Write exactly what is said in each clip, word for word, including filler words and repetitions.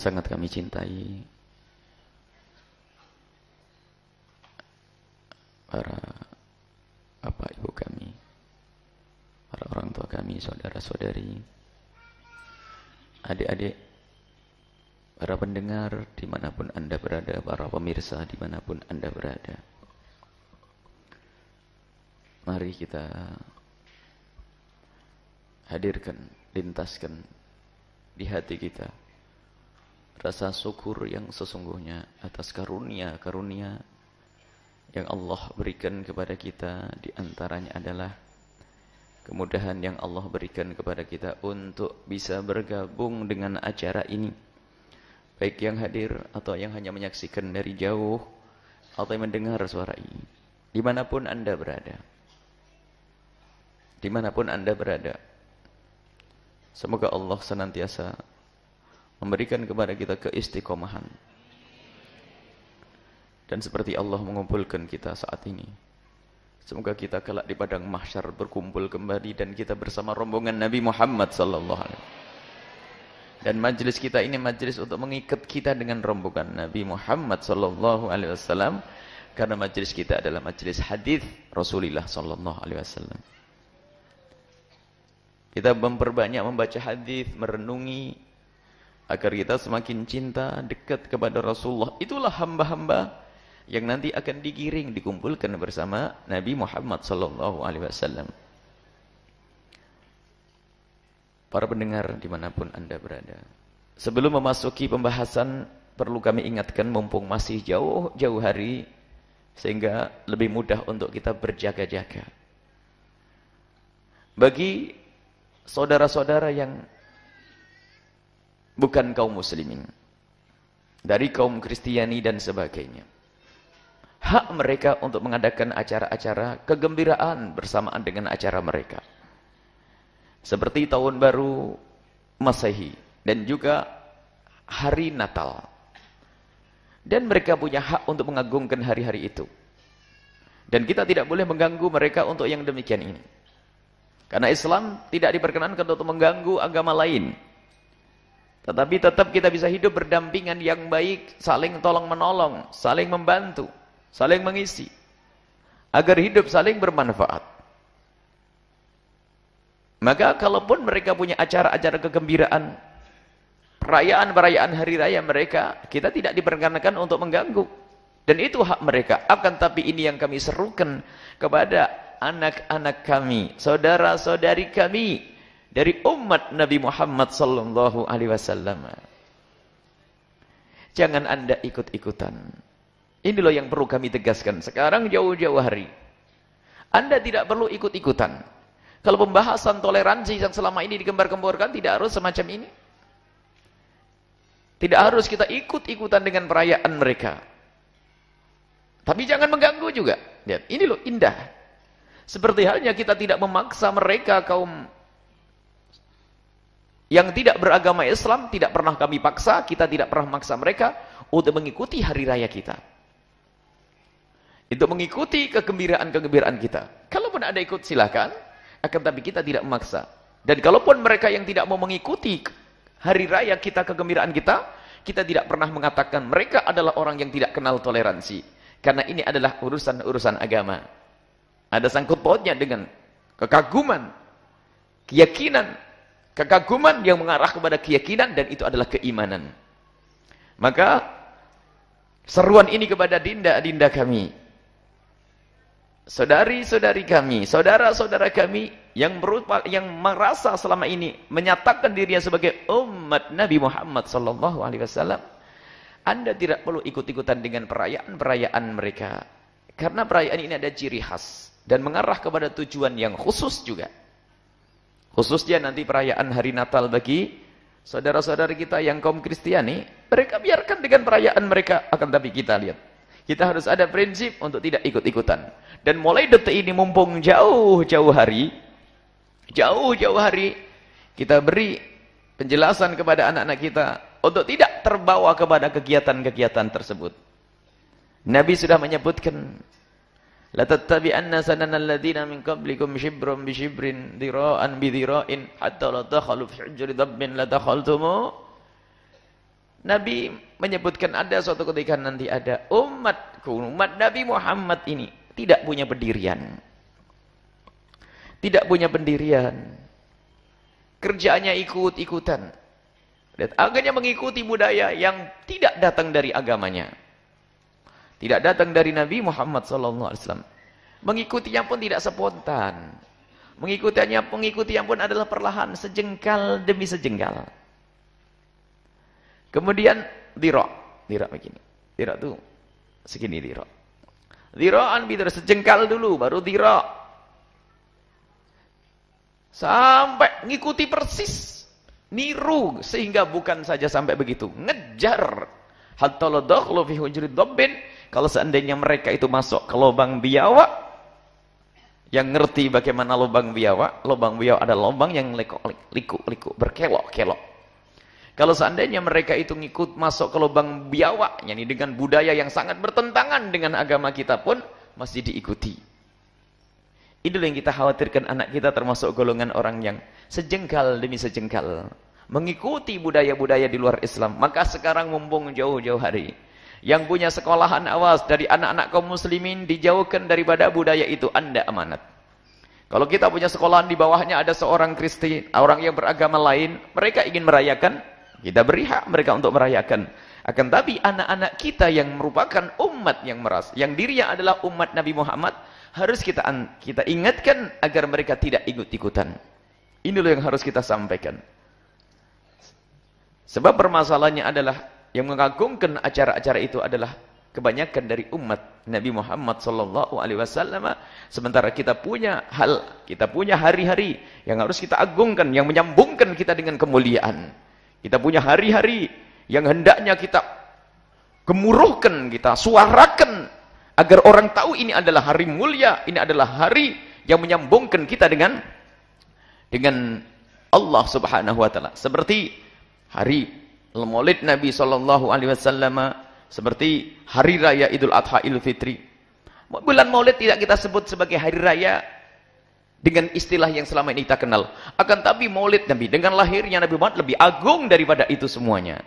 sangat kami cintai, para bapak ibu kami, para orang tua kami, saudara-saudari, adik-adik, para pendengar dimanapun Anda berada, para pemirsa dimanapun Anda berada. Mari kita hadirkan, lintaskan di hati kita rasa syukur yang sesungguhnya atas karunia-karunia yang Allah berikan kepada kita. Di antaranya adalah kemudahan yang Allah berikan kepada kita untuk bisa bergabung dengan acara ini, baik yang hadir atau yang hanya menyaksikan dari jauh atau yang mendengar suara ini, dimanapun Anda berada, dimanapun Anda berada. Semoga Allah senantiasa memberikan kepada kita keistiqomahan. Dan seperti Allah mengumpulkan kita saat ini, semoga kita kelak di padang mahsyar berkumpul kembali dan kita bersama rombongan Nabi Muhammad sallallahu alaihi wasallam. Dan majlis kita ini majlis untuk mengikat kita dengan rombongan Nabi Muhammad sallallahu alaihi wasallam, karena majlis kita adalah majlis hadis Rasulullah sallallahu alaihi wasallam. Kita memperbanyak membaca hadis, merenungi agar kita semakin cinta, dekat kepada Rasulullah. Itulah hamba-hamba yang nanti akan digiring, dikumpulkan bersama Nabi Muhammad sallallahu alaihi wasallam. Para pendengar dimanapun Anda berada, sebelum memasuki pembahasan, perlu kami ingatkan mumpung masih jauh-jauh hari, sehingga lebih mudah untuk kita berjaga-jaga. Bagi saudara-saudara yang bukan kaum muslimin, dari kaum Kristiani dan sebagainya, hak mereka untuk mengadakan acara-acara kegembiraan bersamaan dengan acara mereka, seperti tahun baru Masehi dan juga hari Natal. Dan mereka punya hak untuk mengagungkan hari-hari itu, dan kita tidak boleh mengganggu mereka untuk yang demikian ini, karena Islam tidak diperkenankan untuk mengganggu agama lain. Tetapi tetap kita bisa hidup berdampingan yang baik, saling tolong menolong, saling membantu, saling mengisi, agar hidup saling bermanfaat. Maka kalaupun mereka punya acara-acara kegembiraan, perayaan-perayaan hari raya mereka, kita tidak diperkenankan untuk mengganggu. Dan itu hak mereka. Akan tapi ini yang kami serukan kepada anak-anak kami, saudara-saudari kami dari umat Nabi Muhammad sallallahu alaihi wasallam. Jangan Anda ikut-ikutan. Ini loh yang perlu kami tegaskan sekarang jauh-jauh hari. Anda tidak perlu ikut-ikutan. Kalau pembahasan toleransi yang selama ini digembar-gemborkan, tidak harus semacam ini. Tidak harus kita ikut-ikutan dengan perayaan mereka. Tapi jangan mengganggu juga. Lihat, ini loh indah. Seperti halnya kita tidak memaksa mereka kaum yang tidak beragama Islam, tidak pernah kami paksa, kita tidak pernah memaksa mereka untuk mengikuti hari raya kita, untuk mengikuti kegembiraan-kegembiraan kita. Kalaupun ada ikut silakan, akan tapi kita tidak memaksa. Dan kalaupun mereka yang tidak mau mengikuti hari raya kita, kegembiraan kita, kita tidak pernah mengatakan mereka adalah orang yang tidak kenal toleransi, karena ini adalah urusan-urusan agama. Ada sangkut pautnya dengan kekaguman, keyakinan, kekaguman yang mengarah kepada keyakinan, dan itu adalah keimanan. Maka seruan ini kepada dinda-dinda kami, saudari-saudari kami, saudara-saudara kami yang berupa, yang merasa selama ini menyatakan dirinya sebagai umat Nabi Muhammad sallallahu alaihi wasallam, Anda tidak perlu ikut-ikutan dengan perayaan-perayaan mereka, karena perayaan ini ada ciri khas dan mengarah kepada tujuan yang khusus juga. Khususnya nanti perayaan hari Natal bagi saudara-saudara kita yang kaum Kristiani, mereka biarkan dengan perayaan mereka. Akan tapi kita lihat, kita harus ada prinsip untuk tidak ikut-ikutan. Dan mulai detik ini mumpung jauh-jauh hari, jauh-jauh hari, kita beri penjelasan kepada anak-anak kita untuk tidak terbawa kepada kegiatan-kegiatan tersebut. Nabi sudah menyebutkan, la tattabi'anna sanana alladziina min qablikum shibran bi shibrin dhira'an bi dhira'in hatta la takhalu fi hujri dabbin la dakhaltumu. Nabi menyebutkan ada suatu ketika nanti ada umatku, umat Nabi Muhammad ini tidak punya pendirian. Tidak punya pendirian. Kerjaannya ikut-ikutan. Dan akhirnya mengikuti budaya yang tidak datang dari agamanya. Tidak datang dari Nabi Muhammad sallallahu alaihi wasallam. Mengikutinya pun tidak spontan. Mengikutinya, pengikutinya pun adalah perlahan, sejengkal demi sejengkal. Kemudian dirok, dirok begini. Dirok tuh segini dirok. Dirokan bitar sejengkal dulu baru dirok. Sampai ngikuti persis, niru sehingga bukan saja sampai begitu, ngejar. Hatta la dakhlu fi hujrid dabbin, kalau seandainya mereka itu masuk ke lubang biawak, yang ngerti bagaimana lubang biawak, lubang biawak adalah lubang yang liku-liku, berkelok-kelok. Kalau seandainya mereka itu ngikut masuk ke lubang biawak, yakni dengan budaya yang sangat bertentangan dengan agama kita pun masih diikuti. Inilah yang kita khawatirkan, anak kita termasuk golongan orang yang sejengkal demi sejengkal mengikuti budaya-budaya di luar Islam. Maka sekarang mumpung jauh-jauh hari, yang punya sekolahan, awas, dari anak-anak kaum muslimin dijauhkan daripada budaya itu, Anda amanat. Kalau kita punya sekolahan di bawahnya ada seorang Kristen, orang yang beragama lain, mereka ingin merayakan, kita beri hak mereka untuk merayakan. Akan tapi anak-anak kita yang merupakan umat yang meras, yang dirinya adalah umat Nabi Muhammad, harus kita kita ingatkan agar mereka tidak ikut-ikutan. Inilah yang harus kita sampaikan. Sebab permasalahannya adalah yang mengagungkan acara-acara itu adalah kebanyakan dari umat Nabi Muhammad sallallahu alaihi wasallam. Sementara kita punya hal, kita punya hari-hari yang harus kita agungkan, yang menyambungkan kita dengan kemuliaan. Kita punya hari-hari yang hendaknya kita gemuruhkan, kita suarakan agar orang tahu ini adalah hari mulia, ini adalah hari yang menyambungkan kita dengan dengan Allah Subhanahu wa taala. Seperti hari Maulid Nabi sallallahu alaihi wasallam, seperti hari raya Idul Adha, Idul Fitri. Bulan Maulid tidak kita sebut sebagai hari raya dengan istilah yang selama ini kita kenal. Akan tapi Maulid Nabi dengan lahirnya Nabi Muhammad lebih agung daripada itu semuanya.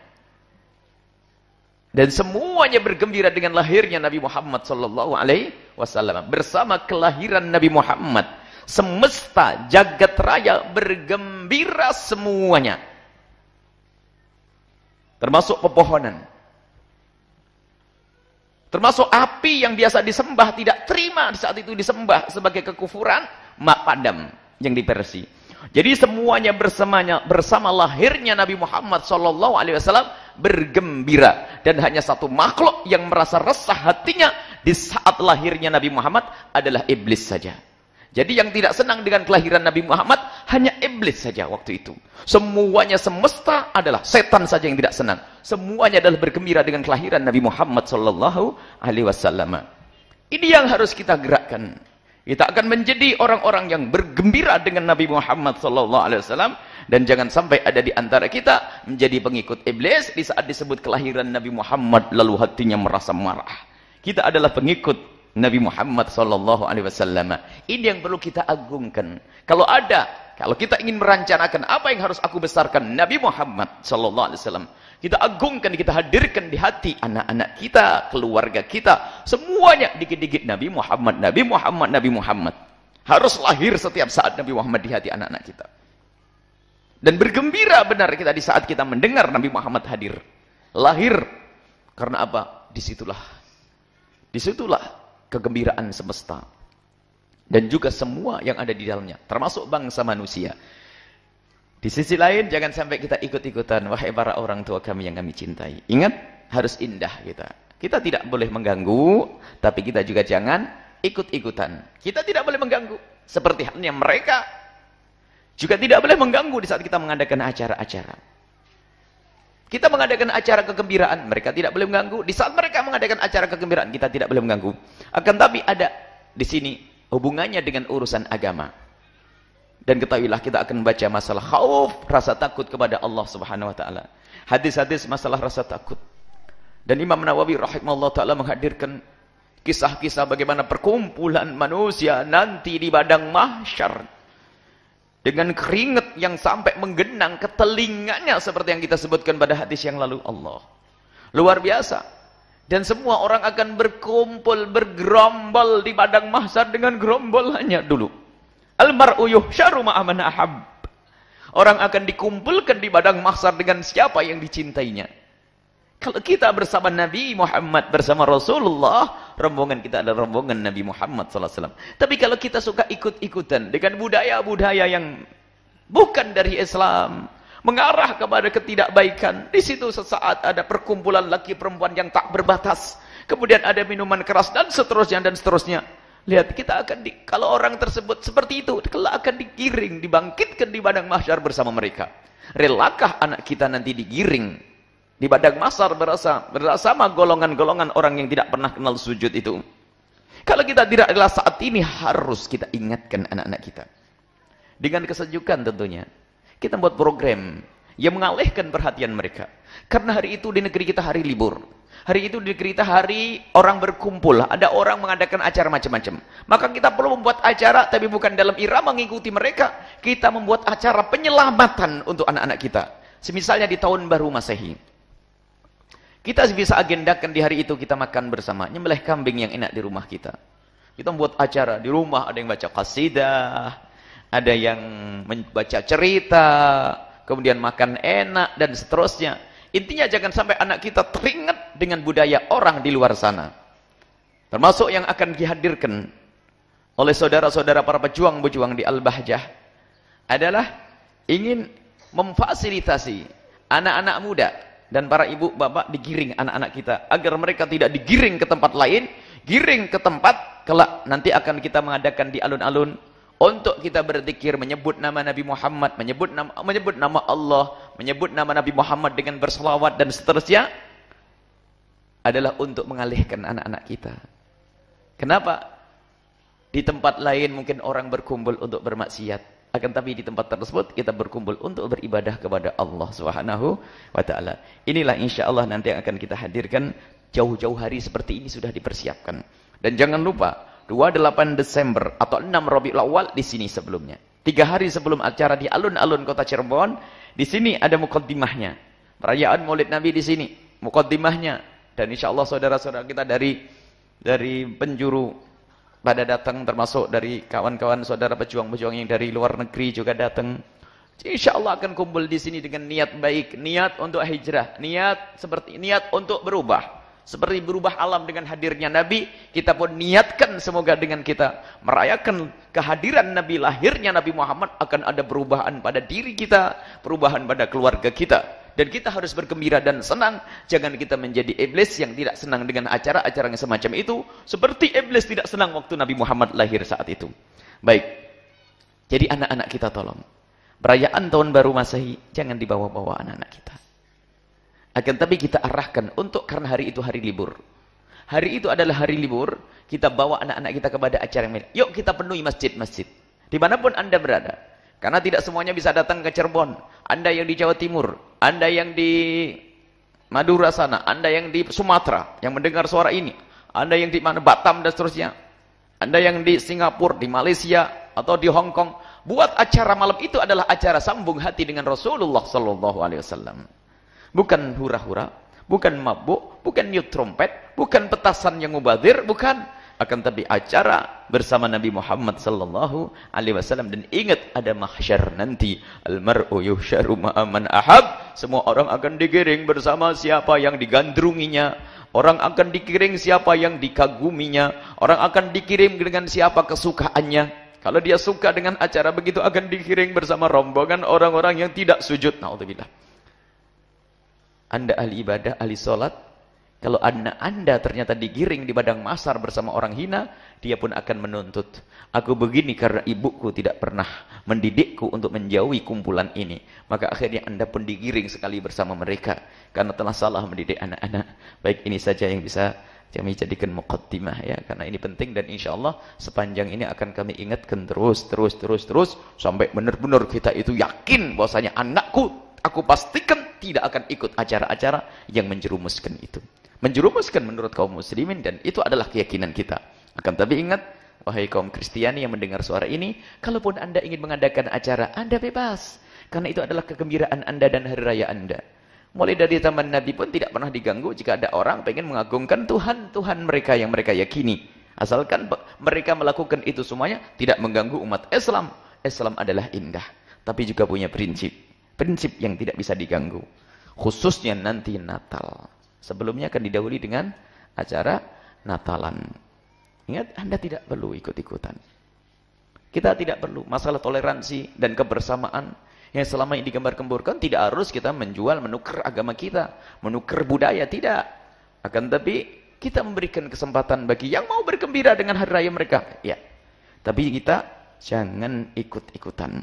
Dan semuanya bergembira dengan lahirnya Nabi Muhammad sallallahu alaihi wasallam. Bersama kelahiran Nabi Muhammad, semesta jagat raya bergembira semuanya. Termasuk pepohonan. Termasuk api yang biasa disembah tidak terima di saat itu disembah sebagai kekufuran, mak padam yang di Persia. Jadi semuanya bersamanya bersama lahirnya Nabi Muhammad sallallahu alaihi wasallam bergembira, dan hanya satu makhluk yang merasa resah hatinya di saat lahirnya Nabi Muhammad adalah iblis saja. Jadi yang tidak senang dengan kelahiran Nabi Muhammad hanya iblis saja waktu itu. Semuanya semesta adalah setan saja yang tidak senang. Semuanya adalah bergembira dengan kelahiran Nabi Muhammad sallallahu alaihi wasallam. Ini yang harus kita gerakkan. Kita akan menjadi orang-orang yang bergembira dengan Nabi Muhammad sallallahu alaihi wasallam, dan jangan sampai ada di antara kita menjadi pengikut iblis di saat disebut kelahiran Nabi Muhammad lalu hatinya merasa marah. Kita adalah pengikut Nabi Muhammad sallallahu alaihi wasallam. Ini yang perlu kita agungkan. Kalau ada, kalau kita ingin merancangkan apa yang harus aku besarkan Nabi Muhammad sallallahu alaihi wasallam, kita agungkan, kita hadirkan di hati anak-anak kita, keluarga kita, semuanya dikit-dikit Nabi Muhammad, Nabi Muhammad, Nabi Muhammad. Harus lahir setiap saat Nabi Muhammad di hati anak-anak kita. Dan bergembira benar kita di saat kita mendengar Nabi Muhammad hadir. Lahir. Karena apa? Disitulah. Disitulah kegembiraan semesta. Dan juga semua yang ada di dalamnya. Termasuk bangsa manusia. Di sisi lain, jangan sampai kita ikut-ikutan. Wahai para orang tua kami yang kami cintai. Ingat, harus indah kita. Kita tidak boleh mengganggu, tapi kita juga jangan ikut-ikutan. Kita tidak boleh mengganggu. Seperti halnya mereka juga tidak boleh mengganggu di saat kita mengadakan acara-acara. Kita mengadakan acara kegembiraan, mereka tidak boleh mengganggu. Di saat mereka mengadakan acara kegembiraan, kita tidak boleh mengganggu. Akan tapi ada di sini hubungannya dengan urusan agama. Dan ketahuilah kita akan membaca masalah khauf, rasa takut kepada Allah Subhanahu wa taala. Hadis-hadis masalah rasa takut. Dan Imam Nawawi rahimahullah taala menghadirkan kisah-kisah bagaimana perkumpulan manusia nanti di padang mahsyar. dengan keringat yang sampai menggenang ke telinganya seperti yang kita sebutkan pada hadis yang lalu. Allah, luar biasa. Dan semua orang akan berkumpul, bergerombol di padang mahsyar dengan gerombolannya dulu. Al-mar'u yuhsyaru ma'a man ahab. Orang akan dikumpulkan di padang mahsyar dengan siapa yang dicintainya. Kalau kita bersama Nabi Muhammad, bersama Rasulullah, rombongan kita adalah rombongan Nabi Muhammad sallallahu alaihi wasallam. Tapi kalau kita suka ikut-ikutan dengan budaya-budaya yang bukan dari Islam, mengarah kepada ketidakbaikan, di situ sesaat ada perkumpulan laki perempuan yang tak berbatas, kemudian ada minuman keras dan seterusnya dan seterusnya. Lihat, kita akan di, kalau orang tersebut seperti itu, kelak akan digiring, dibangkitkan di padang mahsyar bersama mereka. Relakah anak kita nanti digiring di padang mahsyar bersama golongan-golongan orang yang tidak pernah kenal sujud itu? Kalau kita tidak rela saat ini, harus kita ingatkan anak-anak kita. Dengan kesejukan tentunya. Kita buat program yang mengalihkan perhatian mereka. Karena hari itu di negeri kita hari libur. Hari itu di negeri kita hari orang berkumpul. Ada orang mengadakan acara macam-macam. Maka kita perlu membuat acara, tapi bukan dalam irama mengikuti mereka. Kita membuat acara penyelamatan untuk anak-anak kita. Semisalnya di tahun baru Masehi. Kita bisa agendakan di hari itu kita makan bersama, nyembelih kambing yang enak di rumah kita. Kita membuat acara di rumah, ada yang baca qasidah, ada yang membaca cerita, kemudian makan enak dan seterusnya. Intinya jangan sampai anak kita teringat dengan budaya orang di luar sana. Termasuk yang akan dihadirkan oleh saudara-saudara para pejuang-pejuang di Al-Bahjah adalah ingin memfasilitasi anak-anak muda dan para ibu bapak digiring anak-anak kita agar mereka tidak digiring ke tempat lain, giring ke tempat kelak nanti akan kita mengadakan di alun-alun untuk kita berzikir, menyebut nama Nabi Muhammad, menyebut nama menyebut nama Allah, menyebut nama Nabi Muhammad dengan berselawat dan seterusnya, adalah untuk mengalihkan anak-anak kita. Kenapa? Di tempat lain mungkin orang berkumpul untuk bermaksiat. Akan tapi di tempat tersebut kita berkumpul untuk beribadah kepada Allah Subhanahu wa taala. Inilah insyaallah nanti yang akan kita hadirkan jauh-jauh hari seperti ini sudah dipersiapkan. Dan jangan lupa dua puluh delapan Desember atau enam Rabiul Awal di sini sebelumnya. Tiga hari sebelum acara di alun-alun kota Cirebon, di sini ada mukaddimahnya. Perayaan Maulid Nabi di sini, mukaddimahnya. Dan insyaallah saudara-saudara kita dari dari penjuru pada datang, termasuk dari kawan-kawan saudara pejuang-pejuang yang dari luar negeri juga datang. Insya Allah akan kumpul di sini dengan niat baik, niat untuk hijrah, niat seperti niat untuk berubah, seperti berubah alam dengan hadirnya Nabi. Kita pun niatkan semoga dengan kita merayakan kehadiran Nabi, lahirnya Nabi Muhammad, akan ada perubahan pada diri kita, perubahan pada keluarga kita. Dan kita harus bergembira dan senang. Jangan kita menjadi iblis yang tidak senang dengan acara-acara yang semacam itu. Seperti iblis tidak senang waktu Nabi Muhammad lahir saat itu. Baik. Jadi anak-anak kita tolong. Perayaan tahun baru Masehi, jangan dibawa-bawa anak-anak kita. Akan tapi kita arahkan untuk, karena hari itu hari libur. Hari itu adalah hari libur, kita bawa anak-anak kita kepada acara yang lain. Yuk kita penuhi masjid-masjid. Dimanapun Anda berada. Karena tidak semuanya bisa datang ke Cirebon. Anda yang di Jawa Timur, Anda yang di Madura sana, Anda yang di Sumatera, yang mendengar suara ini, Anda yang di mana Batam dan seterusnya, Anda yang di Singapura, di Malaysia, atau di Hong Kong, buat acara malam itu adalah acara sambung hati dengan Rasulullah Sallallahu Alaihi Wasallam. Bukan hura-hura, bukan mabuk, bukan niup trompet, bukan petasan yang mubazir, bukan. Akan tapi acara bersama Nabi Muhammad sallallahu alaihi wasallam. Dan ingat ada mahsyar nanti, al-mar'u yuhsyaru ma'a man ahab. Semua orang akan digiring bersama siapa yang digandrunginya, orang akan digiring siapa yang dikaguminya, orang akan dikirim dengan siapa kesukaannya. Kalau dia suka dengan acara begitu, akan digiring bersama rombongan orang-orang yang tidak sujud. Naudzubillah. Anda ahli ibadah, ahli salat, kalau anak Anda ternyata digiring di padang mahsyar bersama orang hina, dia pun akan menuntut. Aku begini karena ibuku tidak pernah mendidikku untuk menjauhi kumpulan ini. Maka akhirnya Anda pun digiring sekali bersama mereka. Karena telah salah mendidik anak-anak. Baik, ini saja yang bisa kami jadikan muqaddimah ya. Karena ini penting dan insya Allah sepanjang ini akan kami ingatkan terus, terus, terus, terus. Sampai benar-benar kita itu yakin bahwasanya anakku, aku pastikan tidak akan ikut acara-acara yang menjerumuskan itu. Menjerumuskan menurut kaum muslimin, dan itu adalah keyakinan kita. Akan tapi ingat, Wahai kaum Kristiani yang mendengar suara ini, kalaupun Anda ingin mengadakan acara, Anda bebas. Karena itu adalah kegembiraan Anda dan hari raya Anda. Mulai dari zaman Nabi pun tidak pernah diganggu jika ada orang pengen mengagungkan Tuhan-Tuhan mereka yang mereka yakini. Asalkan mereka melakukan itu semuanya, tidak mengganggu umat Islam. Islam adalah indah, tapi juga punya prinsip. Prinsip yang tidak bisa diganggu. Khususnya nanti Natal. Sebelumnya akan didahului dengan acara Natalan. Ingat, Anda tidak perlu ikut-ikutan. Kita tidak perlu. Masalah toleransi dan kebersamaan yang selama ini digambar-gemburkan, tidak harus kita menjual, menukar agama kita, menukar budaya, tidak. Akan tapi kita memberikan kesempatan bagi yang mau bergembira dengan hari raya mereka. Ya. Tapi kita jangan ikut-ikutan.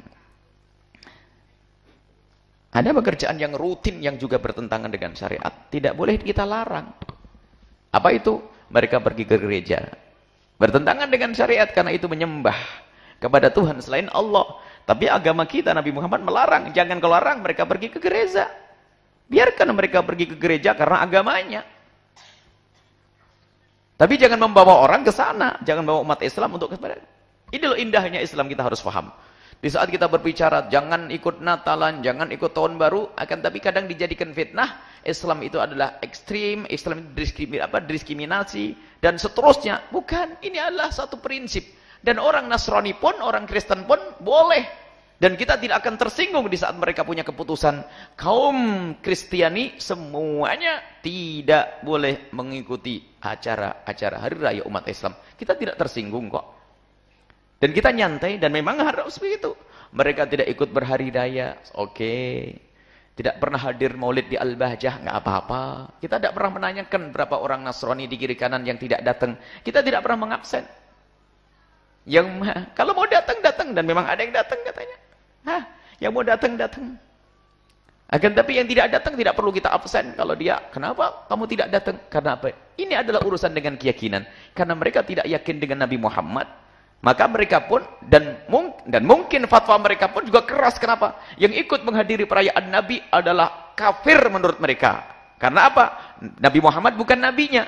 Ada pekerjaan yang rutin yang juga bertentangan dengan syariat. Tidak boleh kita larang. Apa itu? Mereka pergi ke gereja. Bertentangan dengan syariat karena itu menyembah kepada Tuhan selain Allah. Tapi agama kita, Nabi Muhammad melarang. Jangan kalau larang mereka pergi ke gereja. Biarkan mereka pergi ke gereja karena agamanya. Tapi jangan membawa orang ke sana. Jangan bawa umat Islam untuk ke sana. Ini loh indahnya Islam, kita harus paham. Di saat kita berbicara, jangan ikut Natalan, jangan ikut Tahun Baru, akan tapi kadang dijadikan fitnah. Islam itu adalah ekstrim, Islam itu diskriminasi, apa, diskriminasi, dan seterusnya. Bukan, ini adalah satu prinsip. Dan orang Nasrani pun, orang Kristen pun boleh. Dan kita tidak akan tersinggung di saat mereka punya keputusan. Kaum Kristiani semuanya tidak boleh mengikuti acara-acara hari raya umat Islam. Kita tidak tersinggung kok. Dan kita nyantai, dan memang harus begitu. Mereka tidak ikut berhari raya, oke. Okay. Tidak pernah hadir maulid di Al-Bahjah, nggak apa-apa. Kita tidak pernah menanyakan berapa orang Nasrani di kiri kanan yang tidak datang. Kita tidak pernah mengabsen. Yang kalau mau datang, datang. Dan memang ada yang datang katanya. Hah, yang mau datang, datang. Akan tapi yang tidak datang tidak perlu kita absen. Kalau dia, kenapa kamu tidak datang? Karena apa? Ini adalah urusan dengan keyakinan. Karena mereka tidak yakin dengan Nabi Muhammad. Maka mereka pun, dan, mung, dan mungkin fatwa mereka pun juga keras. Kenapa? Yang ikut menghadiri perayaan Nabi adalah kafir menurut mereka. Karena apa? Nabi Muhammad bukan nabinya.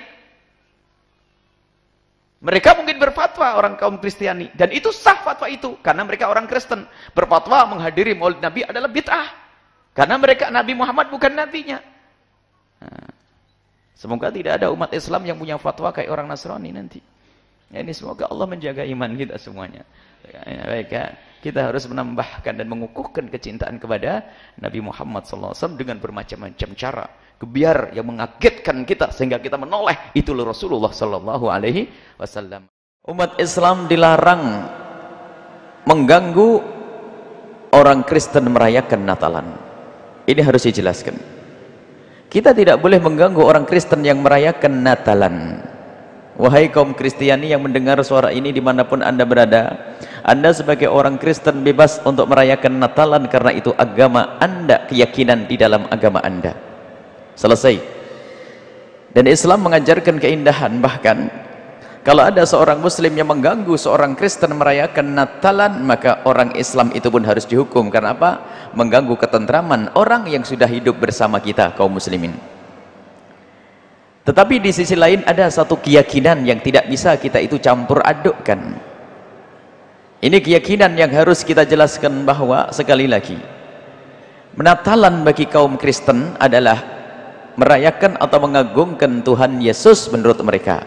Mereka mungkin berfatwa orang kaum Kristiani. Dan itu sah fatwa itu. Karena mereka orang Kristen. Berfatwa menghadiri maulid Nabi adalah bid'ah. Karena mereka Nabi Muhammad bukan nabinya. Nah, semoga tidak ada umat Islam yang punya fatwa kayak orang Nasrani nanti. Ya, ini semoga Allah menjaga iman kita semuanya. Ya, baik, ya. Kita harus menambahkan dan mengukuhkan kecintaan kepada Nabi Muhammad sallallahu alaihi wasallam dengan bermacam-macam cara. Biar yang mengagetkan kita sehingga kita menoleh itu Rasulullah sallallahu alaihi wasallam. Umat Islam dilarang mengganggu orang Kristen merayakan Natalan. Ini harus dijelaskan. Kita tidak boleh mengganggu orang Kristen yang merayakan Natalan. Wahai kaum Kristiani yang mendengar suara ini dimanapun Anda berada, Anda sebagai orang Kristen bebas untuk merayakan Natalan karena itu agama Anda, keyakinan di dalam agama Anda. Selesai. Dan Islam mengajarkan keindahan, bahkan kalau ada seorang Muslim yang mengganggu seorang Kristen merayakan Natalan, maka orang Islam itu pun harus dihukum. Karena apa? Mengganggu ketentraman orang yang sudah hidup bersama kita, kaum muslimin. Tetapi di sisi lain ada satu keyakinan yang tidak bisa kita itu campur adukkan. Ini keyakinan yang harus kita jelaskan bahwa sekali lagi, Natalan bagi kaum Kristen adalah merayakan atau mengagungkan Tuhan Yesus menurut mereka.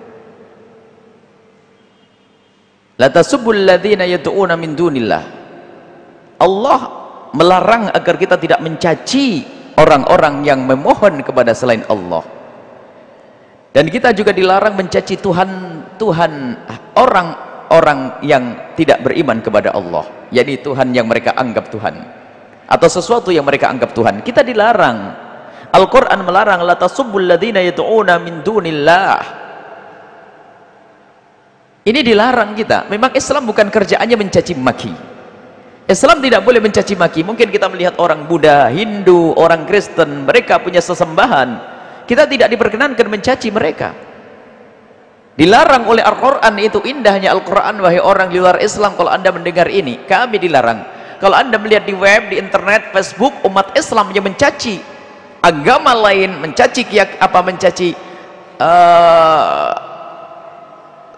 La tasubbul ladzina yad'una min dunillah. Allah melarang agar kita tidak mencaci orang-orang yang memohon kepada selain Allah. Dan kita juga dilarang mencaci Tuhan Tuhan orang-orang yang tidak beriman kepada Allah, yakni Tuhan yang mereka anggap Tuhan atau sesuatu yang mereka anggap Tuhan. Kita dilarang. Al-Quran melarang la tasubbul ladzina yad'una min dunillah. Ini dilarang kita. Memang Islam bukan kerjaannya mencaci maki. Islam tidak boleh mencaci maki. Mungkin kita melihat orang Buddha, Hindu, orang Kristen, mereka punya sesembahan. Kita tidak diperkenankan mencaci mereka. Dilarang oleh Al-Quran. Itu indahnya Al-Quran. Wahai orang di luar Islam, kalau Anda mendengar ini, kami dilarang. Kalau Anda melihat di web, di internet, Facebook, umat Islam yang mencaci agama lain, mencaci kiyak, apa mencaci uh,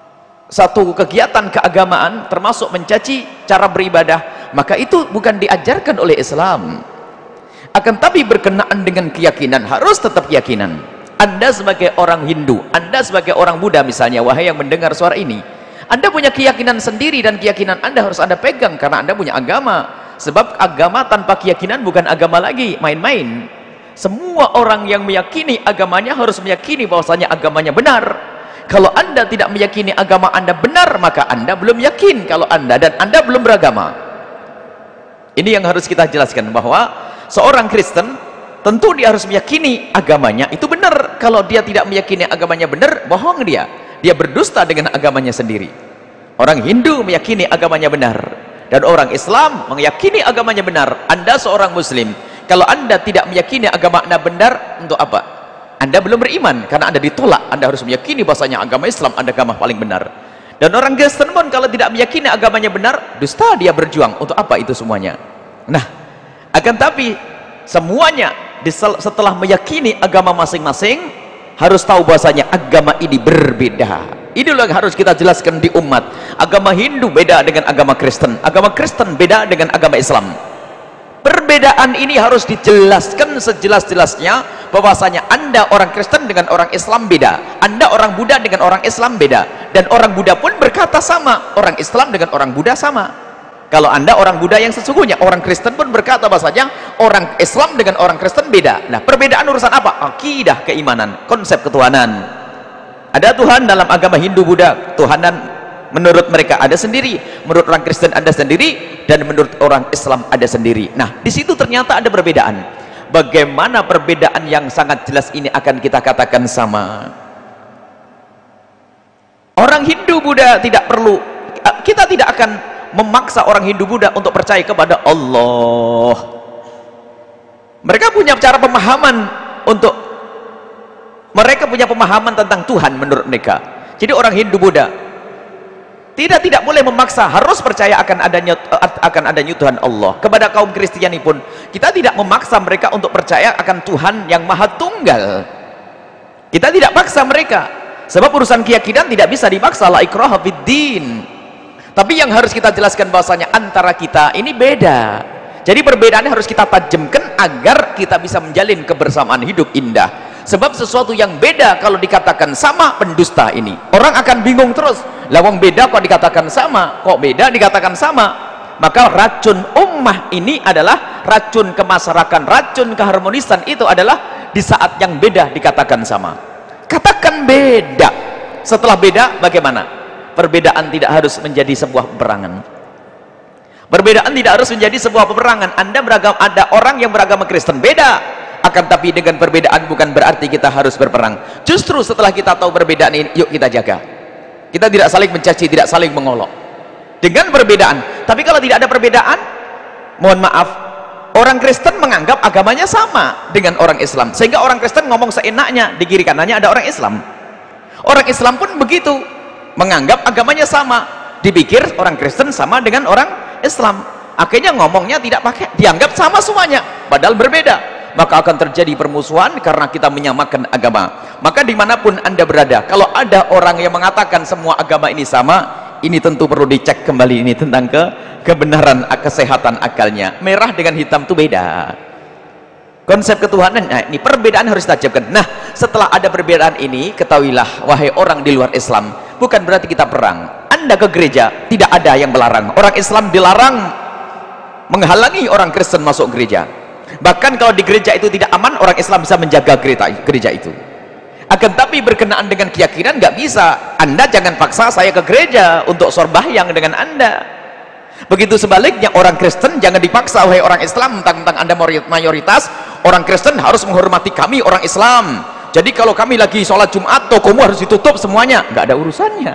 satu kegiatan keagamaan termasuk mencaci cara beribadah, maka itu bukan diajarkan oleh Islam. Akan tapi berkenaan dengan keyakinan, harus tetap keyakinan. Anda sebagai orang Hindu, Anda sebagai orang Buddha misalnya, wahai yang mendengar suara ini, Anda punya keyakinan sendiri, dan keyakinan Anda harus Anda pegang karena Anda punya agama. Sebab agama tanpa keyakinan bukan agama lagi, main-main. Semua orang yang meyakini agamanya harus meyakini bahwasanya agamanya benar. Kalau Anda tidak meyakini agama Anda benar, maka Anda belum yakin kalau Anda, dan Anda belum beragama. Ini yang harus kita jelaskan, bahwa seorang Kristen tentu dia harus meyakini agamanya itu benar. Kalau dia tidak meyakini agamanya benar, bohong dia. Dia berdusta dengan agamanya sendiri. Orang Hindu meyakini agamanya benar, dan orang Islam meyakini agamanya benar. Anda seorang Muslim, kalau Anda tidak meyakini agama Anda benar, untuk apa? Anda belum beriman, karena Anda ditolak. Anda harus meyakini bahasanya agama Islam adalah agama paling benar. Dan orang Kristen pun kalau tidak meyakini agamanya benar, dusta dia berjuang. Untuk apa itu semuanya? Nah, akan tapi semuanya setelah meyakini agama masing-masing, harus tahu bahasanya agama ini berbeda. Inilah yang harus kita jelaskan di umat. Agama Hindu beda dengan agama Kristen, agama Kristen beda dengan agama Islam. Perbedaan ini harus dijelaskan sejelas-jelasnya, bahwasanya Anda orang Kristen dengan orang Islam beda, Anda orang Buddha dengan orang Islam beda, dan orang Buddha pun berkata sama, orang Islam dengan orang Buddha sama. Kalau Anda orang Buddha yang sesungguhnya, orang Kristen pun berkata bahasanya orang Islam dengan orang Kristen beda. Nah, perbedaan urusan apa? Akidah, keimanan, konsep ketuhanan. Ada Tuhan dalam agama Hindu, Buddha, Tuhanan menurut mereka ada sendiri, menurut orang Kristen ada sendiri, dan menurut orang Islam ada sendiri. Nah, di situ ternyata ada perbedaan. Bagaimana perbedaan yang sangat jelas ini akan kita katakan sama? Orang Hindu, Buddha tidak perlu, kita tidak akan memaksa orang Hindu Buddha untuk percaya kepada Allah. Mereka punya cara pemahaman untuk mereka punya pemahaman tentang Tuhan menurut mereka. Jadi orang Hindu Buddha tidak tidak boleh memaksa harus percaya akan adanya akan adanya Tuhan Allah. Kepada kaum Kristiani pun kita tidak memaksa mereka untuk percaya akan Tuhan yang Maha Tunggal. Kita tidak paksa mereka, sebab urusan keyakinan tidak bisa dipaksa, la ikraha fid din. Tapi yang harus kita jelaskan bahwasanya antara kita ini beda. Jadi perbedaannya harus kita tajamkan agar kita bisa menjalin kebersamaan hidup indah. Sebab sesuatu yang beda kalau dikatakan sama, pendusta ini. Orang akan bingung terus. Lawang beda kok dikatakan sama, kok beda dikatakan sama. Maka racun ummah ini adalah racun kemasyarakatan, racun keharmonisan itu adalah di saat yang beda dikatakan sama. Katakan beda. Setelah beda bagaimana? Perbedaan tidak harus menjadi sebuah peperangan. Perbedaan tidak harus menjadi sebuah peperangan. Anda beragama, ada orang yang beragama Kristen beda, akan tapi dengan perbedaan bukan berarti kita harus berperang. Justru setelah kita tahu perbedaan ini, yuk kita jaga. Kita tidak saling mencaci, tidak saling mengolok. Dengan perbedaan. Tapi kalau tidak ada perbedaan, mohon maaf, orang Kristen menganggap agamanya sama dengan orang Islam, sehingga orang Kristen ngomong seenaknya, di kiri kanannya ada orang Islam. Orang Islam pun begitu, menganggap agamanya sama, dipikir orang Kristen sama dengan orang Islam, akhirnya ngomongnya tidak pakai, dianggap sama semuanya, padahal berbeda. Maka akan terjadi permusuhan karena kita menyamakan agama. Maka dimanapun Anda berada, kalau ada orang yang mengatakan semua agama ini sama, ini tentu perlu dicek kembali, ini tentang ke kebenaran, kesehatan akalnya. Merah dengan hitam itu beda. Konsep ketuhanan, nah ini perbedaan harus ditajamkan. Nah, setelah ada perbedaan ini, ketahuilah wahai orang di luar Islam, bukan berarti kita perang. Anda ke gereja, tidak ada yang melarang. Orang Islam dilarang menghalangi orang Kristen masuk gereja. Bahkan kalau di gereja itu tidak aman, orang Islam bisa menjaga gereja, gereja itu. Akan tapi berkenaan dengan keyakinan nggak bisa. Anda jangan paksa saya ke gereja untuk sorbahyang dengan Anda. Begitu sebaliknya, orang Kristen jangan dipaksa wahai orang Islam, tentang Anda mayoritas, orang Kristen harus menghormati kami orang Islam. Jadi kalau kami lagi sholat Jumat, tokomu harus ditutup semuanya, nggak ada urusannya.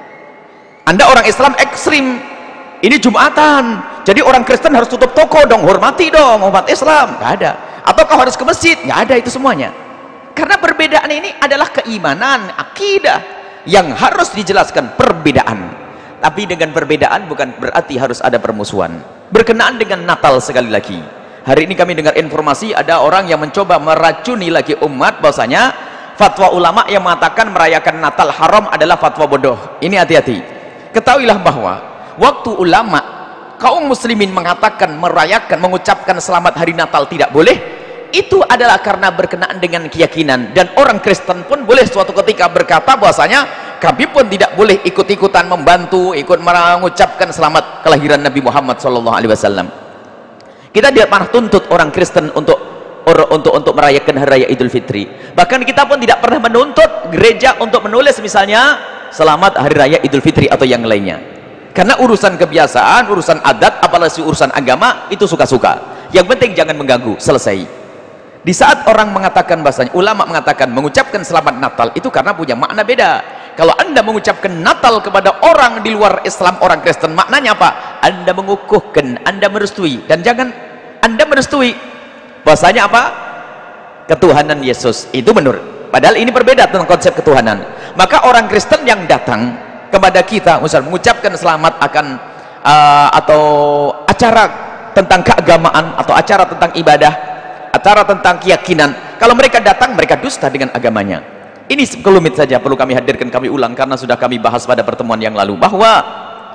Anda orang Islam ekstrim, ini Jumatan, jadi orang Kristen harus tutup toko dong, hormati dong umat Islam, nggak ada. Atau kau harus ke masjid, nggak ada itu semuanya. Karena perbedaan ini adalah keimanan, akidah yang harus dijelaskan perbedaan. Tapi dengan perbedaan bukan berarti harus ada permusuhan. Berkenaan dengan Natal sekali lagi, hari ini kami dengar informasi ada orang yang mencoba meracuni lagi umat bahwasanya fatwa ulama yang mengatakan merayakan Natal haram adalah fatwa bodoh. Ini hati-hati. Ketahuilah bahwa waktu ulama kaum muslimin mengatakan merayakan, mengucapkan selamat hari Natal tidak boleh, itu adalah karena berkenaan dengan keyakinan. Dan orang Kristen pun boleh suatu ketika berkata bahwasanya kami pun tidak boleh ikut-ikutan membantu, ikut mengucapkan selamat kelahiran Nabi Muhammad shallallahu alaihi wasallam. Kita tidak pernah tuntut orang Kristen untuk untuk untuk merayakan hari raya Idul Fitri. Bahkan kita pun tidak pernah menuntut gereja untuk menulis misalnya selamat hari raya Idul Fitri atau yang lainnya. Karena urusan kebiasaan, urusan adat, apalagi urusan agama itu suka-suka. Yang penting jangan mengganggu, selesai. Di saat orang mengatakan bahasanya, ulama mengatakan mengucapkan selamat Natal itu karena punya makna beda. Kalau anda mengucapkan Natal kepada orang di luar Islam, orang Kristen, maknanya apa? Anda mengukuhkan, anda merestui. Dan jangan anda merestui bahasanya apa? Ketuhanan Yesus. Itu menurut. Padahal ini berbeda tentang konsep ketuhanan. Maka orang Kristen yang datang kepada kita, misalnya mengucapkan selamat akan uh, atau acara tentang keagamaan atau acara tentang ibadah, acara tentang keyakinan, kalau mereka datang mereka dusta dengan agamanya. Ini sekelumit saja perlu kami hadirkan, kami ulang karena sudah kami bahas pada pertemuan yang lalu, bahwa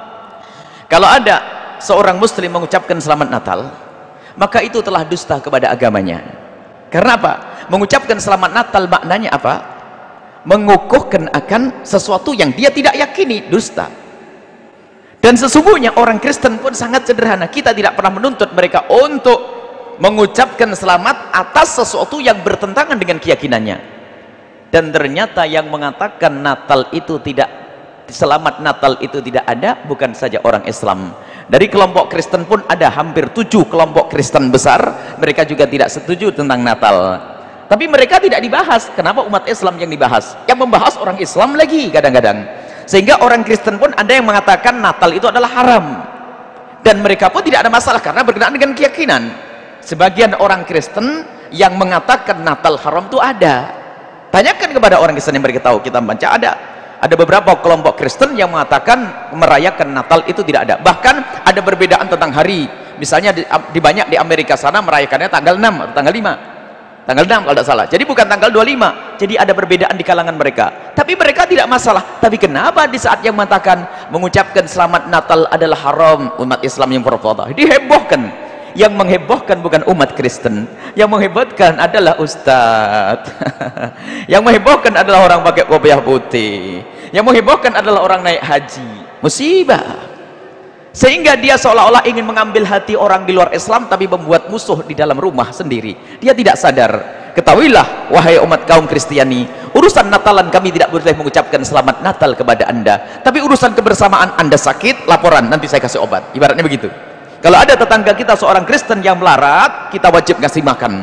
kalau ada seorang muslim mengucapkan selamat Natal, maka itu telah dusta kepada agamanya. Karena apa? Mengucapkan selamat Natal maknanya apa? Mengukuhkan akan sesuatu yang dia tidak yakini, dusta. Dan sesungguhnya orang Kristen pun sangat sederhana. Kita tidak pernah menuntut mereka untuk mengucapkan selamat atas sesuatu yang bertentangan dengan keyakinannya. Dan ternyata yang mengatakan Natal itu tidak, selamat Natal itu tidak ada, bukan saja orang Islam. Dari kelompok Kristen pun ada hampir tujuh kelompok Kristen besar, mereka juga tidak setuju tentang Natal. Tapi mereka tidak dibahas. Kenapa umat Islam yang dibahas? Yang membahas orang Islam lagi kadang-kadang. Sehingga orang Kristen pun ada yang mengatakan Natal itu adalah haram. Dan mereka pun tidak ada masalah karena berkenaan dengan keyakinan. Sebagian orang Kristen yang mengatakan Natal haram itu ada. Tanyakan kepada orang Kristen yang mereka tahu, kita baca ada ada beberapa kelompok Kristen yang mengatakan merayakan Natal itu tidak ada. Bahkan ada perbedaan tentang hari. Misalnya di, di banyak di Amerika sana merayakannya tanggal enam atau tanggal lima. Tanggal enam kalau tidak salah. Jadi bukan tanggal dua puluh lima. Jadi ada perbedaan di kalangan mereka. Tapi mereka tidak masalah. Tapi kenapa di saat yang mengatakan mengucapkan selamat Natal adalah haram, umat Islam yang berfadhah dihebohkan? Yang menghebohkan bukan umat Kristen, yang menghebohkan adalah ustadz. Yang menghebohkan adalah orang pakai kopiah putih, yang menghebohkan adalah orang naik haji. Musibah. Sehingga dia seolah-olah ingin mengambil hati orang di luar Islam, tapi membuat musuh di dalam rumah sendiri. Dia tidak sadar. Ketahuilah wahai umat kaum Kristiani, urusan Natalan kami tidak boleh mengucapkan selamat Natal kepada anda. Tapi urusan kebersamaan, anda sakit, laporan, nanti saya kasih obat. Ibaratnya begitu. Kalau ada tetangga kita seorang Kristen yang melarat, kita wajib ngasih makan.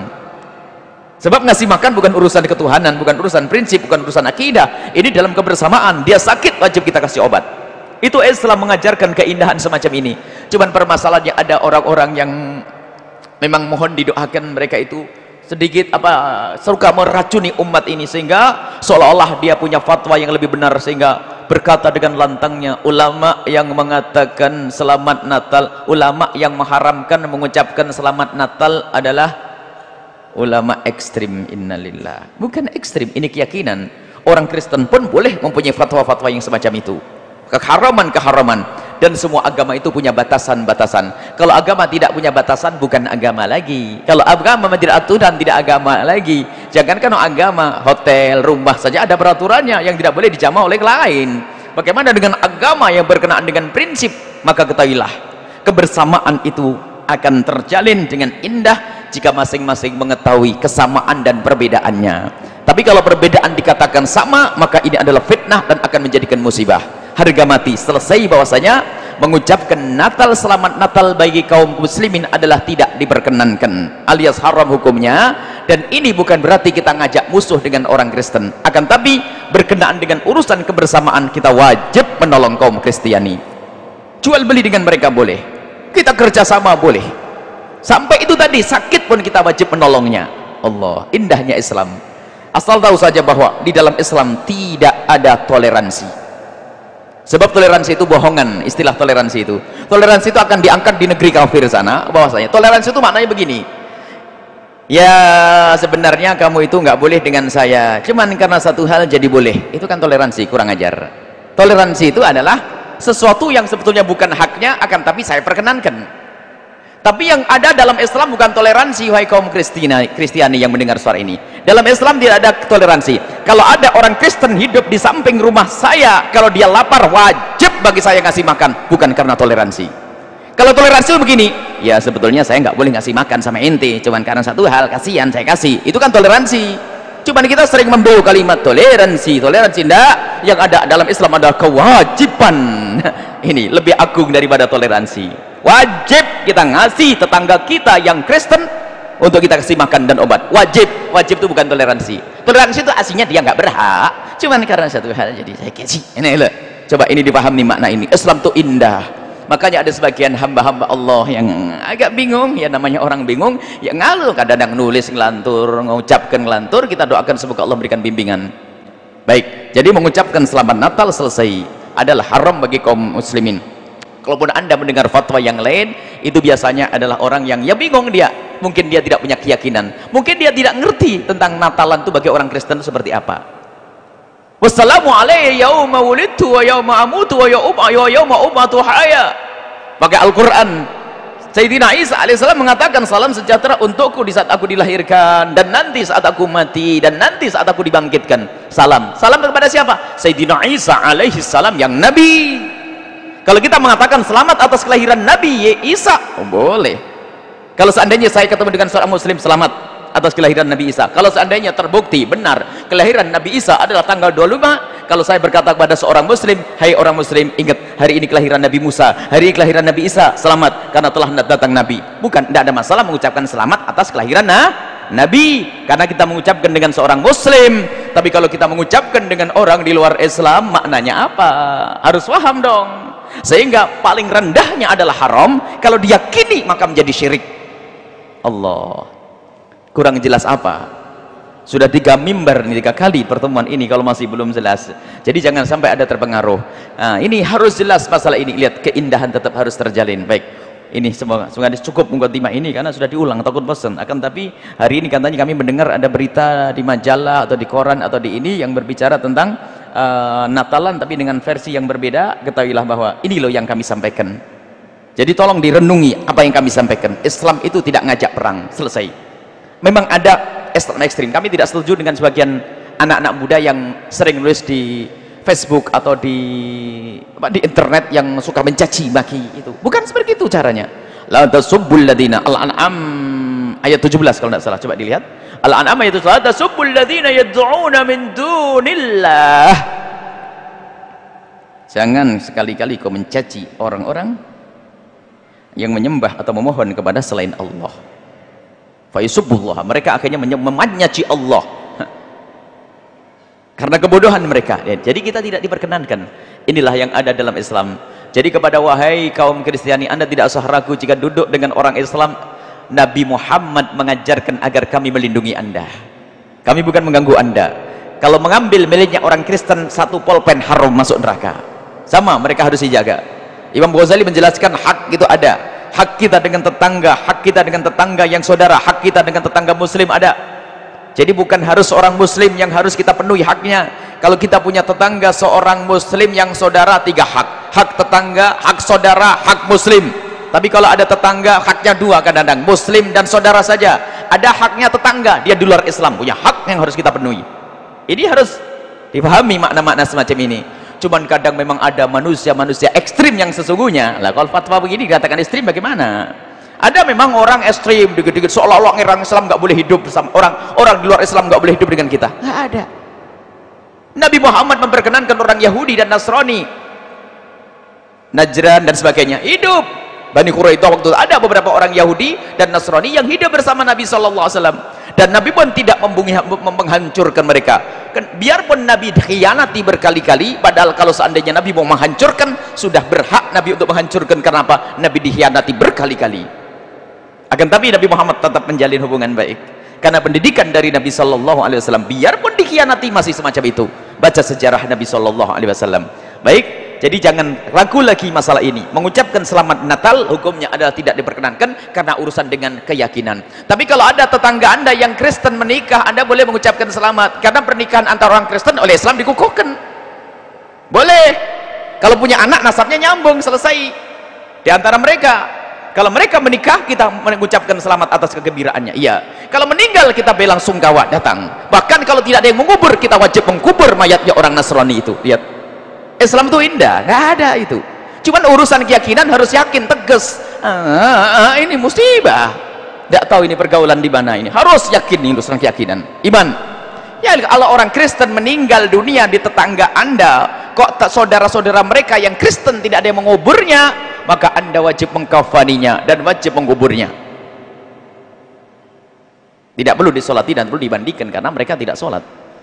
Sebab ngasih makan bukan urusan ketuhanan, bukan urusan prinsip, bukan urusan akidah. Ini dalam kebersamaan. Dia sakit, wajib kita kasih obat. Itu Islam mengajarkan keindahan semacam ini. Cuman permasalahannya ada orang-orang yang memang mohon didoakan, mereka itu sedikit apa suka meracuni umat ini, sehingga seolah-olah dia punya fatwa yang lebih benar, sehingga berkata dengan lantangnya, ulama yang mengatakan selamat Natal, ulama yang mengharamkan mengucapkan selamat Natal adalah ulama ekstrim. Innalillah. Bukan ekstrim, ini keyakinan. Orang Kristen pun boleh mempunyai fatwa-fatwa yang semacam itu, keharaman-keharaman. Dan semua agama itu punya batasan-batasan. Kalau agama tidak punya batasan, bukan agama lagi. Kalau agama tidak aturan, tidak agama lagi. Jangankan agama, hotel, rumah saja ada peraturannya yang tidak boleh dijamah oleh lain. Bagaimana dengan agama yang berkenaan dengan prinsip? Maka ketahuilah, kebersamaan itu akan terjalin dengan indah jika masing-masing mengetahui kesamaan dan perbedaannya. Tapi kalau perbedaan dikatakan sama, maka ini adalah fitnah dan akan menjadikan musibah, harga mati. Selesai bahwasanya mengucapkan Natal, selamat Natal bagi kaum muslimin adalah tidak diperkenankan, alias haram hukumnya. Dan ini bukan berarti kita ngajak musuh dengan orang Kristen, akan tapi berkenaan dengan urusan kebersamaan kita wajib menolong kaum Kristiani. Jual beli dengan mereka boleh, kita kerjasama boleh, sampai itu tadi sakit pun kita wajib menolongnya. Allah, indahnya Islam. Asal tahu saja bahwa di dalam Islam tidak ada toleransi. Sebab toleransi itu bohongan. Istilah toleransi itu, toleransi itu akan diangkat di negeri kafir sana bahwasanya toleransi itu maknanya begini: Ya sebenarnya kamu itu nggak boleh dengan saya, cuman karena satu hal jadi boleh. Itu kan toleransi, kurang ajar. Toleransi itu adalah sesuatu yang sebetulnya bukan haknya, akan tapi saya perkenankan. Tapi yang ada dalam Islam bukan toleransi, wahai kaum Kristiani, Kristiani yang mendengar suara ini. Dalam Islam tidak ada toleransi. Kalau ada orang Kristen hidup di samping rumah saya, kalau dia lapar wajib bagi saya ngasih makan, bukan karena toleransi. Kalau toleransi itu begini, ya sebetulnya saya nggak boleh ngasih makan sama ente, cuman karena satu hal, kasihan saya kasih. Itu kan toleransi. Cuman kita sering membawa kalimat toleransi, toleransi. Tidak, yang ada dalam Islam adalah kewajiban. Ini lebih agung daripada toleransi. Wajib kita ngasih tetangga kita yang Kristen untuk kita kasih makan dan obat. Wajib, wajib itu bukan toleransi. Toleransi itu aslinya dia nggak berhak, cuman karena satu hal jadi saya kasih. Ini loh. Coba ini dipahami makna ini. Islam itu indah. Makanya ada sebagian hamba-hamba Allah yang agak bingung, ya namanya orang bingung, ya ngaluh, kadang-kadang nulis ngelantur, mengucapkan ngelantur, kita doakan semoga Allah berikan bimbingan. Baik, jadi mengucapkan selamat Natal selesai adalah haram bagi kaum muslimin. Kalaupun Anda mendengar fatwa yang lain, itu biasanya adalah orang yang ya bingung dia, mungkin dia tidak punya keyakinan, mungkin dia tidak ngerti tentang Natalan itu bagi orang Kristen seperti apa. Wassalamu alaihi yauma wulidtu wa yauma amutu wa yauma ub'atsu hayya. Pakai Al-Qur'an. Sayyidina Isa alaihissalam mengatakan salam sejahtera untukku di saat aku dilahirkan dan nanti saat aku mati dan nanti saat aku dibangkitkan. Salam. Salam kepada siapa? Sayyidina Isa alaihissalam yang nabi. Kalau kita mengatakan selamat atas kelahiran Nabi Isa, oh boleh. Kalau seandainya saya ketemu dengan seorang muslim, selamat atas kelahiran Nabi Isa. Kalau seandainya terbukti benar kelahiran Nabi Isa adalah tanggal dua puluh lima, kalau saya berkata kepada seorang muslim, hai orang muslim, ingat hari ini kelahiran Nabi Musa, hari ini kelahiran Nabi Isa, selamat karena telah datang Nabi. Bukan, tidak ada masalah mengucapkan selamat atas kelahiran nah, Nabi, karena kita mengucapkan dengan seorang muslim. Tapi kalau kita mengucapkan dengan orang di luar Islam, maknanya apa? Harus paham dong. Sehingga paling rendahnya adalah haram, kalau diyakini maka menjadi syirik. Allah, kurang jelas apa? Sudah tiga mimbar nih, tiga kali pertemuan ini kalau masih belum jelas. Jadi jangan sampai ada terpengaruh. Nah, ini harus jelas masalah ini. Lihat, keindahan tetap harus terjalin. Baik, ini semoga semoga cukup mukadimah ini karena sudah diulang, takut bosan. Akan tapi hari ini katanya kami mendengar ada berita di majalah atau di koran atau di ini yang berbicara tentang uh, Natalan tapi dengan versi yang berbeda. Ketahuilah bahwa ini loh yang kami sampaikan. Jadi tolong direnungi apa yang kami sampaikan. Islam itu tidak ngajak perang, selesai. Memang ada Islam ekstrim. Kami tidak setuju dengan sebagian anak-anak muda yang sering nulis di Facebook atau di apa, di internet yang suka mencaci maki itu. Bukan seperti itu caranya. La tasubbul ladina Al-An'am ayat tujuh belas kalau tidak salah. Coba dilihat. Al-An'am ayat tujuh belas. La tasubbul ladina yad'una min dunillah. Jangan sekali-kali kau mencaci orang-orang yang menyembah atau memohon kepada selain Allah. Fayusubbullah, mereka akhirnya memanyaci Allah karena kebodohan mereka. Jadi kita tidak diperkenankan. Inilah yang ada dalam Islam. Jadi kepada wahai kaum Kristiani, Anda tidak usah ragu jika duduk dengan orang Islam. Nabi Muhammad mengajarkan agar kami melindungi Anda. Kami bukan mengganggu Anda. Kalau mengambil miliknya orang Kristen, satu polpen haram masuk neraka. Sama, mereka harus dijaga. Imam Ghazali menjelaskan hak itu ada. Hak kita dengan tetangga, hak kita dengan tetangga yang saudara, hak kita dengan tetangga muslim ada. Jadi bukan harus orang muslim yang harus kita penuhi haknya. Kalau kita punya tetangga seorang muslim yang saudara, tiga hak. Hak tetangga, hak saudara, hak muslim. Tapi kalau ada tetangga, haknya dua kadang-kadang, muslim dan saudara saja. Ada haknya tetangga, dia di luar Islam, punya hak yang harus kita penuhi. Ini harus dipahami makna-makna semacam ini. Cuman kadang memang ada manusia-manusia ekstrim yang sesungguhnya. Lah kalau fatwa begini dikatakan ekstrim bagaimana? Ada memang orang ekstrim, dikit-dikit seolah-olah orang Islam nggak boleh hidup bersama orang orang di luar Islam nggak boleh hidup dengan kita. Nggak ada. Nabi Muhammad memperkenankan orang Yahudi dan Nasrani, Najran dan sebagainya hidup. Bani Quraidah waktu itu ada beberapa orang Yahudi dan Nasrani yang hidup bersama Nabi Shallallahu Alaihi Wasallam. Dan Nabi pun tidak menghancurkan mereka. Biarpun Nabi dikhianati berkali-kali, padahal kalau seandainya Nabi mau menghancurkan, sudah berhak Nabi untuk menghancurkan. Kenapa? Nabi dikhianati berkali-kali. Akan tapi Nabi Muhammad tetap menjalin hubungan baik. Karena pendidikan dari Nabi Shallallahu Alaihi Wasallam, biarpun dikhianati masih semacam itu. Baca sejarah Nabi Shallallahu Alaihi Wasallam. Baik. Jadi jangan ragu lagi masalah ini. Mengucapkan selamat Natal hukumnya adalah tidak diperkenankan karena urusan dengan keyakinan. Tapi kalau ada tetangga Anda yang Kristen menikah, Anda boleh mengucapkan selamat karena pernikahan antara orang Kristen oleh Islam dikukuhkan. Boleh. Kalau punya anak nasabnya nyambung, selesai. Di antara mereka kalau mereka menikah, kita mengucapkan selamat atas kegembiraannya. Iya. Kalau meninggal, kita bilang sungkawa datang. Bahkan kalau tidak ada yang mengubur, kita wajib mengkubur mayatnya orang Nasrani itu. Lihat. Islam itu indah. Nggak ada itu. Cuman urusan keyakinan harus yakin, tegas. Ah, ah, ini musibah. Tidak tahu ini pergaulan di mana ini. Harus yakin ini urusan keyakinan. Iman. Ya, kalau orang Kristen meninggal dunia di tetangga Anda, kok saudara-saudara mereka yang Kristen tidak ada yang menguburnya, maka Anda wajib mengkafaninya dan wajib menguburnya. Tidak perlu disolati dan perlu dibandingkan karena mereka tidak sholat.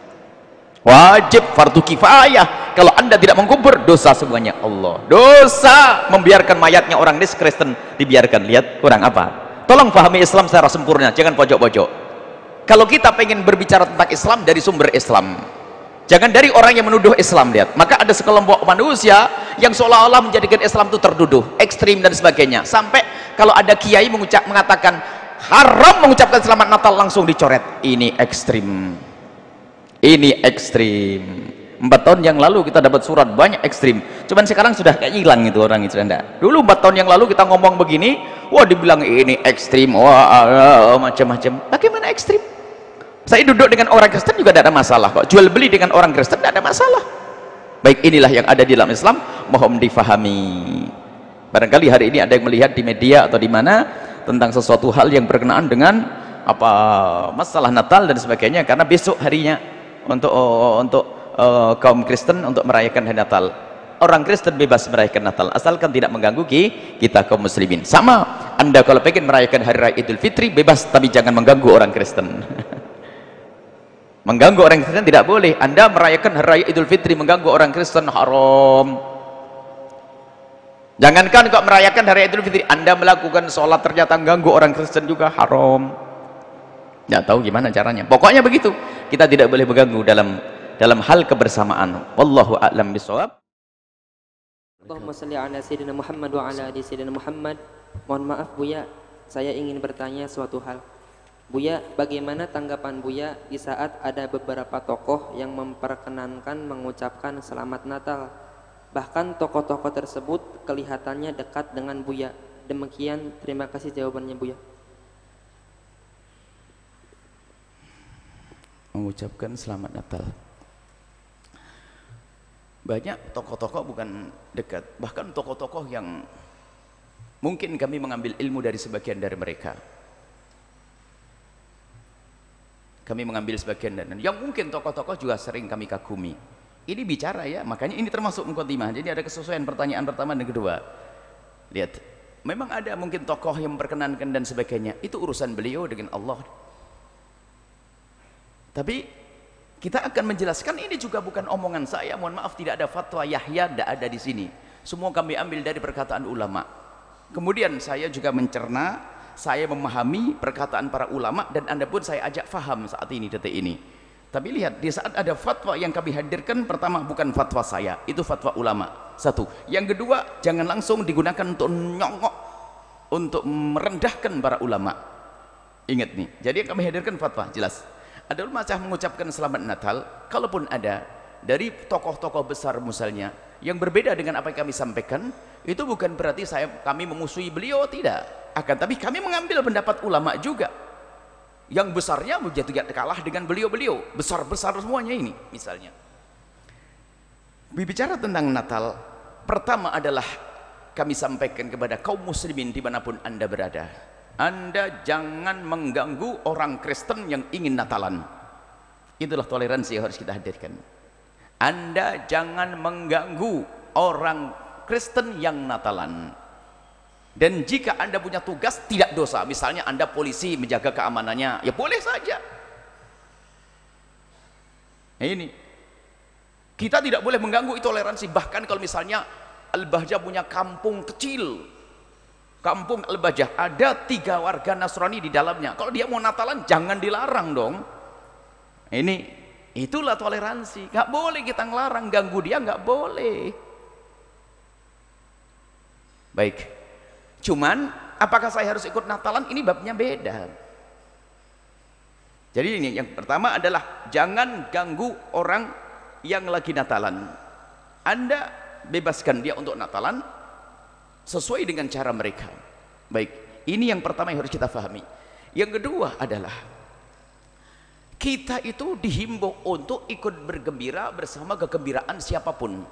Wajib fardu kifayah. Kalau Anda tidak mengubur, dosa semuanya. Allah, dosa membiarkan mayatnya orang Kristen dibiarkan. Lihat kurang apa? Tolong pahami Islam secara sempurna, jangan pojok-pojok. Kalau kita pengen berbicara tentang Islam dari sumber Islam, jangan dari orang yang menuduh Islam. Lihat, maka ada sekelompok manusia yang seolah-olah menjadikan Islam itu tertuduh, ekstrim dan sebagainya. Sampai kalau ada kiai mengucap, mengatakan haram mengucapkan selamat Natal, langsung dicoret. Ini ekstrim. Ini ekstrim. Empat tahun yang lalu kita dapat surat banyak ekstrim. Cuman sekarang sudah kayak hilang itu orang itu. Dulu empat tahun yang lalu kita ngomong begini, wah dibilang ini ekstrim, wah macam-macam. Bagaimana ekstrim? Saya duduk dengan orang Kristen juga tidak ada masalah kok. Jual beli dengan orang Kristen tidak ada masalah. Baik, inilah yang ada di dalam Islam, mohon difahami. Barangkali hari ini ada yang melihat di media atau di mana tentang sesuatu hal yang berkenaan dengan apa masalah Natal dan sebagainya, karena besok harinya untuk uh, untuk uh, kaum Kristen untuk merayakan hari Natal. Orang Kristen bebas merayakan Natal asalkan tidak mengganggu kita kaum muslimin. Sama, Anda kalau pengen merayakan hari raya Idul Fitri bebas, tapi jangan mengganggu orang Kristen. Mengganggu orang Kristen tidak boleh. Anda merayakan hari raya Idul Fitri mengganggu orang Kristen, haram. Jangankan kok merayakan hari raya Idul Fitri, Anda melakukan sholat ternyata mengganggu orang Kristen juga, haram. Tidak tahu gimana caranya. Pokoknya begitu. Kita tidak boleh mengganggu dalam dalam hal kebersamaan. Wallahu a'lam bishawab. Allahumma shalli ala sayyidina Muhammad wa ala ali sayyidina Muhammad. Mohon maaf Buya, saya ingin bertanya suatu hal. Buya, bagaimana tanggapan Buya di saat ada beberapa tokoh yang memperkenankan mengucapkan selamat Natal? Bahkan tokoh-tokoh tersebut kelihatannya dekat dengan Buya. Demikian, terima kasih jawabannya Buya. Mengucapkan selamat Natal. Banyak tokoh-tokoh bukan dekat, bahkan tokoh-tokoh yang mungkin kami mengambil ilmu dari sebagian dari mereka. Kami mengambil sebagian dan yang mungkin tokoh-tokoh juga sering kami kagumi. Ini bicara ya, makanya ini termasuk mukadimah. Jadi ada kesesuaian pertanyaan pertama dan kedua. Lihat, memang ada mungkin tokoh yang memperkenankan dan sebagainya. Itu urusan beliau dengan Allah. Tapi kita akan menjelaskan ini juga bukan omongan saya. Mohon maaf, tidak ada fatwa Yahya, tidak ada di sini. Semua kami ambil dari perkataan ulama. Kemudian saya juga mencerna, saya memahami perkataan para ulama, dan Anda pun saya ajak faham saat ini, detik ini. Tapi lihat, di saat ada fatwa yang kami hadirkan, pertama bukan fatwa saya, itu fatwa ulama. Satu. Yang kedua, jangan langsung digunakan untuk nyongok, untuk merendahkan para ulama. Ingat nih, jadi yang kami hadirkan fatwa, jelas. Ada ulama yang mengucapkan selamat Natal, kalaupun ada dari tokoh-tokoh besar misalnya, yang berbeda dengan apa yang kami sampaikan, itu bukan berarti saya kami memusuhi beliau, tidak. Akan tapi kami mengambil pendapat ulama juga yang besarnya tidak kalah dengan beliau-beliau, besar-besar semuanya ini misalnya. Bicara tentang Natal, pertama adalah kami sampaikan kepada kaum muslimin dimanapun Anda berada, Anda jangan mengganggu orang Kristen yang ingin Natalan. Itulah toleransi yang harus kita hadirkan. Anda jangan mengganggu orang Kristen yang Natalan. Dan jika Anda punya tugas, tidak dosa. Misalnya Anda polisi menjaga keamanannya, ya boleh saja. Nah, ini kita tidak boleh mengganggu toleransi. Bahkan kalau misalnya Al-Bahjah punya kampung kecil, kampung Al-Bahjah ada tiga warga Nasrani di dalamnya, kalau dia mau Natalan jangan dilarang dong. Ini itulah toleransi. Gak boleh kita ngelarang, ganggu dia gak boleh. Baik. Cuman apakah saya harus ikut Natalan? Ini babnya beda. Jadi ini yang pertama adalah jangan ganggu orang yang lagi Natalan. Anda bebaskan dia untuk Natalan sesuai dengan cara mereka. Baik, ini yang pertama yang harus kita pahami. Yang kedua adalah kita itu dihimbau untuk ikut bergembira bersama kegembiraan siapapun.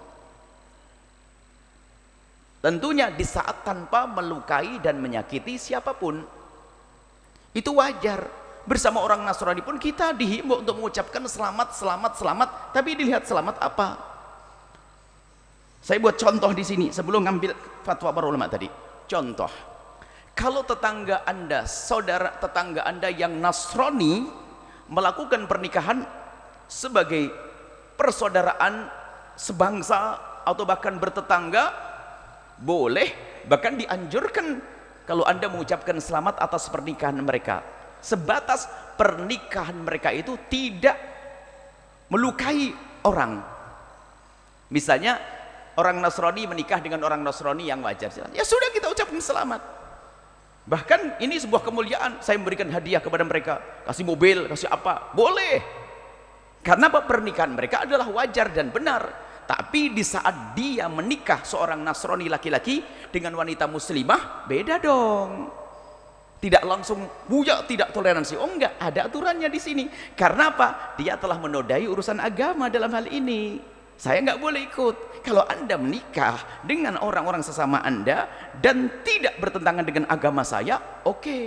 Tentunya di saat tanpa melukai dan menyakiti siapapun. Itu wajar. Bersama orang Nasrani pun kita dihimbau untuk mengucapkan selamat, selamat, selamat. Tapi dilihat selamat apa? Saya buat contoh di sini sebelum ngambil fatwa para ulama tadi. Contoh, kalau tetangga Anda, saudara tetangga Anda yang Nasrani melakukan pernikahan sebagai persaudaraan sebangsa atau bahkan bertetangga, boleh, bahkan dianjurkan kalau Anda mengucapkan selamat atas pernikahan mereka, sebatas pernikahan mereka itu tidak melukai orang. Misalnya orang Nasrani menikah dengan orang Nasrani yang wajar, ya sudah kita ucapkan selamat. Bahkan ini sebuah kemuliaan, saya memberikan hadiah kepada mereka, kasih mobil, kasih apa, boleh. Karena apa? Pernikahan mereka adalah wajar dan benar. Tapi di saat dia menikah seorang Nasrani laki-laki dengan wanita muslimah, beda dong. Tidak langsung buya, tidak toleransi. Oh enggak, ada aturannya di sini. Karena apa? Dia telah menodai urusan agama dalam hal ini. Saya enggak boleh ikut. Kalau Anda menikah dengan orang-orang sesama Anda dan tidak bertentangan dengan agama saya, oke. Okay.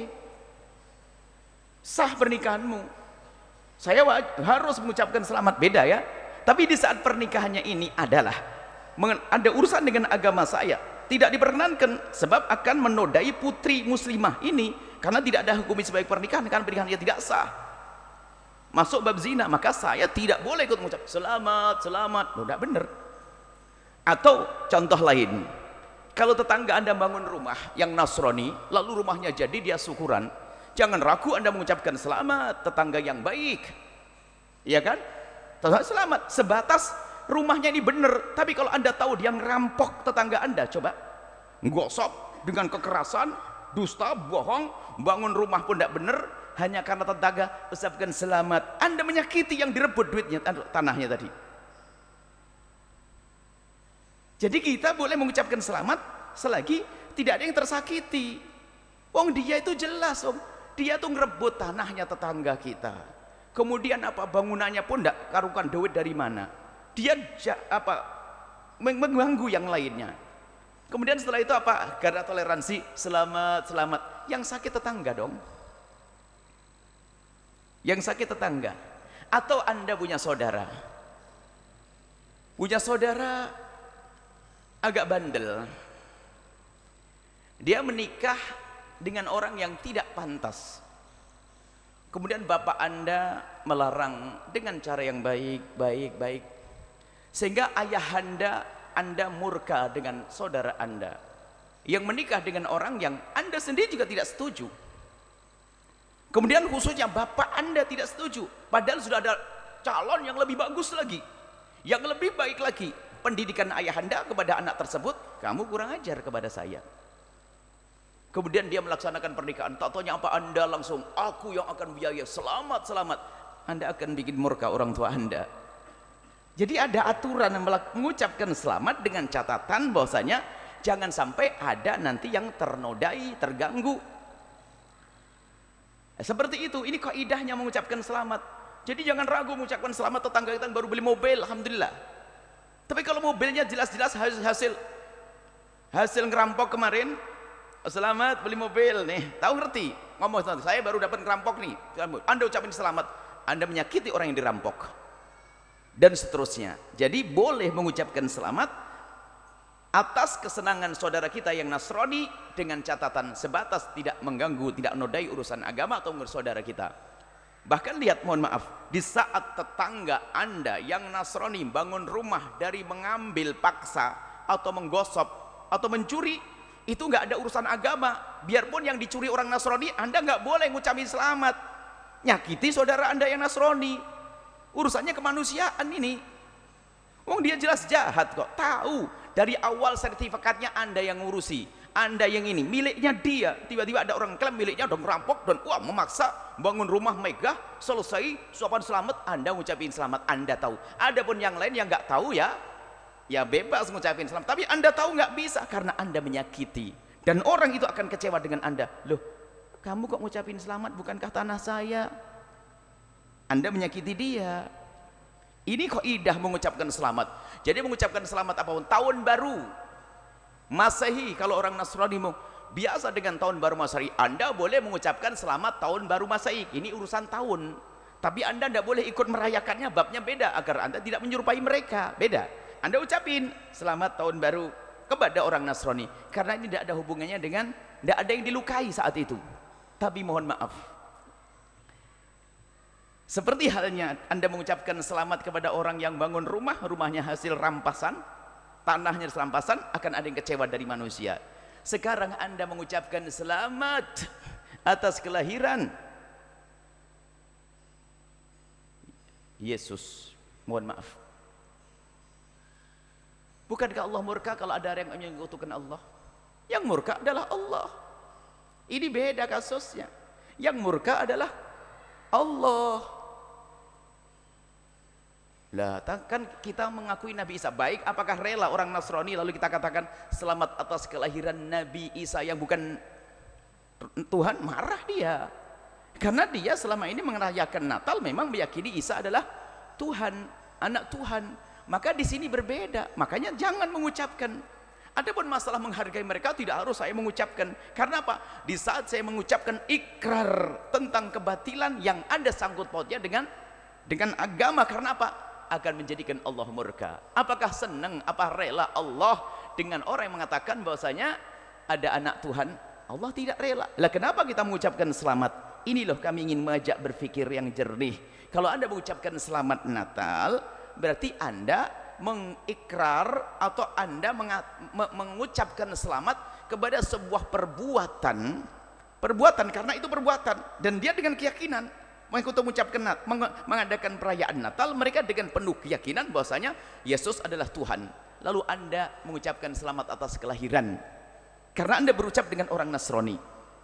Sah pernikahanmu. Saya harus mengucapkan selamat, beda ya. Tapi di saat pernikahannya ini adalah ada urusan dengan agama saya, tidak diperkenankan sebab akan menodai putri muslimah ini, karena tidak ada hukum sebagai pernikahan, karena pernikahannya tidak sah, masuk bab zina, maka saya tidak boleh ikut mengucap selamat, selamat. Loh, tidak benar. Atau contoh lain, kalau tetangga Anda bangun rumah yang Nasrani, lalu rumahnya jadi dia syukuran, jangan ragu Anda mengucapkan selamat, tetangga yang baik, iya kan? Selamat, sebatas rumahnya ini benar. Tapi kalau Anda tahu dia ngerampok tetangga Anda, coba nggosok dengan kekerasan, dusta, bohong, bangun rumah pun tidak benar, hanya karena tetangga ucapkan selamat, Anda menyakiti yang direbut duitnya, tanahnya tadi. Jadi kita boleh mengucapkan selamat selagi tidak ada yang tersakiti. Wong dia itu jelas, om, dia tuh ngerebut tanahnya tetangga kita. Kemudian apa, bangunannya pun tidak karukan duit dari mana, dia apa mengganggu yang lainnya. Kemudian setelah itu apa, karena toleransi, selamat selamat, yang sakit tetangga dong, yang sakit tetangga. Atau Anda punya saudara punya saudara agak bandel, dia menikah dengan orang yang tidak pantas. Kemudian bapak Anda melarang dengan cara yang baik, baik, baik. Sehingga ayahanda Anda murka dengan saudara Anda yang menikah dengan orang yang Anda sendiri juga tidak setuju. Kemudian khususnya bapak Anda tidak setuju, padahal sudah ada calon yang lebih bagus lagi, yang lebih baik lagi. Pendidikan ayahanda kepada anak tersebut, kamu kurang ajar kepada saya. Kemudian dia melaksanakan pernikahan, tak tanya apa, Anda langsung, aku yang akan biaya, selamat, selamat. Anda akan bikin murka orang tua Anda. Jadi ada aturan mengucapkan selamat dengan catatan bahwasanya jangan sampai ada nanti yang ternodai, terganggu. Seperti itu, ini kaidahnya mengucapkan selamat. Jadi jangan ragu mengucapkan selamat, tetangga kita baru beli mobil, alhamdulillah. Tapi kalau mobilnya jelas-jelas hasil hasil, hasil ngerampok kemarin, selamat beli mobil nih, tahu ngerti ngomong, saya baru dapat ngerampok nih, Anda ucapin selamat, Anda menyakiti orang yang dirampok dan seterusnya. Jadi boleh mengucapkan selamat atas kesenangan saudara kita yang Nasrani dengan catatan sebatas tidak mengganggu, tidak menodai urusan agama atau ngurus saudara kita. Bahkan lihat, mohon maaf, di saat tetangga Anda yang Nasrani bangun rumah dari mengambil paksa atau menggosok atau mencuri, itu nggak ada urusan agama. Biarpun yang dicuri orang Nasrani, Anda nggak boleh ngucapin selamat, nyakiti saudara Anda yang Nasrani. Urusannya kemanusiaan ini. Wong dia jelas jahat kok, tahu dari awal sertifikatnya Anda yang ngurusi, Anda yang ini miliknya dia, tiba-tiba ada orang klaim miliknya dan merampok dan wah memaksa bangun rumah megah, selesai sopan selamat, Anda ngucapin selamat, Anda tahu. Adapun yang lain yang nggak tahu ya ya bebas ngucapin selamat, tapi Anda tahu nggak bisa karena Anda menyakiti, dan orang itu akan kecewa dengan Anda. Loh, kamu kok ngucapin selamat, bukankah tanah saya? Anda menyakiti dia. Ini kok idah mengucapkan selamat. Jadi mengucapkan selamat apapun, tahun baru Masehi, kalau orang Nasrani mau biasa dengan tahun baru Masehi, Anda boleh mengucapkan selamat tahun baru Masehi. Ini urusan tahun, tapi Anda tidak boleh ikut merayakannya, babnya beda, agar Anda tidak menyerupai mereka. Beda. Anda ucapin selamat tahun baru kepada orang Nasrani, karena ini tidak ada hubungannya dengan, tidak ada yang dilukai saat itu. Tapi mohon maaf, seperti halnya Anda mengucapkan selamat kepada orang yang bangun rumah, rumahnya hasil rampasan, tanahnya rampasan, akan ada yang kecewa dari manusia. Sekarang Anda mengucapkan selamat atas kelahiran Yesus, mohon maaf, bukankah Allah murka kalau ada yang menyekutukan Allah? Yang murka adalah Allah. Ini beda kasusnya. Yang murka adalah Allah. Lah, kan kita mengakui Nabi Isa baik, apakah rela orang Nasrani lalu kita katakan selamat atas kelahiran Nabi Isa yang bukan Tuhan? Marah dia, karena dia selama ini merayakan Natal memang meyakini Isa adalah Tuhan, anak Tuhan. Maka di sini berbeda, makanya jangan mengucapkan. Adapun masalah menghargai mereka, tidak harus saya mengucapkan. Karena apa? Di saat saya mengucapkan ikrar tentang kebatilan yang ada sangkut pautnya dengan dengan agama, karena apa? Akan menjadikan Allah murka. Apakah senang, apa rela Allah dengan orang yang mengatakan bahwasanya ada anak Tuhan? Allah tidak rela. Lah kenapa kita mengucapkan selamat? Ini loh kami ingin mengajak berpikir yang jernih. Kalau Anda mengucapkan selamat Natal, berarti Anda mengikrar atau Anda mengucapkan selamat kepada sebuah perbuatan, perbuatan karena itu perbuatan, dan dia dengan keyakinan mengikuti mengucapkan, mengadakan perayaan Natal, mereka dengan penuh keyakinan bahwasanya Yesus adalah Tuhan. Lalu Anda mengucapkan selamat atas kelahiran karena Anda berucap dengan orang Nasrani.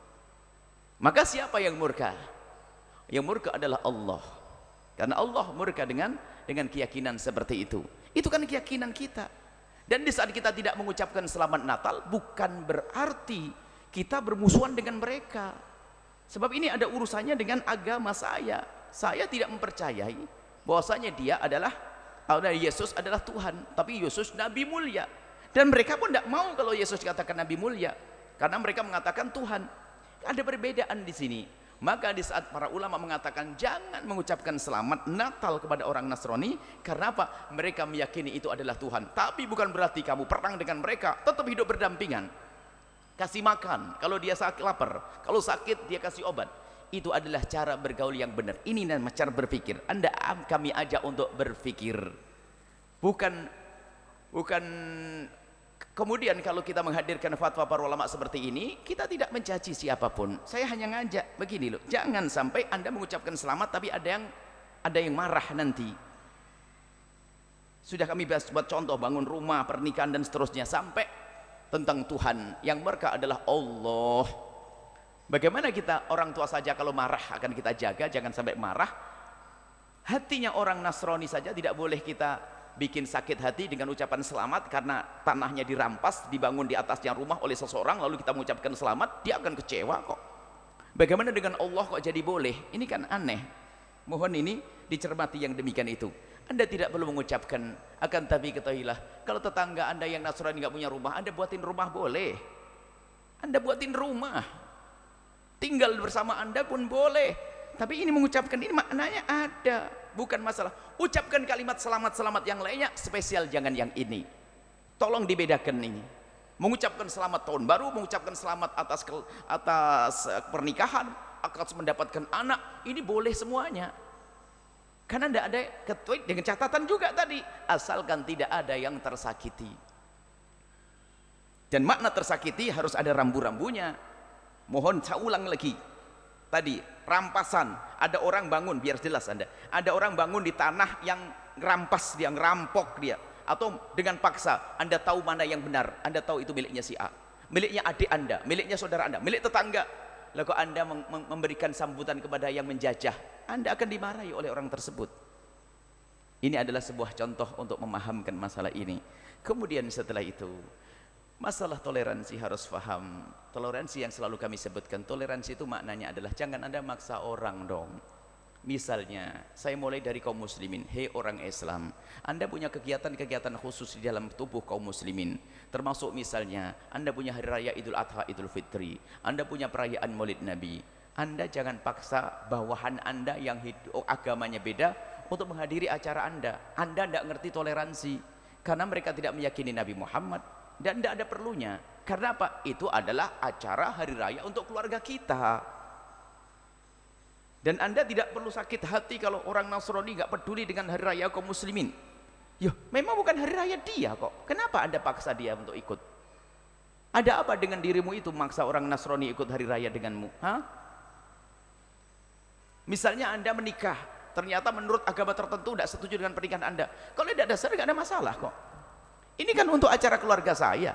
Maka siapa yang murka? Yang murka adalah Allah. Karena Allah murka dengan dengan keyakinan seperti itu. Itu kan keyakinan kita. Dan di saat kita tidak mengucapkan selamat Natal, bukan berarti kita bermusuhan dengan mereka. Sebab ini ada urusannya dengan agama saya. Saya tidak mempercayai bahwasanya dia adalah, Yesus adalah Tuhan, tapi Yesus Nabi mulia. Dan mereka pun tidak mau kalau Yesus dikatakan Nabi mulia, karena mereka mengatakan Tuhan. Ada perbedaan di sini. Maka di saat para ulama mengatakan jangan mengucapkan selamat Natal kepada orang Nasrani, karena apa? Mereka meyakini itu adalah Tuhan. Tapi bukan berarti kamu perang dengan mereka, tetap hidup berdampingan. Kasih makan kalau dia sakit, lapar, kalau sakit dia kasih obat. Itu adalah cara bergaul yang benar. Ini nama cara berpikir. Anda kami ajak untuk berpikir, bukan bukan kemudian kalau kita menghadirkan fatwa para ulama seperti ini, kita tidak mencaci siapapun. Saya hanya ngajak begini loh, jangan sampai Anda mengucapkan selamat tapi ada yang ada yang marah nanti. Sudah kami bahas buat contoh bangun rumah, pernikahan dan seterusnya, sampai tentang Tuhan. Yang murka adalah Allah. Bagaimana kita orang tua saja kalau marah akan kita jaga, jangan sampai marah. Hatinya orang Nasrani saja tidak boleh kita bikin sakit hati dengan ucapan selamat karena tanahnya dirampas, dibangun di atasnya rumah oleh seseorang, lalu kita mengucapkan selamat, dia akan kecewa kok. Bagaimana dengan Allah kok jadi boleh? Ini kan aneh. Mohon ini dicermati yang demikian itu. Anda tidak perlu mengucapkan, akan tapi ketahuilah, kalau tetangga Anda yang Nasrani nggak punya rumah, Anda buatin rumah boleh. Anda buatin rumah, tinggal bersama Anda pun boleh. Tapi ini mengucapkan, ini maknanya ada, bukan masalah. Ucapkan kalimat selamat-selamat yang lainnya, spesial jangan yang ini. Tolong dibedakan ini. Mengucapkan selamat tahun baru, mengucapkan selamat atas atas pernikahan, akan mendapatkan anak, ini boleh semuanya. Karena tidak ada, ketuai dengan catatan juga tadi, asalkan tidak ada yang tersakiti. Dan makna tersakiti harus ada rambu-rambunya. Mohon saya ulang lagi. Tadi rampasan, ada orang bangun, biar jelas Anda. Ada orang bangun di tanah yang rampas dia, ngerampok dia, atau dengan paksa. Anda tahu mana yang benar, Anda tahu itu miliknya si A. miliknya adik Anda, miliknya saudara Anda, milik tetangga. Lalu Anda memberikan sambutan kepada yang menjajah, Anda akan dimarahi oleh orang tersebut. Ini adalah sebuah contoh untuk memahamkan masalah ini. Kemudian setelah itu, masalah toleransi harus paham. Toleransi yang selalu kami sebutkan, toleransi itu maknanya adalah jangan Anda maksa orang dong. Misalnya, saya mulai dari kaum muslimin. Hei orang Islam, Anda punya kegiatan-kegiatan khusus di dalam tubuh kaum muslimin. Termasuk misalnya, Anda punya hari raya Idul Adha, Idul Fitri. Anda punya perayaan Maulid Nabi. Anda jangan paksa bawahan Anda yang hidup, agamanya beda untuk menghadiri acara Anda. Anda tidak ngerti toleransi. Karena mereka tidak meyakini Nabi Muhammad. Dan tidak ada perlunya. Karena apa? Itu adalah acara hari raya untuk keluarga kita. Dan Anda tidak perlu sakit hati kalau orang Nasrani nggak peduli dengan hari raya kaum muslimin. Yo, memang bukan hari raya dia kok. Kenapa Anda paksa dia untuk ikut? Ada apa dengan dirimu itu maksa orang Nasrani ikut hari raya denganmu? Hah? Misalnya Anda menikah, ternyata menurut agama tertentu tidak setuju dengan pernikahan Anda. Kalau tidak dasar nggak ada masalah kok. Ini kan untuk acara keluarga saya.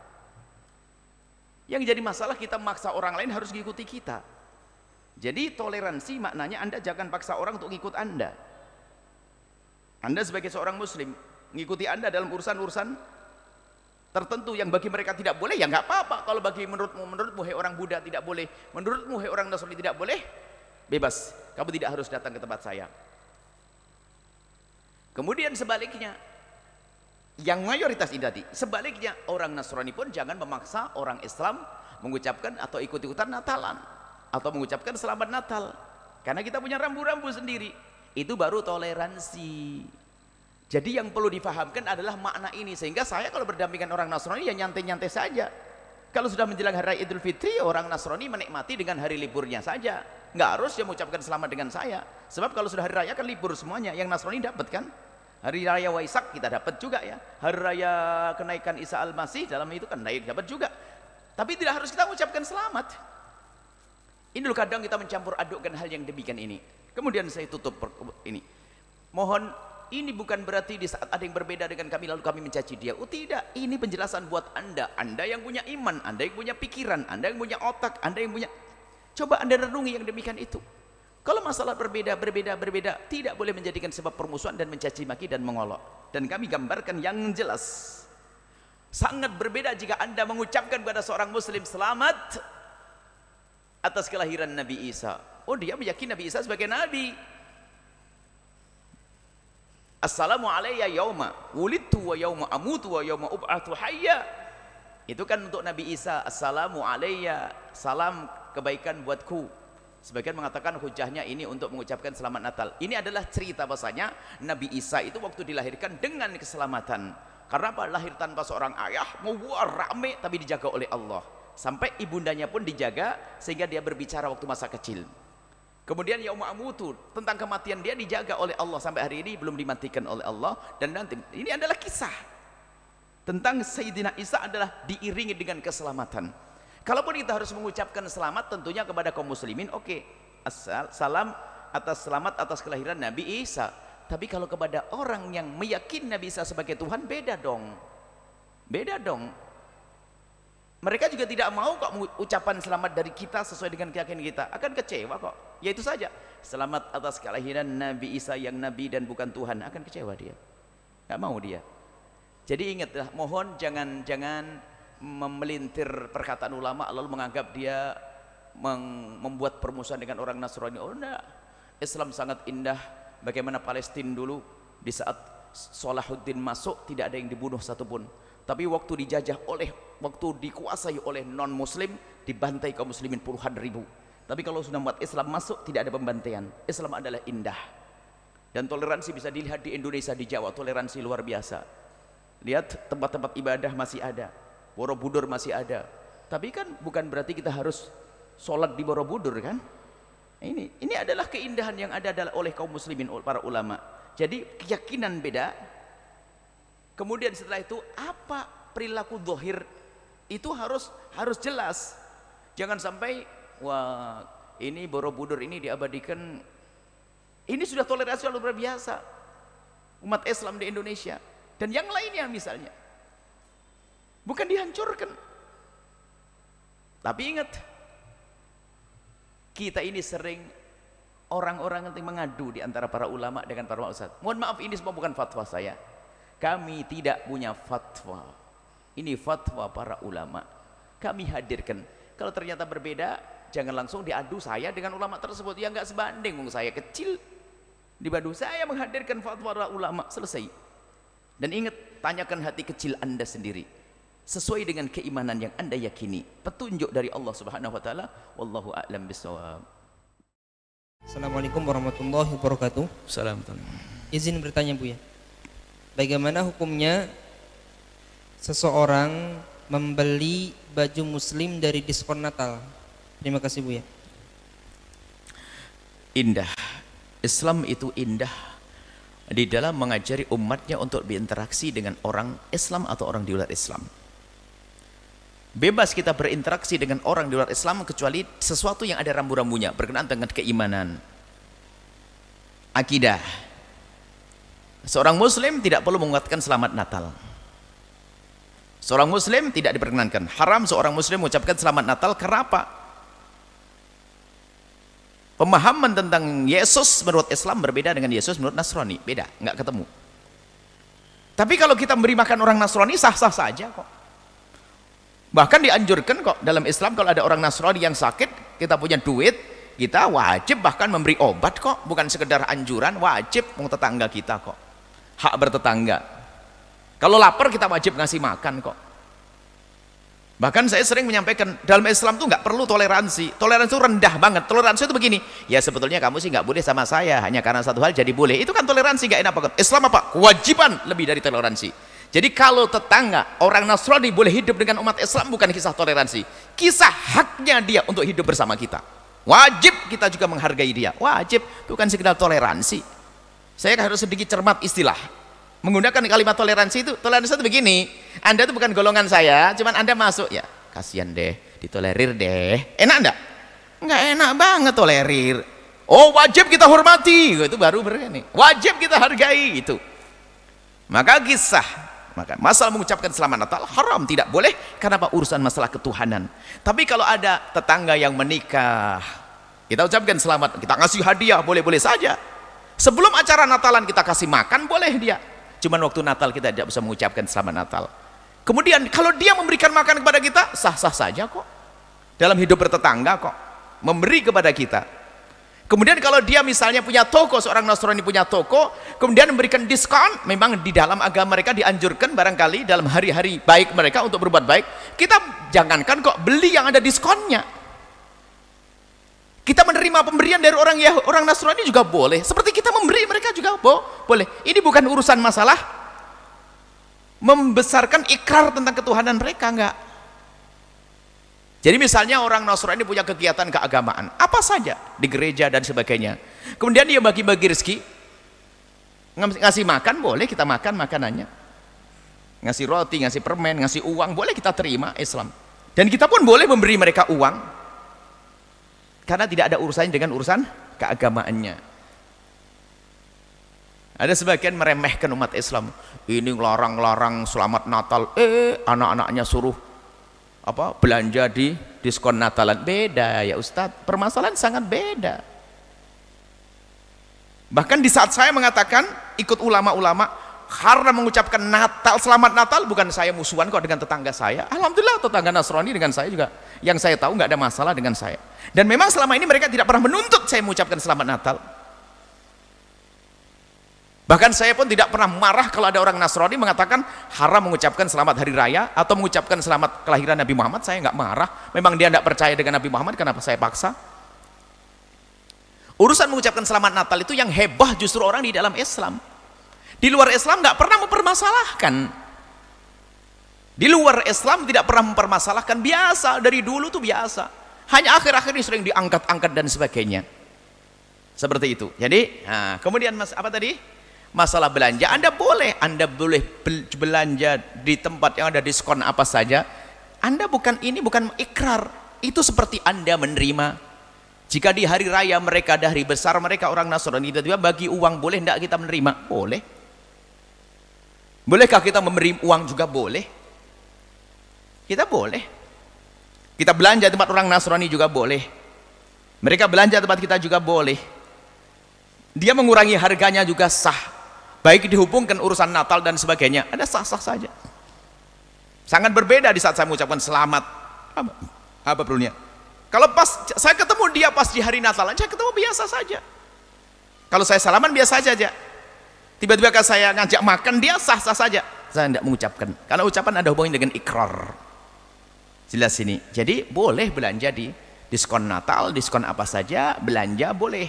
Yang jadi masalah kita maksa orang lain harus mengikuti kita. Jadi toleransi maknanya Anda jangan paksa orang untuk ikut Anda. Anda sebagai seorang muslim mengikuti Anda dalam urusan-urusan tertentu yang bagi mereka tidak boleh, ya nggak apa-apa. Kalau bagi menurutmu, menurutmu hai orang Buddha tidak boleh, menurutmu hai orang Nasrani tidak boleh, bebas, kamu tidak harus datang ke tempat saya. Kemudian sebaliknya, yang mayoritas ini tadi, sebaliknya orang Nasrani pun jangan memaksa orang Islam mengucapkan atau ikut-ikutan Natalan atau mengucapkan selamat Natal, karena kita punya rambu-rambu sendiri. Itu baru toleransi. Jadi yang perlu difahamkan adalah makna ini, sehingga saya kalau berdampingan orang Nasrani ya nyantai-nyantai saja. Kalau sudah menjelang hari Idul Fitri, orang Nasrani menikmati dengan hari liburnya saja, nggak harus dia mengucapkan selamat dengan saya. Sebab kalau sudah hari raya kan libur semuanya, yang Nasrani dapat kan. Hari raya Waisak kita dapat juga ya, hari raya kenaikan Isa Al-Masih dalam itu kan naik dapat juga. Tapi tidak harus kita mengucapkan selamat. Ini dulu kadang kita mencampur adukkan hal yang demikian ini. Kemudian saya tutup ini. Mohon, ini bukan berarti di saat ada yang berbeda dengan kami lalu kami mencaci dia. Oh tidak, ini penjelasan buat Anda. Anda yang punya iman, Anda yang punya pikiran, Anda yang punya otak, Anda yang punya. Coba Anda renungi yang demikian itu. Kalau masalah berbeda, berbeda, berbeda, tidak boleh menjadikan sebab permusuhan dan mencaci maki dan mengolok. Dan kami gambarkan yang jelas. Sangat berbeda jika Anda mengucapkan kepada seorang muslim selamat atas kelahiran Nabi Isa. Oh, dia meyakini Nabi Isa sebagai nabi. Assalamu alayya yauma wulidtu wa yauma amutu wa yauma ub'atsu hayya. Itu kan untuk Nabi Isa. Assalamu alayya, salam kebaikan buatku. Sebagian mengatakan hujahnya ini untuk mengucapkan selamat Natal. Ini adalah cerita bahasanya Nabi Isa itu waktu dilahirkan dengan keselamatan. Karena apa? Lahir tanpa seorang ayah, mau rame tapi dijaga oleh Allah. Sampai ibundanya pun dijaga sehingga dia berbicara waktu masa kecil. Kemudian yauma amutu, tentang kematian dia dijaga oleh Allah sampai hari ini belum dimatikan oleh Allah. Dan nanti ini adalah kisah tentang Sayyidina Isa adalah diiringi dengan keselamatan. Kalaupun kita harus mengucapkan selamat tentunya kepada kaum muslimin, oke, okay. Asal salam atas selamat atas kelahiran Nabi Isa. Tapi kalau kepada orang yang meyakini Nabi Isa sebagai Tuhan, beda dong. Beda dong. Mereka juga tidak mau kok ucapan selamat dari kita sesuai dengan keyakinan kita. Akan kecewa kok. Ya itu saja. Selamat atas kelahiran Nabi Isa yang Nabi dan bukan Tuhan. Akan kecewa dia. Nggak mau dia. Jadi ingatlah, mohon jangan jangan memelintir perkataan ulama lalu menganggap dia membuat permusuhan dengan orang Nasrani. Oh enggak. Islam sangat indah. Bagaimana Palestina dulu di saat Salahuddin masuk tidak ada yang dibunuh satupun. Tapi waktu dijajah oleh, waktu dikuasai oleh non muslim, dibantai kaum muslimin puluhan ribu. Tapi kalau sudah umat Islam masuk tidak ada pembantaian. Islam adalah indah. Dan toleransi bisa dilihat di Indonesia, di Jawa, toleransi luar biasa. Lihat tempat-tempat ibadah masih ada, Borobudur masih ada. Tapi kan bukan berarti kita harus sholat di Borobudur kan. Ini ini adalah keindahan yang ada oleh kaum muslimin, para ulama. Jadi keyakinan beda. Kemudian setelah itu apa perilaku zahir itu harus harus jelas. Jangan sampai wah ini Borobudur ini diabadikan. Ini sudah toleransi luar biasa umat Islam di Indonesia dan yang lainnya misalnya. Bukan dihancurkan. Tapi ingat, kita ini sering orang-orang yang mengadu di antara para ulama dengan para ustaz. Mohon maaf, ini semua bukan fatwa saya. Kami tidak punya fatwa. Ini fatwa para ulama. Kami hadirkan. Kalau ternyata berbeda, jangan langsung diadu saya dengan ulama tersebut. Ya nggak sebanding, wong saya kecil dibadu. Saya menghadirkan fatwa para ulama, selesai. Dan ingat, tanyakan hati kecil Anda sendiri. Sesuai dengan keimanan yang Anda yakini. Petunjuk dari Allah Subhanahu wa taala. Wallahu a'lam bishawab. Assalamualaikum warahmatullahi wabarakatuh. Assalamualaikum. Izin bertanya Buya, bagaimana hukumnya seseorang membeli baju muslim dari diskon Natal? Terima kasih Buya. Indah. Islam itu indah di dalam mengajari umatnya untuk berinteraksi dengan orang Islam atau orang di luar Islam. Bebas kita berinteraksi dengan orang di luar Islam kecuali sesuatu yang ada rambu-rambunya berkenaan dengan keimanan, akidah. Seorang muslim tidak perlu mengucapkan selamat Natal. Seorang muslim tidak diperkenankan. Haram seorang muslim mengucapkan selamat Natal. Kenapa? Pemahaman tentang Yesus menurut Islam berbeda dengan Yesus menurut Nasrani. Beda, nggak ketemu. Tapi kalau kita memberi makan orang Nasrani sah-sah saja kok. Bahkan dianjurkan kok dalam Islam kalau ada orang Nasrani yang sakit, kita punya duit, kita wajib bahkan memberi obat kok, bukan sekedar anjuran, wajib mau tetangga kita kok. Hak bertetangga. Kalau lapar kita wajib ngasih makan kok. Bahkan saya sering menyampaikan dalam Islam tuh nggak perlu toleransi. Toleransi itu rendah banget. Toleransi itu begini, ya sebetulnya kamu sih nggak boleh sama saya, hanya karena satu hal jadi boleh. Itu kan toleransi, nggak enak banget. Islam apa? Kewajiban lebih dari toleransi. Jadi kalau tetangga orang Nasrani boleh hidup dengan umat Islam, bukan kisah toleransi, kisah haknya dia untuk hidup bersama kita. Wajib kita juga menghargai dia, wajib, bukan sekedar toleransi. Saya harus sedikit cermat istilah menggunakan kalimat toleransi. Itu toleransi itu begini, Anda itu bukan golongan saya, cuman Anda masuk, ya kasihan deh, ditolerir deh. Enak enggak? Enggak enak banget tolerir. Oh wajib kita hormati, itu baru begini, wajib kita hargai itu. Maka kisah Maka masalah mengucapkan selamat Natal haram, tidak boleh. Kenapa? Urusan masalah ketuhanan. Tapi kalau ada tetangga yang menikah, kita ucapkan selamat, kita ngasih hadiah, boleh-boleh saja. Sebelum acara Natalan kita kasih makan, boleh dia. Cuman waktu Natal kita tidak bisa mengucapkan selamat Natal. Kemudian kalau dia memberikan makan kepada kita, sah-sah saja kok. Dalam hidup bertetangga kok, memberi kepada kita. Kemudian kalau dia misalnya punya toko, seorang Nasrani punya toko, kemudian memberikan diskon, memang di dalam agama mereka dianjurkan barangkali dalam hari-hari baik mereka untuk berbuat baik. Kita jangankan kok beli yang ada diskonnya. Kita menerima pemberian dari orang Yahudi, orang Nasrani juga boleh. Seperti kita memberi mereka juga bo boleh. Ini bukan urusan masalah membesarkan ikrar tentang ketuhanan mereka, enggak. Jadi misalnya orang Nasrani punya kegiatan keagamaan, apa saja di gereja dan sebagainya. Kemudian dia bagi-bagi rezeki, ngasih makan, boleh kita makan makanannya. Ngasih roti, ngasih permen, ngasih uang, boleh kita terima Islam. Dan kita pun boleh memberi mereka uang. Karena tidak ada urusannya dengan urusan keagamaannya. Ada sebagian meremehkan umat Islam. Ini larang-larang selamat Natal, eh anak-anaknya suruh apa belanja di diskon Natalan. Beda ya Ustadz, permasalahan sangat beda. Bahkan di saat saya mengatakan ikut ulama-ulama karena mengucapkan Natal, selamat Natal, bukan saya musuhan kok dengan tetangga saya. Alhamdulillah tetangga Nasrani dengan saya juga, yang saya tahu nggak ada masalah dengan saya. Dan memang selama ini mereka tidak pernah menuntut saya mengucapkan selamat Natal. Bahkan saya pun tidak pernah marah kalau ada orang Nasrani mengatakan haram mengucapkan selamat hari raya atau mengucapkan selamat kelahiran Nabi Muhammad. Saya nggak marah. Memang dia tidak percaya dengan Nabi Muhammad, kenapa saya paksa? Urusan mengucapkan selamat Natal itu yang hebah justru orang di dalam Islam. Di luar Islam nggak pernah mempermasalahkan. Di luar Islam tidak pernah mempermasalahkan, biasa, dari dulu tuh biasa. Hanya akhir-akhir ini sering diangkat-angkat dan sebagainya. Seperti itu. Jadi, nah, kemudian mas apa tadi? Masalah belanja, Anda boleh, Anda boleh belanja di tempat yang ada diskon apa saja. Anda bukan ini bukan ikrar, itu seperti Anda menerima. Jika di hari raya mereka, dari besar mereka orang Nasrani, tiba-tiba bagi uang, boleh tidak kita menerima? Boleh. Bolehkah kita memberi uang juga? Boleh. Kita boleh. Kita belanja tempat orang Nasrani juga boleh. Mereka belanja tempat kita juga boleh. Dia mengurangi harganya juga sah. Baik dihubungkan urusan Natal dan sebagainya, ada sah-sah saja. Sangat berbeda di saat saya mengucapkan selamat. Apa, apa perlunya? Kalau pas saya ketemu dia pas di hari Natal, saya ketemu biasa saja. Kalau saya salaman biasa saja. Tiba-tiba kalau saya ngajak makan, dia sah-sah saja. Saya tidak mengucapkan. Karena ucapan ada hubungannya dengan ikrar. Jelas ini. Jadi boleh belanja di diskon Natal, diskon apa saja, belanja boleh.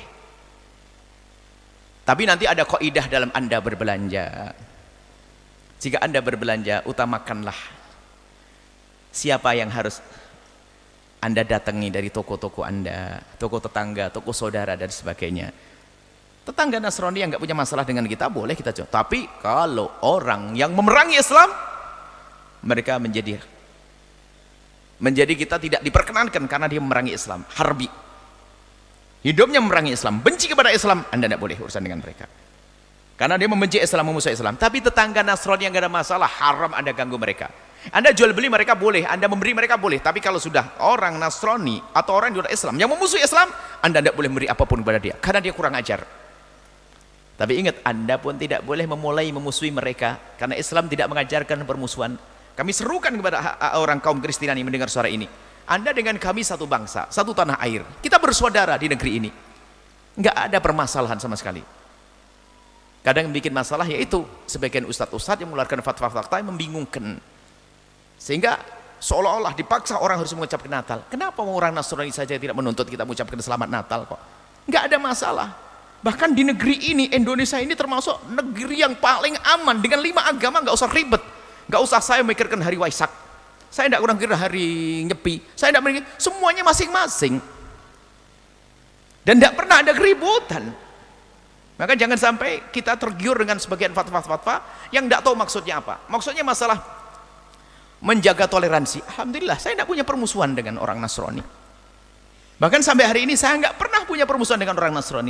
Tapi nanti ada kaidah dalam Anda berbelanja. Jika Anda berbelanja, utamakanlah siapa yang harus Anda datangi dari toko-toko Anda, toko tetangga, toko saudara dan sebagainya. Tetangga Nasrani yang nggak punya masalah dengan kita boleh kita coba. Tapi kalau orang yang memerangi Islam, mereka menjadi menjadi kita tidak diperkenankan karena dia memerangi Islam, harbi. Hidupnya memerangi Islam, benci kepada Islam, Anda tidak boleh urusan dengan mereka. Karena dia membenci Islam, memusuhi Islam. Tapi tetangga Nasrani yang nggak ada masalah, haram Anda ganggu mereka. Anda jual beli mereka boleh, Anda memberi mereka boleh. Tapi kalau sudah orang Nasrani atau orang di luar Islam yang memusuhi Islam, Anda tidak boleh memberi apapun kepada dia, karena dia kurang ajar. Tapi ingat, Anda pun tidak boleh memulai memusuhi mereka, karena Islam tidak mengajarkan permusuhan. Kami serukan kepada orang kaum Kristiani mendengar suara ini. Anda dengan kami satu bangsa, satu tanah air. Kita bersaudara di negeri ini. Nggak ada permasalahan sama sekali. Kadang yang bikin masalah yaitu sebagian ustadz-ustadz yang mengeluarkan fatwa-fatwa yang membingungkan. Sehingga seolah-olah dipaksa orang harus mengucapkan Natal. Kenapa orang Nasrani saja tidak menuntut kita mengucapkan selamat Natal kok? Nggak ada masalah. Bahkan di negeri ini, Indonesia ini termasuk negeri yang paling aman. Dengan lima agama nggak usah ribet. Nggak usah saya memikirkan hari Waisak. Saya tidak kurang kira hari Nyepi. Saya tidak memikirkan, semuanya masing-masing. Dan tidak pernah ada keributan. Maka jangan sampai kita tergiur dengan sebagian fatwa-fatwa yang tidak tahu maksudnya apa. Maksudnya masalah menjaga toleransi. Alhamdulillah, saya tidak punya permusuhan dengan orang Nasrani. Bahkan sampai hari ini saya nggak pernah punya permusuhan dengan orang Nasrani.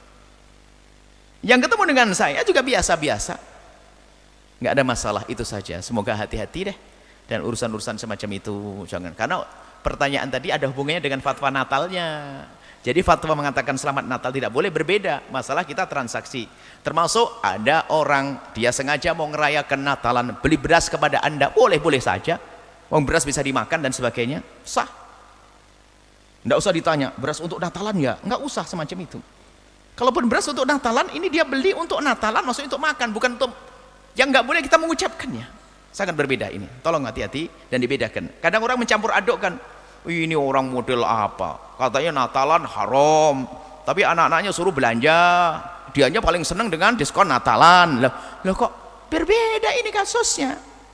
Yang ketemu dengan saya juga biasa-biasa, nggak ada masalah, itu saja. Semoga hati-hati deh dan urusan-urusan semacam itu jangan. Karena pertanyaan tadi ada hubungannya dengan fatwa Natalnya. Jadi fatwa mengatakan selamat Natal tidak boleh, berbeda. Masalah kita transaksi. Termasuk ada orang dia sengaja mau ngerayakan Natalan, beli beras kepada Anda, boleh-boleh saja. Wong beras bisa dimakan dan sebagainya, sah. Nggak usah ditanya beras untuk Natalan ya, nggak usah semacam itu. Kalaupun beras untuk Natalan, ini dia beli untuk Natalan, maksudnya untuk makan, bukan untuk yang nggak boleh kita mengucapkannya. Sangat berbeda ini. Tolong hati-hati dan dibedakan. Kadang orang mencampur adukkan. Ini orang model apa? Katanya Natalan haram, tapi anak-anaknya suruh belanja. Dianya paling senang dengan diskon Natalan. Loh, loh kok berbeda ini kasusnya?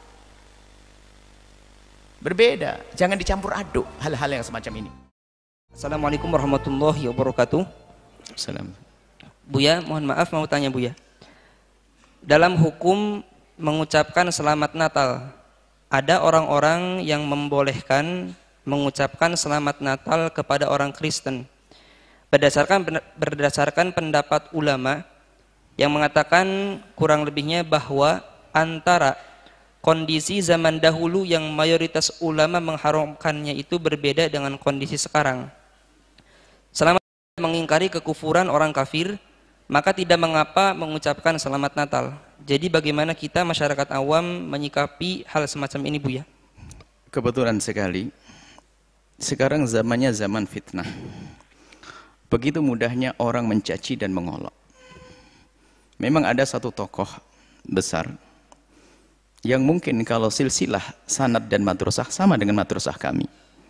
Berbeda. Jangan dicampur aduk hal-hal yang semacam ini. Assalamualaikum warahmatullahi wabarakatuh. Salam. Buya, mohon maaf mau tanya Buya. Dalam hukum mengucapkan selamat Natal, ada orang-orang yang membolehkan mengucapkan selamat Natal kepada orang Kristen berdasarkan berdasarkan pendapat ulama yang mengatakan kurang lebihnya bahwa antara kondisi zaman dahulu yang mayoritas ulama mengharamkannya itu berbeda dengan kondisi sekarang. Selama mengingkari kekufuran orang kafir, maka tidak mengapa mengucapkan selamat Natal. Jadi bagaimana kita masyarakat awam menyikapi hal semacam ini Buya? Kebetulan sekali, sekarang zamannya zaman fitnah. Begitu mudahnya orang mencaci dan mengolok. Memang ada satu tokoh besar yang mungkin kalau silsilah sanad dan madrasah sama dengan madrasah kami.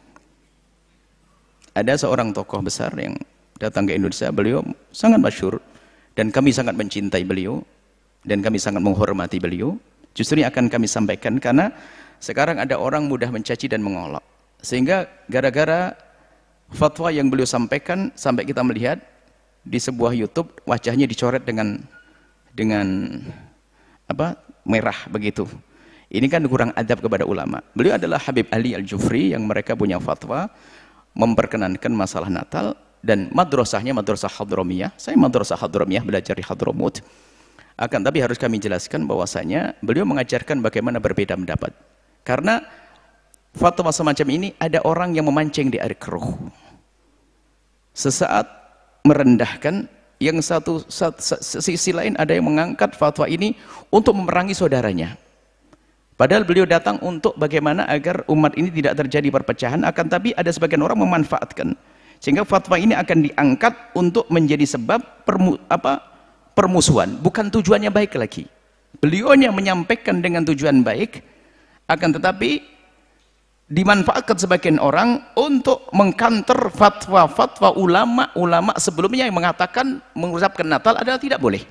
Ada seorang tokoh besar yang datang ke Indonesia, beliau sangat masyhur dan kami sangat mencintai beliau dan kami sangat menghormati beliau. Justru ini akan kami sampaikan karena sekarang ada orang mudah mencaci dan mengolok. Sehingga gara-gara fatwa yang beliau sampaikan sampai kita melihat di sebuah YouTube wajahnya dicoret dengan dengan apa merah begitu. Ini kan kurang adab kepada ulama. Beliau adalah Habib Ali Al-Jufri yang mereka punya fatwa memperkenankan masalah Natal dan madrasahnya madrasah Hadramiyah. Saya madrasah Hadramiyah belajar di Hadramut. Akan tapi harus kami jelaskan bahwasanya beliau mengajarkan bagaimana berbeda pendapat. Karena fatwa semacam ini ada orang yang memancing di air keruh. Sesaat merendahkan, yang satu, satu sisi lain ada yang mengangkat fatwa ini untuk memerangi saudaranya. Padahal beliau datang untuk bagaimana agar umat ini tidak terjadi perpecahan, akan tapi ada sebagian orang memanfaatkan sehingga fatwa ini akan diangkat untuk menjadi sebab permu, apa, permusuhan. Bukan tujuannya baik lagi. Beliaunya menyampaikan dengan tujuan baik, akan tetapi dimanfaatkan sebagian orang untuk mengkanter fatwa-fatwa ulama-ulama sebelumnya yang mengatakan mengucapkan Natal adalah tidak boleh.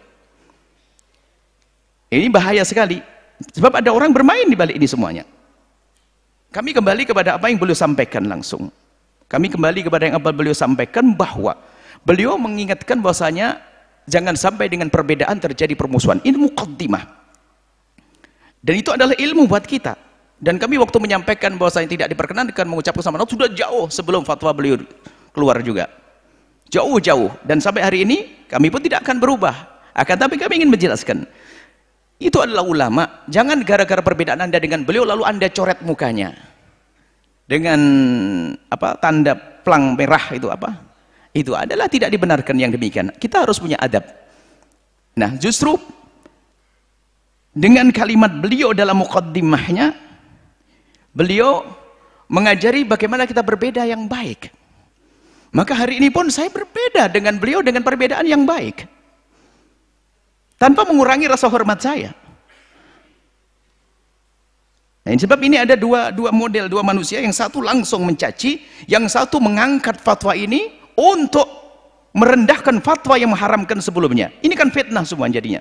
Ini bahaya sekali. Sebab ada orang bermain di balik ini semuanya. Kami kembali kepada apa yang beliau sampaikan langsung. Kami kembali kepada yang apa beliau sampaikan, bahwa beliau mengingatkan bahwasanya jangan sampai dengan perbedaan terjadi permusuhan. Ini muqaddimah. Dan itu adalah ilmu buat kita. Dan kami waktu menyampaikan bahwasanya tidak diperkenankan mengucapkan sama Allah sudah jauh sebelum fatwa beliau keluar juga. Jauh-jauh. Dan sampai hari ini kami pun tidak akan berubah. Akan tapi kami ingin menjelaskan. Itu adalah ulama. Jangan gara-gara perbedaan Anda dengan beliau lalu Anda coret mukanya dengan apa tanda plang merah itu apa? Itu adalah tidak dibenarkan yang demikian. Kita harus punya adab. Nah, justru dengan kalimat beliau dalam muqaddimahnya, beliau mengajari bagaimana kita berbeda yang baik. Maka hari ini pun saya berbeda dengan beliau dengan perbedaan yang baik, tanpa mengurangi rasa hormat saya. Nah, sebab ini ada dua, dua model, dua manusia, yang satu langsung mencaci, yang satu mengangkat fatwa ini untuk merendahkan fatwa yang mengharamkan sebelumnya. Ini kan fitnah semua jadinya.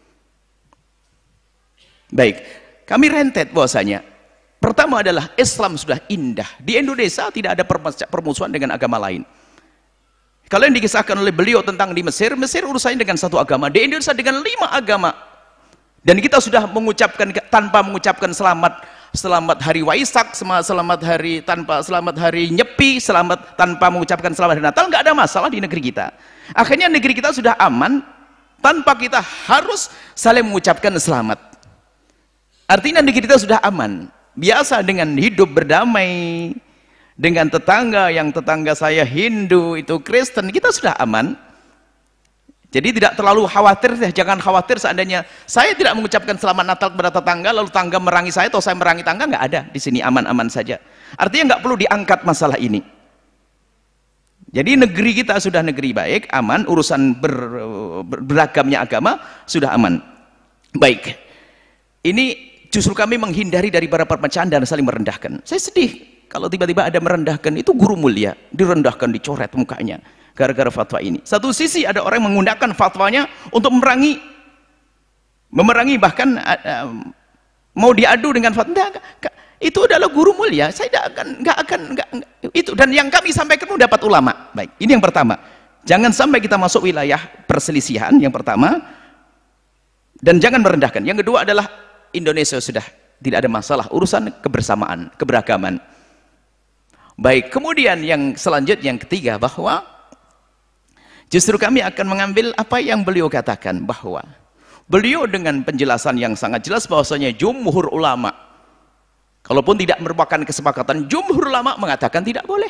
Baik, kami rentet bahwasanya pertama adalah Islam sudah indah. Di Indonesia tidak ada permusuhan dengan agama lain. Kalau yang dikisahkan oleh beliau tentang di Mesir, Mesir urusannya dengan satu agama, di Indonesia dengan lima agama. Dan kita sudah mengucapkan tanpa mengucapkan selamat selamat hari Waisak, selamat hari tanpa selamat hari Nyepi, selamat tanpa mengucapkan selamat hari Natal, nggak ada masalah di negeri kita. Akhirnya negeri kita sudah aman tanpa kita harus saling mengucapkan selamat. Artinya negeri kita sudah aman, biasa dengan hidup berdamai dengan tetangga, yang tetangga saya Hindu, itu Kristen, kita sudah aman. Jadi tidak terlalu khawatir, jangan khawatir seandainya saya tidak mengucapkan selamat Natal kepada tetangga, lalu tetangga merangi saya atau saya merangi tetangga, nggak ada. Di sini aman-aman saja. Artinya nggak perlu diangkat masalah ini. Jadi negeri kita sudah negeri baik, aman, urusan ber, ber, beragamnya agama sudah aman. Baik, ini justru kami menghindari dari para perpecahan dan saling merendahkan. Saya sedih kalau tiba-tiba ada merendahkan, itu guru mulia, direndahkan, dicoret mukanya gara-gara fatwa ini. Satu sisi ada orang yang menggunakan fatwanya untuk memerangi, memerangi bahkan uh, mau diadu dengan fatwa. Itu adalah guru mulia. Saya tidak akan, nggak akan, nggak, itu. Dan yang kami sampaikan itu dapat ulama. Baik, ini yang pertama. Jangan sampai kita masuk wilayah perselisihan. Yang pertama, dan jangan merendahkan. Yang kedua adalah Indonesia sudah tidak ada masalah urusan kebersamaan, keberagaman. Baik, kemudian yang selanjutnya yang ketiga, bahwa justru kami akan mengambil apa yang beliau katakan, bahwa beliau dengan penjelasan yang sangat jelas bahwasanya jumhur ulama, kalaupun tidak merupakan kesepakatan, jumhur ulama mengatakan tidak boleh.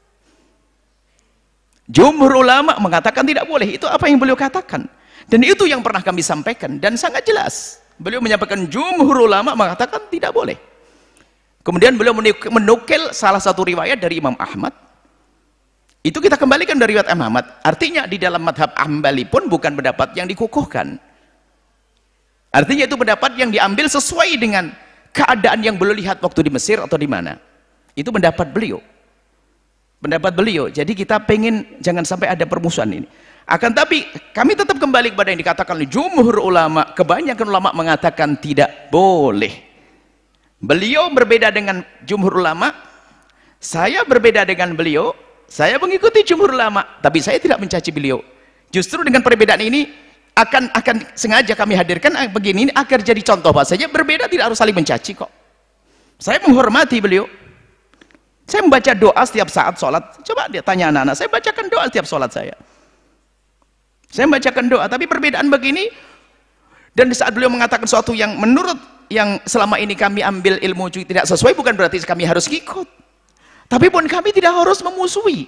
Jumhur ulama mengatakan tidak boleh. Itu apa yang beliau katakan. Dan itu yang pernah kami sampaikan dan sangat jelas. Beliau menyampaikan jumhur ulama mengatakan tidak boleh. Kemudian beliau menukil salah satu riwayat dari Imam Ahmad. Itu kita kembalikan dari riwayat Ahmad. Artinya di dalam madhab Hambali pun bukan pendapat yang dikukuhkan. Artinya itu pendapat yang diambil sesuai dengan keadaan yang beliau lihat waktu di Mesir atau di mana. Itu pendapat beliau. Pendapat beliau. Jadi kita pengen jangan sampai ada permusuhan ini. Akan tapi kami tetap kembali kepada yang dikatakan oleh jumhur ulama. Kebanyakan ulama mengatakan tidak boleh. Beliau berbeda dengan jumhur ulama. Saya berbeda dengan beliau. Saya mengikuti jumhur ulama, tapi saya tidak mencaci beliau. Justru dengan perbedaan ini akan akan sengaja kami hadirkan begini ini agar jadi contoh bahasanya berbeda tidak harus saling mencaci kok. Saya menghormati beliau. Saya membaca doa setiap saat sholat. Coba dia tanya anak-anak, saya bacakan doa setiap sholat saya. Saya membacakan doa, tapi perbedaan begini, dan di saat beliau mengatakan sesuatu yang menurut yang selama ini kami ambil ilmu tidak sesuai, bukan berarti kami harus ikut. Tapi pun kami tidak harus memusuhi.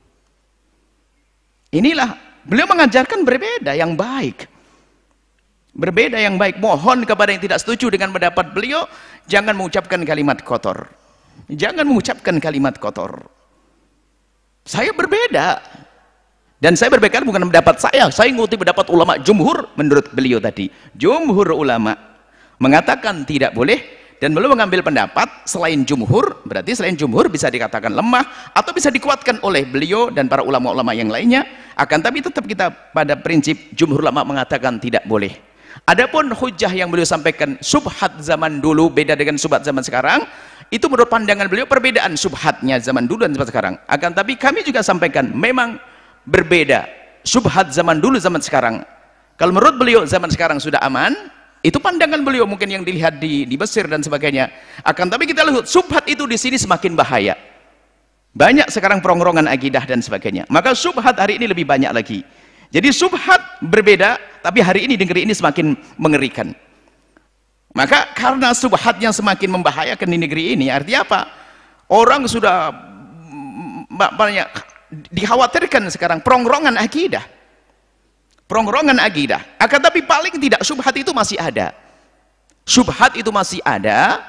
Inilah, beliau mengajarkan berbeda yang baik. Berbeda yang baik. Mohon kepada yang tidak setuju dengan pendapat beliau, jangan mengucapkan kalimat kotor. Jangan mengucapkan kalimat kotor. Saya berbeda. Dan saya berbeda bukan pendapat saya. Saya ngutip pendapat ulama jumhur menurut beliau tadi. Jumhur ulama mengatakan tidak boleh, dan belum mengambil pendapat selain jumhur. Berarti selain jumhur bisa dikatakan lemah atau bisa dikuatkan oleh beliau dan para ulama-ulama yang lainnya. Akan tapi tetap kita pada prinsip jumhur ulama mengatakan tidak boleh. Adapun hujah yang beliau sampaikan subhat zaman dulu beda dengan subhat zaman sekarang, itu menurut pandangan beliau perbedaan subhatnya zaman dulu dan zaman sekarang. Akan tapi kami juga sampaikan memang berbeda subhat zaman dulu zaman sekarang. Kalau menurut beliau zaman sekarang sudah aman, itu pandangan beliau mungkin yang dilihat di, di Mesir dan sebagainya. Akan tapi kita lihat subhat itu di sini semakin bahaya. Banyak sekarang perongrongan akidah dan sebagainya. Maka subhat hari ini lebih banyak lagi. Jadi subhat berbeda, tapi hari ini negeri ini semakin mengerikan. Maka karena subhat yang semakin membahayakan di negeri ini, artinya apa? Orang sudah banyak dikhawatirkan sekarang perongrongan akidah. Perongrongan akidah. Akan tapi paling tidak subhat itu masih ada. Subhat itu masih ada.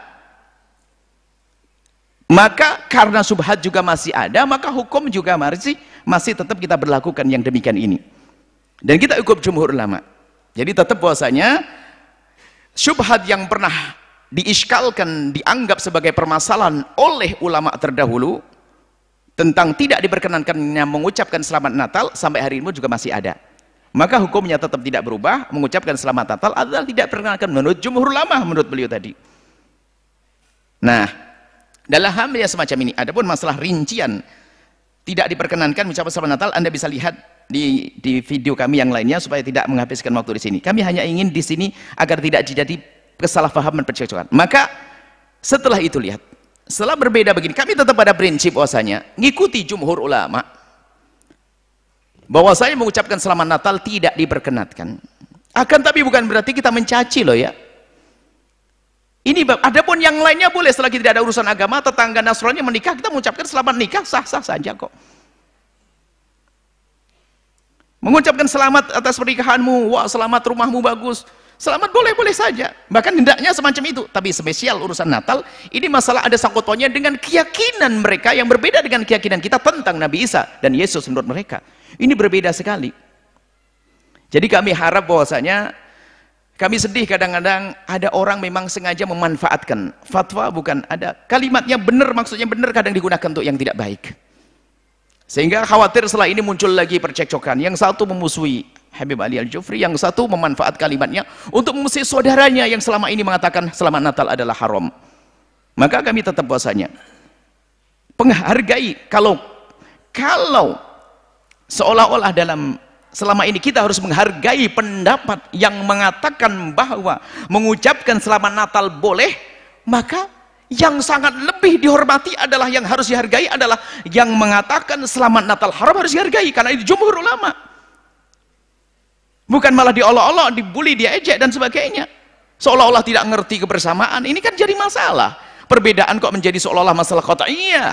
Maka karena subhat juga masih ada, maka hukum juga masih masih tetap kita berlakukan yang demikian ini. Dan kita ikut jumhur ulama. Jadi tetap bahwasanya syubhat yang pernah diiskalkan, dianggap sebagai permasalahan oleh ulama terdahulu tentang tidak diperkenankannya mengucapkan selamat Natal, sampai hari ini juga masih ada. Maka hukumnya tetap tidak berubah, mengucapkan selamat Natal adalah tidak diperkenankan menurut jumhur ulama, menurut beliau tadi. Nah, dalam hal yang semacam ini, adapun masalah rincian tidak diperkenankan mengucapkan selamat Natal, Anda bisa lihat di, di video kami yang lainnya supaya tidak menghabiskan waktu di sini. Kami hanya ingin di sini agar tidak terjadi kesalahpahaman percekcokan. Maka setelah itu lihat, setelah berbeda begini, kami tetap pada prinsip bahwasanya ngikuti jumhur ulama bahwasanya mengucapkan selamat Natal tidak diperkenankan. Akan tapi bukan berarti kita mencaci loh ya. Ini adapun yang lainnya boleh, selagi tidak ada urusan agama. Tetangga Nasrani menikah, kita mengucapkan selamat nikah, sah-sah saja kok. Mengucapkan selamat atas pernikahanmu, wah selamat rumahmu bagus, selamat boleh-boleh saja. Bahkan hendaknya semacam itu. Tapi spesial urusan Natal, ini masalah ada sangkut pautnya dengan keyakinan mereka yang berbeda dengan keyakinan kita tentang Nabi Isa dan Yesus menurut mereka. Ini berbeda sekali. Jadi kami harap bahwasanya, kami sedih kadang-kadang ada orang memang sengaja memanfaatkan fatwa, bukan ada kalimatnya benar, maksudnya benar, kadang digunakan untuk yang tidak baik. Sehingga khawatir setelah ini muncul lagi percekcokan. Yang satu memusuhi Habib Ali Al-Jufri, yang satu memanfaat kalimatnya untuk memusuhi saudaranya yang selama ini mengatakan selamat Natal adalah haram. Maka kami tetap bahwasanya penghargai, kalau kalau seolah-olah dalam selama ini kita harus menghargai pendapat yang mengatakan bahwa mengucapkan selamat Natal boleh, maka yang sangat lebih dihormati adalah, yang harus dihargai adalah yang mengatakan selamat Natal haram harus dihargai, karena itu jumhur ulama. Bukan malah diolok-olok, dibully, diejek dan sebagainya. Seolah-olah tidak ngerti kebersamaan. Ini kan jadi masalah. Perbedaan kok menjadi seolah-olah masalah qat'iyah.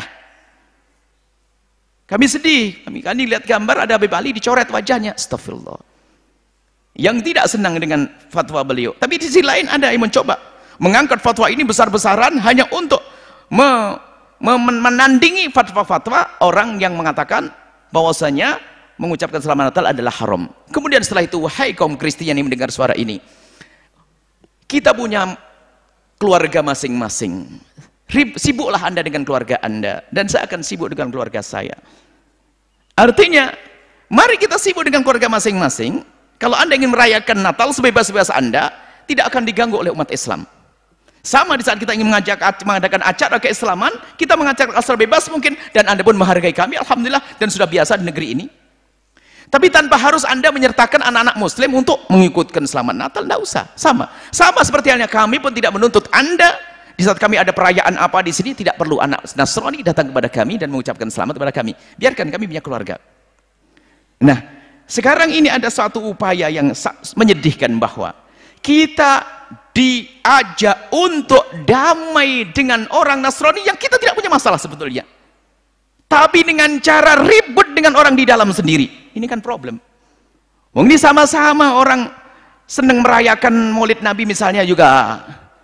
Kami sedih. Kami kan lihat gambar ada Habib Ali dicoret wajahnya. Astagfirullah. Yang tidak senang dengan fatwa beliau. Tapi di sisi lain ada yang mencoba mengangkat fatwa ini besar-besaran hanya untuk me, me, menandingi fatwa-fatwa orang yang mengatakan bahwasanya mengucapkan selamat Natal adalah haram. Kemudian setelah itu, wahai kaum Kristiani yang mendengar suara ini, kita punya keluarga masing-masing. Sibuklah Anda dengan keluarga Anda, dan saya akan sibuk dengan keluarga saya. Artinya, mari kita sibuk dengan keluarga masing-masing. Kalau Anda ingin merayakan Natal sebebas-bebas Anda, tidak akan diganggu oleh umat Islam. Sama di saat kita ingin mengajak, mengadakan acara keislaman, kita mengajak asal bebas mungkin, dan Anda pun menghargai kami, alhamdulillah, dan sudah biasa di negeri ini. Tapi tanpa harus Anda menyertakan anak-anak muslim untuk mengikutkan selamat Natal, tidak usah. Sama sama seperti halnya kami pun tidak menuntut Anda di saat kami ada perayaan apa di sini, tidak perlu anak Nasrani datang kepada kami dan mengucapkan selamat kepada kami. Biarkan, kami punya keluarga. Nah, sekarang ini ada suatu upaya yang menyedihkan bahwa kita diajak untuk damai dengan orang Nasrani yang kita tidak punya masalah sebetulnya, tapi dengan cara ribut dengan orang di dalam sendiri, ini kan problem. Wong ini sama-sama orang senang merayakan Maulid Nabi misalnya juga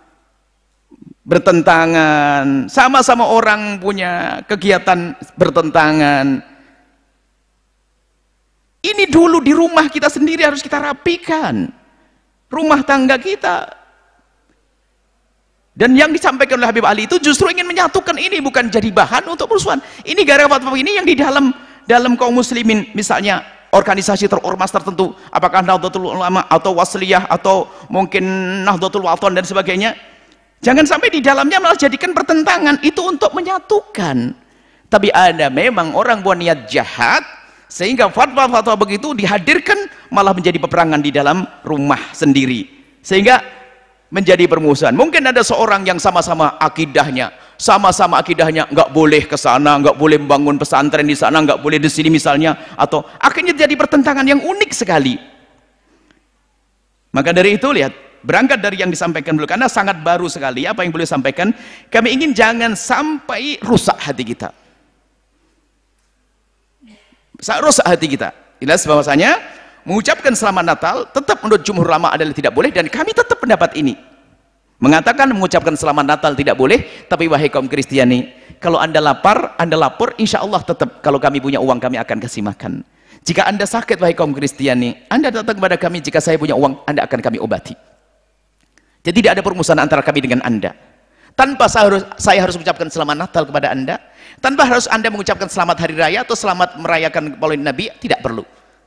bertentangan, sama-sama orang punya kegiatan bertentangan. Ini dulu di rumah kita sendiri harus kita rapikan, rumah tangga kita. Dan yang disampaikan oleh Habib Ali itu justru ingin menyatukan ini, bukan jadi bahan untuk perusuhan. Ini gara-gara fatwa ini yang di dalam dalam kaum muslimin, misalnya organisasi terormas tertentu, apakah Nahdlatul Ulama atau Wasliyah atau mungkin Nahdlatul Wathon dan sebagainya, jangan sampai di dalamnya malah jadikan pertentangan. Itu untuk menyatukan. Tapi ada memang orang buat niat jahat, sehingga fatwa-fatwa begitu dihadirkan malah menjadi peperangan di dalam rumah sendiri, sehingga menjadi permusuhan. Mungkin ada seorang yang sama-sama akidahnya, sama-sama akidahnya nggak boleh ke sana, nggak boleh membangun pesantren di sana, nggak boleh di sini misalnya, atau akhirnya jadi pertentangan yang unik sekali. Maka dari itu lihat, berangkat dari yang disampaikan beliau, karena sangat baru sekali apa yang beliau sampaikan, kami ingin jangan sampai rusak hati kita. Rusak hati kita. Jelas bahwasanya mengucapkan selamat Natal tetap menurut jumhur ulama adalah tidak boleh, dan kami tetap pendapat ini. Mengatakan mengucapkan selamat Natal tidak boleh, tapi wahai kaum Kristiani, kalau Anda lapar, Anda lapor, insya Allah tetap kalau kami punya uang kami akan kasih makan. Jika Anda sakit wahai kaum Kristiani, Anda datang kepada kami, jika saya punya uang, Anda akan kami obati. Jadi tidak ada permusuhan antara kami dengan Anda. Tanpa saya harus, saya harus mengucapkan selamat Natal kepada Anda, tanpa harus Anda mengucapkan selamat hari raya atau selamat merayakan Maulid Nabi, tidak perlu.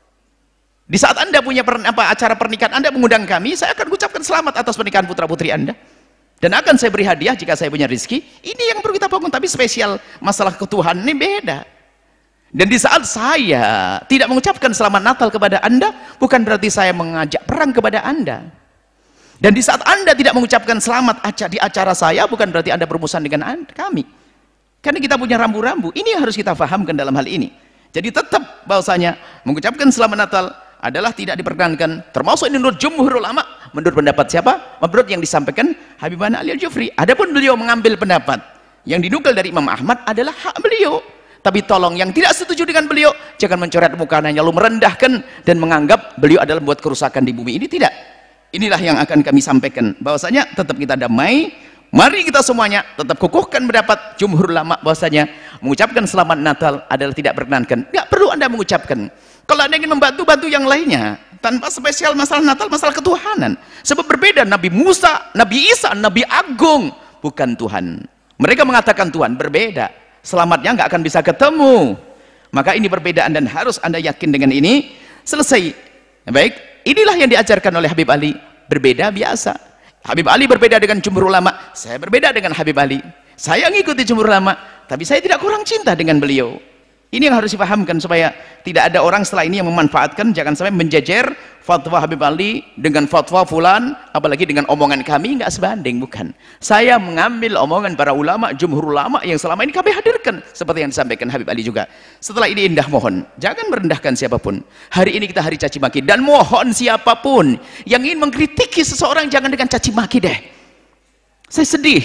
Di saat Anda punya per, apa, acara pernikahan, Anda mengundang kami, saya akan mengucapkan selamat atas pernikahan putra-putri Anda. Dan akan saya beri hadiah jika saya punya rezeki. Ini yang perlu kita bangun, tapi spesial masalah ketuhanan ini beda. Dan di saat saya tidak mengucapkan selamat Natal kepada Anda, bukan berarti saya mengajak perang kepada Anda. Dan di saat Anda tidak mengucapkan selamat di acara saya, bukan berarti Anda bermusuhan dengan anda, kami. Karena kita punya rambu-rambu. Ini yang harus kita fahamkan dalam hal ini. Jadi tetap bahwasanya mengucapkan selamat Natal adalah tidak diperkenankan, termasuk ini menurut jumhur ulama. Menurut pendapat siapa? Menurut yang disampaikan Habib Ali Al-Jufri. Adapun beliau mengambil pendapat yang dinukil dari Imam Ahmad adalah hak beliau. Tapi tolong yang tidak setuju dengan beliau jangan mencoret mukanya lalu merendahkan dan menganggap beliau adalah membuat kerusakan di bumi ini. Tidak. Inilah yang akan kami sampaikan, bahwasanya tetap kita damai. Mari kita semuanya tetap kukuhkan pendapat jumhur ulama bahwasanya mengucapkan selamat Natal adalah tidak berkenankan. Tidak perlu Anda mengucapkan. Kalau Anda ingin membantu-bantu yang lainnya tanpa spesial masalah Natal, masalah ketuhanan. Sebab berbeda Nabi Musa, Nabi Isa, Nabi Agung, bukan Tuhan. Mereka mengatakan Tuhan, berbeda. Selamatnya nggak akan bisa ketemu. Maka ini perbedaan dan harus Anda yakin dengan ini. Selesai. Baik, inilah yang diajarkan oleh Habib Ali. Berbeda biasa. Habib Ali berbeda dengan jumhur ulama, saya berbeda dengan Habib Ali. Saya mengikuti jumhur ulama, tapi saya tidak kurang cinta dengan beliau. Ini yang harus dipahamkan supaya tidak ada orang setelah ini yang memanfaatkan, jangan sampai menjejer fatwa Habib Ali dengan fatwa fulan, apalagi dengan omongan kami, nggak sebanding, bukan. Saya mengambil omongan para ulama, jumhur ulama yang selama ini kami hadirkan, seperti yang disampaikan Habib Ali juga. Setelah ini indah mohon, jangan merendahkan siapapun. Hari ini kita hari caci maki, dan mohon siapapun yang ingin mengkritiki seseorang jangan dengan caci maki deh. Saya sedih.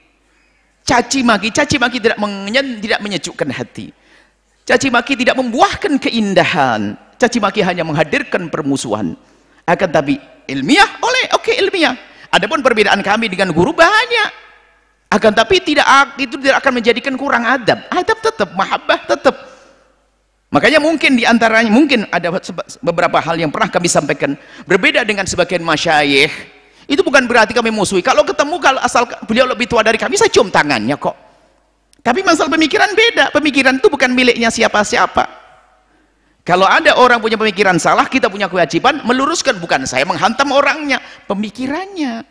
Caci maki, caci maki tidak menyen, tidak menyejukkan hati. Caci maki tidak membuahkan keindahan. Caci maki hanya menghadirkan permusuhan. Akan tapi ilmiah oleh oke okay, ilmiah. Adapun perbedaan kami dengan guru banyak. Akan tapi tidak, itu tidak akan menjadikan kurang adab. Adab tetap, mahabbah tetap. Makanya mungkin diantaranya mungkin ada beberapa hal yang pernah kami sampaikan berbeda dengan sebagian masyayikh. Itu bukan berarti kami musuhi. Kalau ketemu kalau asal beliau lebih tua dari kami, saya cium tangannya kok. Tapi masalah pemikiran beda. Pemikiran itu bukan miliknya siapa-siapa. Kalau ada orang punya pemikiran salah, kita punya kewajiban meluruskan. Bukan saya menghantam orangnya, pemikirannya.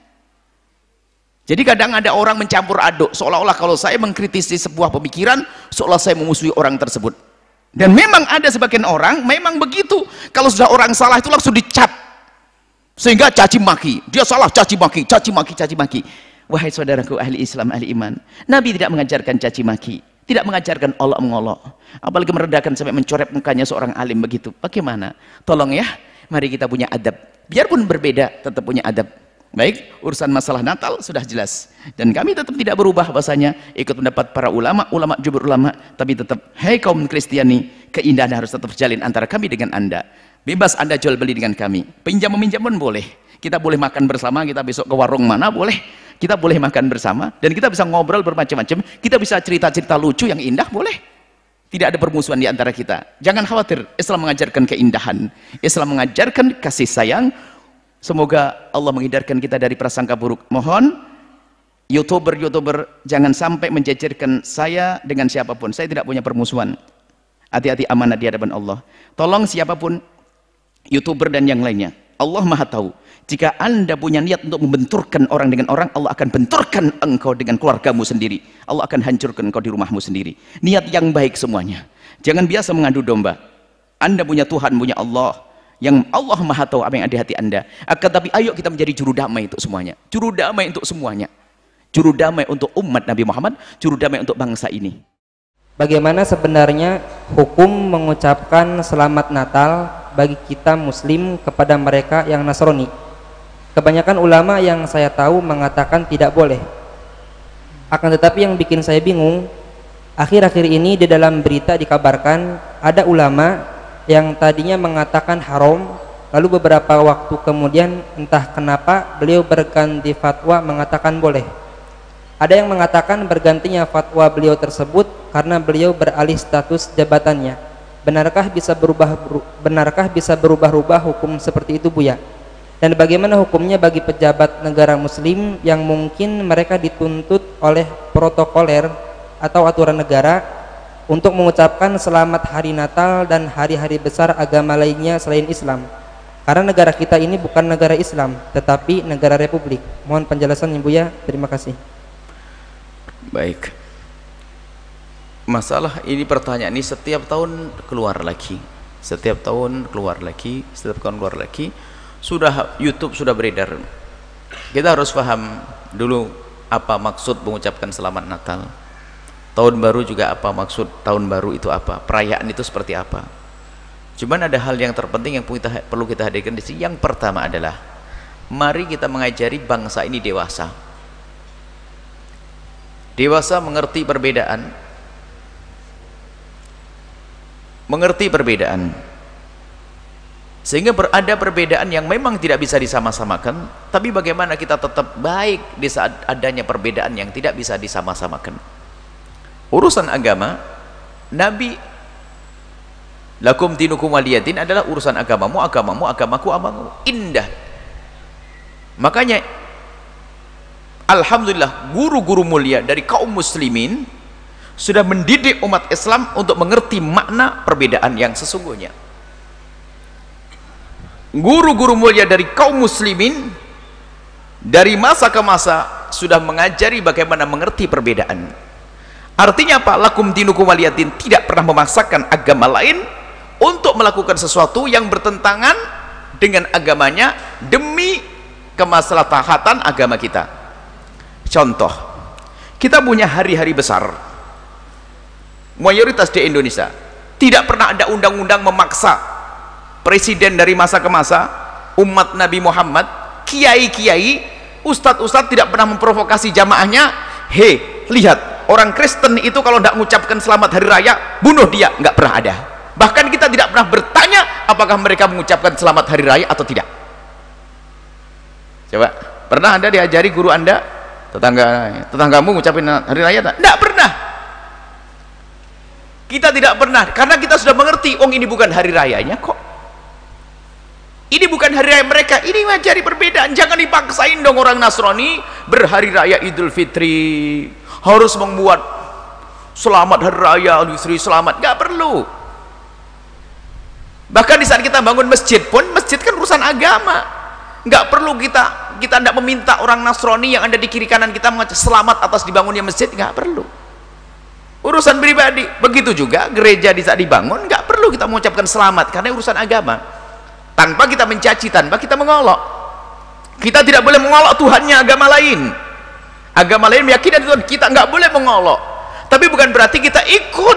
Jadi kadang ada orang mencampur aduk, seolah-olah kalau saya mengkritisi sebuah pemikiran, seolah saya memusuhi orang tersebut. Dan memang ada sebagian orang memang begitu. Kalau sudah orang salah itu langsung dicap, sehingga caci maki. Dia salah, caci maki, caci maki, caci maki. Wahai saudaraku ahli Islam, ahli iman, Nabi tidak mengajarkan caci maki, tidak mengajarkan olok mengolok, apalagi merendahkan sampai mencoret mukanya seorang alim begitu. Bagaimana? Tolong ya, mari kita punya adab. Biarpun berbeda, tetap punya adab. Baik, urusan masalah Natal sudah jelas, dan kami tetap tidak berubah bahasanya, ikut pendapat para ulama, ulama jumhur ulama, tapi tetap, hei kaum Kristiani, keindahan harus tetap terjalin antara kami dengan Anda. Bebas Anda jual beli dengan kami, pinjam meminjam pun boleh, kita boleh makan bersama, kita besok ke warung mana boleh, kita boleh makan bersama, dan kita bisa ngobrol bermacam-macam, kita bisa cerita-cerita lucu yang indah boleh. Tidak ada permusuhan di antara kita. Jangan khawatir, Islam mengajarkan keindahan, Islam mengajarkan kasih sayang. Semoga Allah menghindarkan kita dari prasangka buruk. Mohon YouTuber-YouTuber jangan sampai menjejerkan saya dengan siapapun. Saya tidak punya permusuhan. Hati-hati amanah di hadapan Allah. Tolong siapapun, YouTuber dan yang lainnya, Allah Maha tahu. Jika Anda punya niat untuk membenturkan orang dengan orang, Allah akan benturkan engkau dengan keluargamu sendiri. Allah akan hancurkan engkau di rumahmu sendiri. Niat yang baik semuanya. Jangan biasa mengadu domba. Anda punya Tuhan, punya Allah, yang Allah Maha tahu apa yang ada di hati Anda. Akan tapi ayo kita menjadi juru damai untuk semuanya. Juru damai untuk semuanya. Juru damai untuk umat Nabi Muhammad, juru damai untuk bangsa ini. Bagaimana sebenarnya hukum mengucapkan selamat Natal bagi kita Muslim kepada mereka yang Nasrani? Kebanyakan ulama yang saya tahu mengatakan tidak boleh. Akan tetapi yang bikin saya bingung, akhir-akhir ini di dalam berita dikabarkan ada ulama yang tadinya mengatakan haram, lalu beberapa waktu kemudian entah kenapa beliau berganti fatwa mengatakan boleh. Ada yang mengatakan bergantinya fatwa beliau tersebut karena beliau beralih status jabatannya. Benarkah bisa berubah benarkah bisa berubah-ubah hukum seperti itu, Buya? Dan bagaimana hukumnya bagi pejabat negara muslim yang mungkin mereka dituntut oleh protokoler atau aturan negara untuk mengucapkan selamat hari Natal dan hari-hari besar agama lainnya selain Islam? Karena negara kita ini bukan negara Islam, tetapi negara republik. Mohon penjelasan Ibu ya, terima kasih. Baik. Masalah ini, pertanyaan ini setiap tahun keluar lagi. Setiap tahun keluar lagi, setiap tahun keluar lagi. Sudah YouTube sudah beredar. Kita harus paham dulu apa maksud mengucapkan selamat Natal. Tahun baru juga apa maksud tahun baru itu apa, perayaan itu seperti apa. Cuman ada hal yang terpenting yang kita, perlu kita hadirkan di sini. Yang pertama adalah mari kita mengajari bangsa ini dewasa. Dewasa mengerti perbedaan, mengerti perbedaan, sehingga berada perbedaan yang memang tidak bisa disama-samakan, tapi bagaimana kita tetap baik di saat adanya perbedaan yang tidak bisa disama-samakan. Urusan agama, Nabi lakum dinukum waliyadin adalah urusan agamamu, agamamu, agamaku, agamamu. Indah. Makanya alhamdulillah guru-guru mulia dari kaum muslimin sudah mendidik umat Islam untuk mengerti makna perbedaan yang sesungguhnya. Guru-guru mulia dari kaum muslimin dari masa ke masa sudah mengajari bagaimana mengerti perbedaan. Artinya apa? Lakum dinukum waliyadin, tidak pernah memaksakan agama lain untuk melakukan sesuatu yang bertentangan dengan agamanya demi kemaslahatan agama kita. Contoh, kita punya hari-hari besar mayoritas di Indonesia, tidak pernah ada undang-undang memaksa presiden dari masa ke masa, umat Nabi Muhammad, kiai-kiai, ustadz-ustadz tidak pernah memprovokasi jamaahnya. Hei, lihat, orang Kristen itu kalau tidak mengucapkan selamat hari raya, bunuh dia. Nggak pernah ada. Bahkan kita tidak pernah bertanya apakah mereka mengucapkan selamat hari raya atau tidak. Coba, pernah Anda diajari guru Anda, tetangga tetanggamu mengucapkan hari raya? Tidak pernah. Kita tidak pernah, karena kita sudah mengerti, oh ini bukan hari rayanya kok. Ini bukan hari raya mereka, ini ngajari perbedaan. Jangan dipaksain dong orang Nasrani berhari raya Idul Fitri, harus membuat selamat hari raya Idul Fitri, selamat. Gak perlu. Bahkan di saat kita bangun masjid pun, masjid kan urusan agama. Gak perlu kita kita tidak meminta orang Nasrani yang ada di kiri kanan kita mengucap selamat atas dibangunnya masjid. Gak perlu. Urusan pribadi. Begitu juga gereja di saat dibangun, gak perlu kita mengucapkan selamat karena urusan agama. Tanpa kita mencaci, tanpa kita mengolok. Kita tidak boleh mengolok Tuhannya agama lain. Agama lain meyakini Tuhan kita, nggak boleh mengolok. Tapi bukan berarti kita ikut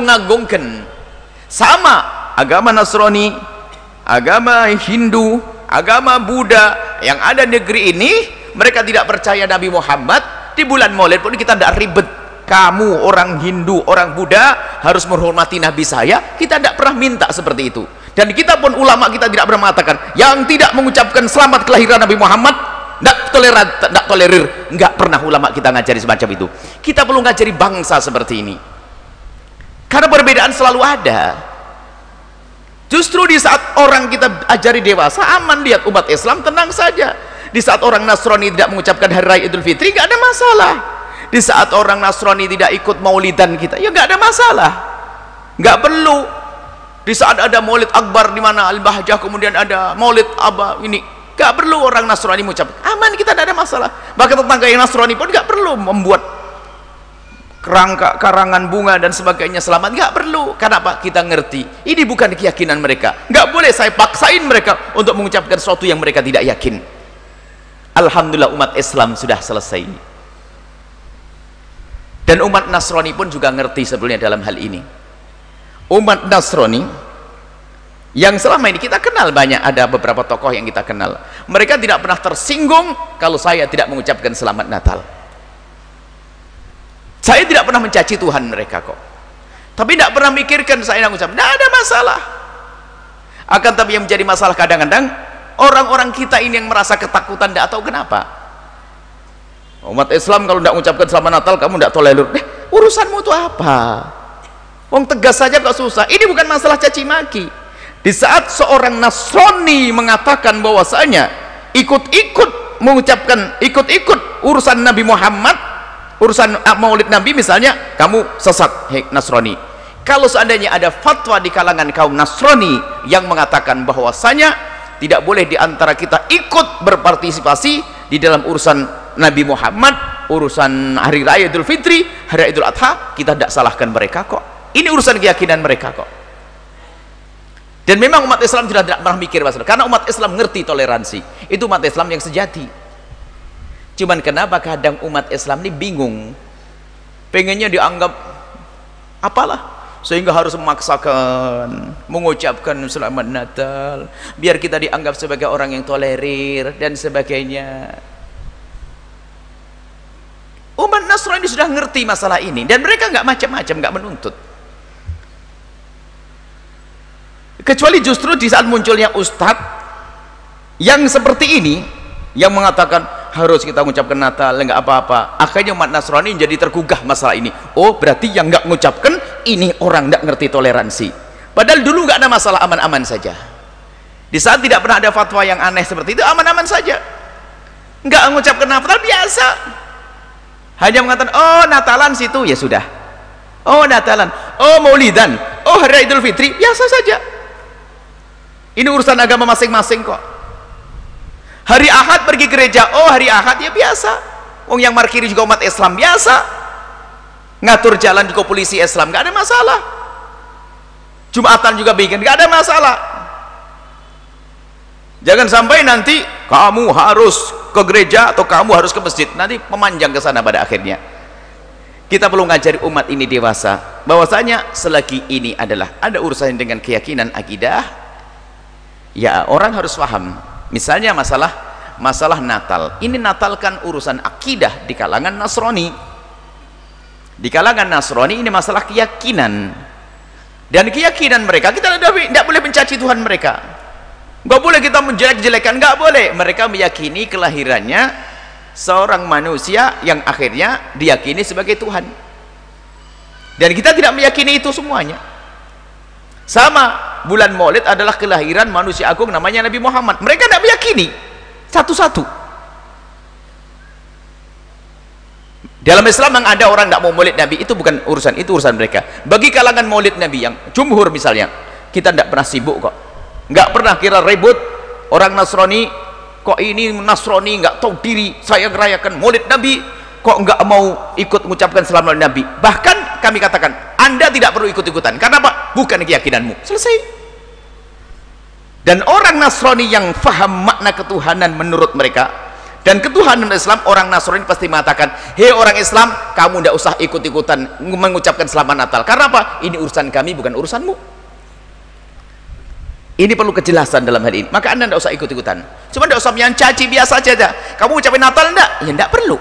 mengagung-agungkan. Sama agama Nasrani, agama Hindu, agama Buddha yang ada di negeri ini, mereka tidak percaya Nabi Muhammad, di bulan Maulid pun kita tidak ribet. Kamu orang Hindu, orang Buddha harus menghormati Nabi saya, kita tidak pernah minta seperti itu. Dan kita pun ulama kita tidak pernah mengatakan yang tidak mengucapkan selamat kelahiran Nabi Muhammad tidak toleran, tidak tolerir. Enggak pernah ulama kita ngajari semacam itu. Kita perlu ngajari bangsa seperti ini, karena perbedaan selalu ada. Justru di saat orang kita ajari dewasa, aman, lihat umat Islam tenang saja. Di saat orang Nasrani tidak mengucapkan hari raya Idul Fitri, nggak ada masalah. Di saat orang Nasrani tidak ikut maulidan kita, ya nggak ada masalah, nggak perlu. Di saat ada maulid akbar di mana Al-Bahjah, kemudian ada maulid apa ini, nggak perlu orang Nasrani mengucap, aman, kita tidak ada masalah. Bahkan tetangga yang Nasrani pun nggak perlu membuat kerangka karangan bunga dan sebagainya selamat, nggak perlu. Kenapa? Kita ngerti ini bukan keyakinan mereka, nggak boleh saya paksain mereka untuk mengucapkan sesuatu yang mereka tidak yakin. Alhamdulillah umat Islam sudah selesai. Dan umat Nasrani pun juga ngerti sebetulnya dalam hal ini. Umat Nasrani yang selama ini kita kenal, banyak ada beberapa tokoh yang kita kenal, mereka tidak pernah tersinggung kalau saya tidak mengucapkan selamat Natal. Saya tidak pernah mencaci Tuhan mereka kok, tapi tidak pernah mikirkan saya mengucap, tidak ada masalah. Akan tapi yang menjadi masalah kadang-kadang orang-orang kita ini yang merasa ketakutan, tidak tahu kenapa. Umat Islam kalau tidak mengucapkan selamat Natal kamu tidak tolerir. Eh, urusanmu itu apa? Wong tegas saja kok susah. Ini bukan masalah caci maki. Di saat seorang Nasrani mengatakan bahwasanya ikut-ikut mengucapkan ikut-ikut urusan Nabi Muhammad, urusan maulid Nabi misalnya, kamu sesat, hei Nasrani. Kalau seandainya ada fatwa di kalangan kaum Nasrani yang mengatakan bahwasanya tidak boleh di antara kita ikut berpartisipasi di dalam urusan Nabi Muhammad, urusan hari raya Idul Fitri, hari Idul Adha, kita tidak salahkan mereka kok. Ini urusan keyakinan mereka kok. Dan memang umat Islam sudah tidak pernah mikir masalah, karena umat Islam ngerti toleransi. Itu umat Islam yang sejati. Cuman kenapa kadang umat Islam ini bingung, pengennya dianggap apalah, sehingga harus memaksakan mengucapkan selamat Natal biar kita dianggap sebagai orang yang tolerir dan sebagainya. Umat Nasrani sudah ngerti masalah ini dan mereka nggak macam-macam, nggak menuntut. Kecuali justru di saat munculnya ustadz yang seperti ini, yang mengatakan harus kita mengucapkan Natal, nggak apa-apa. Akhirnya umat Nasrani jadi tergugah masalah ini. Oh, berarti yang nggak mengucapkan ini orang nggak ngerti toleransi. Padahal dulu nggak ada masalah, aman-aman saja. Di saat tidak pernah ada fatwa yang aneh seperti itu, aman-aman saja. Nggak mengucapkan Natal biasa. Hanya mengatakan, oh Natalan situ, ya sudah. Oh Natalan, oh Maulidan, oh hari Idul Fitri, biasa saja. Ini urusan agama masing-masing kok. Hari Ahad pergi gereja, oh hari Ahad, ya biasa. Oh yang markiri juga umat Islam, biasa. Ngatur jalan juga polisi Islam, nggak ada masalah. Jumatan juga bikin, nggak ada masalah. Jangan sampai nanti kamu harus ke gereja atau kamu harus ke masjid, nanti memanjang ke sana pada akhirnya. Kita perlu ngajari umat ini dewasa bahwasanya selagi ini adalah ada urusan dengan keyakinan akidah, ya orang harus paham. Misalnya masalah masalah Natal, ini Natal kan urusan akidah di kalangan Nasrani. Di kalangan Nasrani ini masalah keyakinan, dan keyakinan mereka kita tidak boleh mencaci Tuhan mereka. Nggak boleh kita menjelek-jelekan, nggak boleh. Mereka meyakini kelahirannya seorang manusia yang akhirnya diyakini sebagai Tuhan, dan kita tidak meyakini itu semuanya. Sama, bulan Maulid adalah kelahiran manusia agung namanya Nabi Muhammad. Mereka tidak meyakini satu-satu. Dalam Islam yang ada orang tidak mau maulid Nabi, itu bukan urusan, itu urusan mereka. Bagi kalangan maulid Nabi yang jumhur misalnya, kita tidak pernah sibuk kok. Nggak pernah kira ribut orang Nasrani, kok ini Nasrani nggak tahu diri, saya ngerayakan maulid Nabi kok nggak mau ikut mengucapkan selamat Nabi. Bahkan kami katakan Anda tidak perlu ikut-ikutan, karena apa? Bukan keyakinanmu, selesai. Dan orang Nasrani yang faham makna ketuhanan menurut mereka dan ketuhanan Islam, orang Nasrani pasti mengatakan, hei orang Islam, kamu tidak usah ikut-ikutan mengucapkan selamat Natal, karena apa? Ini urusan kami, bukan urusanmu. Ini perlu kejelasan dalam hal ini. Maka Anda tidak usah ikut-ikutan. Cuma tidak usah mencaci, biasa saja. Kamu ucapin Natal enggak? Ya tidak perlu.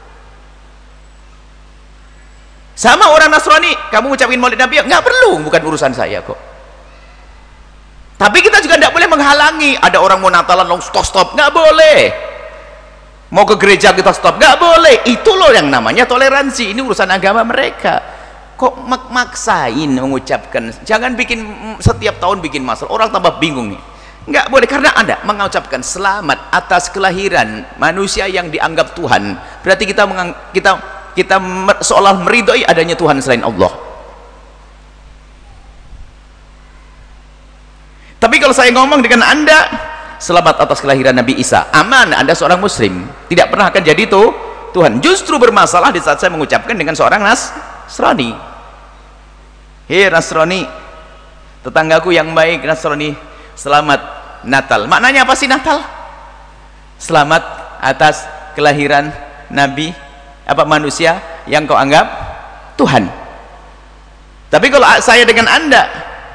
Sama orang Nasrani, kamu ucapin Maulid Nabi, enggak perlu, bukan urusan saya kok. Tapi kita juga tidak boleh menghalangi. Ada orang mau Natalan, long stop stop, enggak boleh. Mau ke gereja kita stop, enggak boleh. Itu loh yang namanya toleransi. Ini urusan agama mereka. Kok mak maksain mengucapkan? Jangan bikin setiap tahun bikin masalah, orang tambah bingung nih. Enggak boleh, karena Anda mengucapkan selamat atas kelahiran manusia yang dianggap Tuhan, berarti kita mengang, kita kita seolah meridhoi adanya Tuhan selain Allah. Tapi kalau saya ngomong dengan Anda selamat atas kelahiran Nabi Isa, aman, Anda seorang muslim, tidak pernah akan jadi itu Tuhan. Justru bermasalah di saat saya mengucapkan dengan seorang Nasrani. Hei Nasrani, tetanggaku yang baik Nasrani, selamat Natal. Maknanya apa sih Natal? Selamat atas kelahiran Nabi, apa manusia yang kau anggap Tuhan. Tapi kalau saya dengan Anda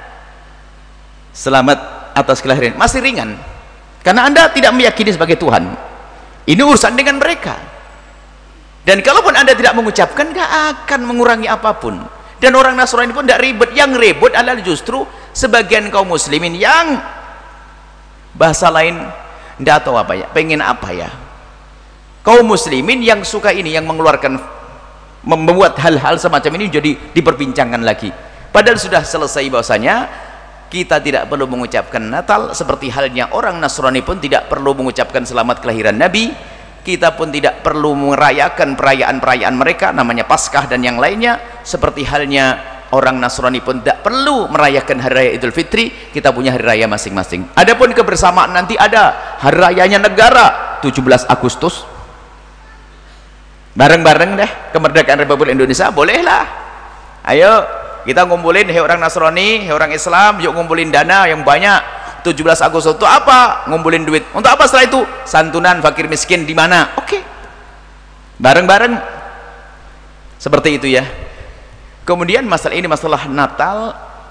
selamat atas kelahiran, masih ringan, karena Anda tidak meyakini sebagai Tuhan. Ini urusan dengan mereka. Dan kalaupun Anda tidak mengucapkan, gak akan mengurangi apapun. Dan orang Nasrani pun tidak ribet. Yang ribet adalah justru sebagian kaum muslimin yang bahasa lain tidak tahu apa ya, pengen apa ya, kaum muslimin yang suka ini, yang mengeluarkan, membuat hal-hal semacam ini jadi diperbincangkan lagi. Padahal sudah selesai bahwasanya kita tidak perlu mengucapkan Natal, seperti halnya orang Nasrani pun tidak perlu mengucapkan selamat kelahiran Nabi. Kita pun tidak perlu merayakan perayaan-perayaan mereka, namanya Paskah dan yang lainnya. Seperti halnya orang Nasrani pun tidak perlu merayakan hari raya Idul Fitri. Kita punya hari raya masing-masing. Adapun kebersamaan nanti ada hari rayanya negara tujuh belas Agustus, bareng-bareng deh kemerdekaan Republik Indonesia, bolehlah. Ayo kita ngumpulin, hei orang Nasrani, hei orang Islam, yuk ngumpulin dana yang banyak. tujuh belas Agustus itu apa? Ngumpulin duit. Untuk apa setelah itu? Santunan fakir miskin di mana? Oke. Bareng-bareng. Seperti itu ya. Kemudian masalah ini, masalah Natal,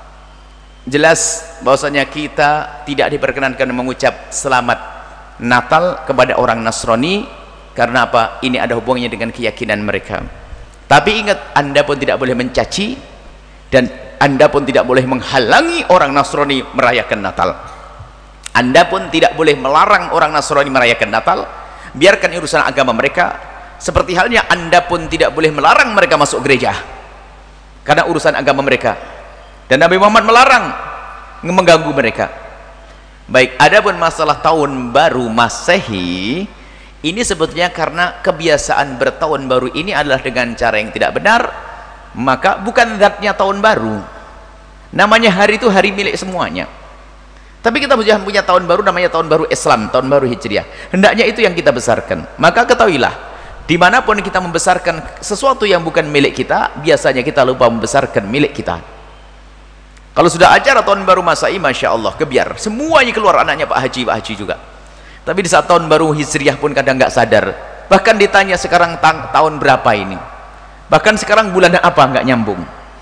jelas bahwasanya kita tidak diperkenankan mengucap selamat Natal kepada orang Nasrani. Karena apa? Ini ada hubungannya dengan keyakinan mereka. Tapi ingat, Anda pun tidak boleh mencaci, dan Anda pun tidak boleh menghalangi orang Nasrani merayakan Natal. Anda pun tidak boleh melarang orang Nasrani merayakan Natal. Biarkan urusan agama mereka. Seperti halnya Anda pun tidak boleh melarang mereka masuk gereja, karena urusan agama mereka. Dan Nabi Muhammad melarang mengganggu mereka. Baik, adapun masalah tahun baru Masehi, ini sebetulnya karena kebiasaan bertahun baru ini adalah dengan cara yang tidak benar. Maka bukan zatnya tahun baru, namanya hari itu hari milik semuanya. Tapi kita punya tahun baru, namanya tahun baru Islam, tahun baru Hijriah. Hendaknya itu yang kita besarkan. Maka ketahuilah, dimanapun kita membesarkan sesuatu yang bukan milik kita, biasanya kita lupa membesarkan milik kita. Kalau sudah acara tahun baru Masehi, Masya Allah, kebiar semuanya keluar, anaknya Pak Haji, Pak Haji juga. Tapi di saat tahun baru Hijriah pun kadang nggak sadar. Bahkan ditanya sekarang tahun berapa ini, bahkan sekarang bulan apa, nggak nyambung.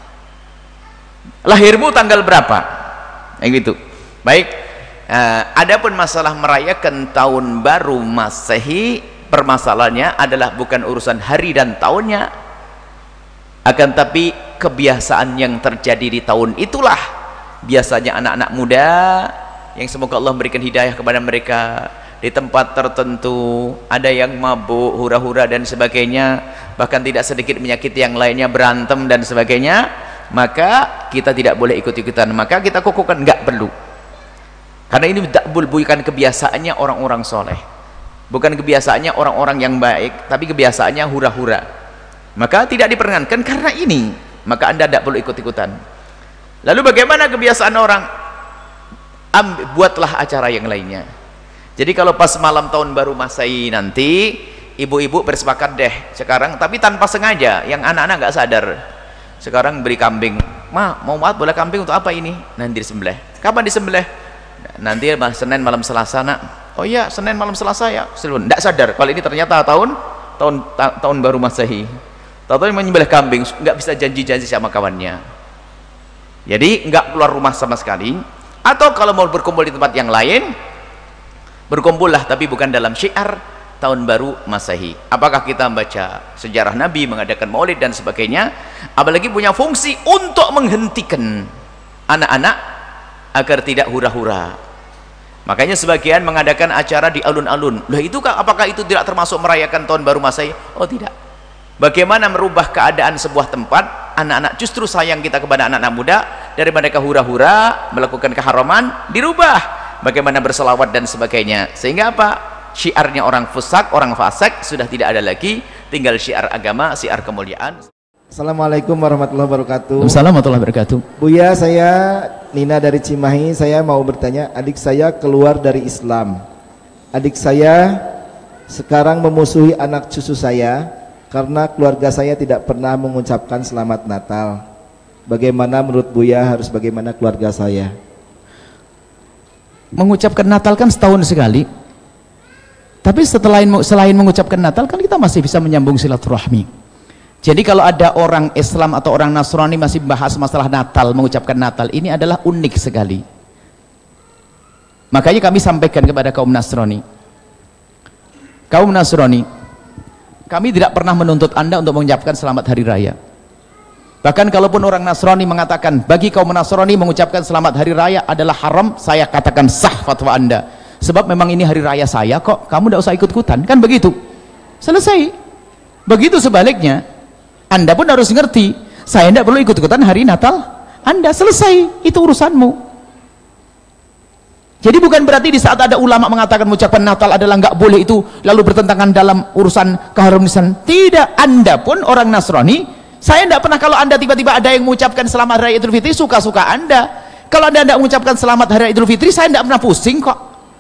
Lahirmu tanggal berapa, yang gitu. Baik, uh, adapun masalah merayakan tahun baru Masehi, permasalahannya adalah bukan urusan hari dan tahunnya, akan tapi kebiasaan yang terjadi di tahun itulah. Biasanya anak-anak muda yang semoga Allah memberikan hidayah kepada mereka, di tempat tertentu ada yang mabuk, hura-hura dan sebagainya, bahkan tidak sedikit menyakiti yang lainnya, berantem dan sebagainya. Maka kita tidak boleh ikut-ikutan, maka kita kukuhkan, nggak perlu. Karena ini bukan kebiasaannya orang-orang soleh, bukan kebiasaannya orang-orang yang baik, tapi kebiasaannya hura-hura. Maka tidak diperkenankan karena ini, maka Anda tidak perlu ikut-ikutan. Lalu bagaimana kebiasaan orang? Ambil, buatlah acara yang lainnya. Jadi kalau pas malam tahun baru Masehi nanti, ibu-ibu bersepakat deh sekarang, tapi tanpa sengaja, yang anak-anak nggak sadar, sekarang beri kambing. Ma, mau maaf boleh kambing untuk apa ini? Nanti disembelih. Kapan disembelih? Nanti Senin malam Selasa, nak. Oh iya, Senin malam Selasa ya. Tidak sadar kalau ini ternyata tahun tahun ta, tahun baru Masehi. Tahu-tahu menyembelih kambing, nggak bisa janji-janji sama kawannya. Jadi nggak keluar rumah sama sekali. Atau kalau mau berkumpul di tempat yang lain, berkumpullah tapi bukan dalam syiar tahun baru Masehi. Apakah kita membaca sejarah Nabi, mengadakan maulid dan sebagainya, apalagi punya fungsi untuk menghentikan anak-anak agar tidak hura-hura. Makanya sebagian mengadakan acara di alun-alun. Lah itu apakah itu tidak termasuk merayakan tahun baru Masehi? Oh tidak. Bagaimana merubah keadaan sebuah tempat, anak-anak justru sayang kita kepada anak-anak muda, daripada mereka hura-hura melakukan keharaman, dirubah bagaimana berselawat dan sebagainya, sehingga apa? Syiarnya orang fusak, orang fasik sudah tidak ada lagi, tinggal syiar agama, syiar kemuliaan. Assalamualaikum warahmatullahi wabarakatuh. Assalamualaikum warahmatullahi wabarakatuh. Buya, saya Nina dari Cimahi. Saya mau bertanya, adik saya keluar dari Islam. Adik saya sekarang memusuhi anak cucu saya karena keluarga saya tidak pernah mengucapkan selamat Natal. Bagaimana menurut Buya, harus bagaimana keluarga saya? Mengucapkan Natal kan setahun sekali. Tapi setelah selain mengucapkan Natal kan kita masih bisa menyambung silaturahmi. Jadi kalau ada orang Islam atau orang Nasrani masih bahas masalah Natal, mengucapkan Natal, ini adalah unik sekali. Makanya kami sampaikan kepada kaum Nasrani, kaum Nasrani, kami tidak pernah menuntut Anda untuk mengucapkan selamat hari raya. Bahkan kalaupun orang Nasrani mengatakan bagi kaum Nasrani mengucapkan selamat hari raya adalah haram, saya katakan sah fatwa Anda, sebab memang ini hari raya saya kok, kamu tidak usah ikut-ikutan, kan begitu, selesai. Begitu sebaliknya, Anda pun harus ngerti, saya tidak perlu ikut-ikutan hari Natal Anda, selesai, itu urusanmu. Jadi bukan berarti di saat ada ulama mengatakan mengucapkan Natal adalah nggak boleh, itu lalu bertentangan dalam urusan keharmonisan. Tidak. Anda pun orang Nasrani, saya tidak pernah, kalau Anda tiba-tiba ada yang mengucapkan selamat hari Idul Fitri, suka-suka Anda. Kalau Anda tidak mengucapkan selamat hari Idul Fitri, saya tidak pernah pusing kok.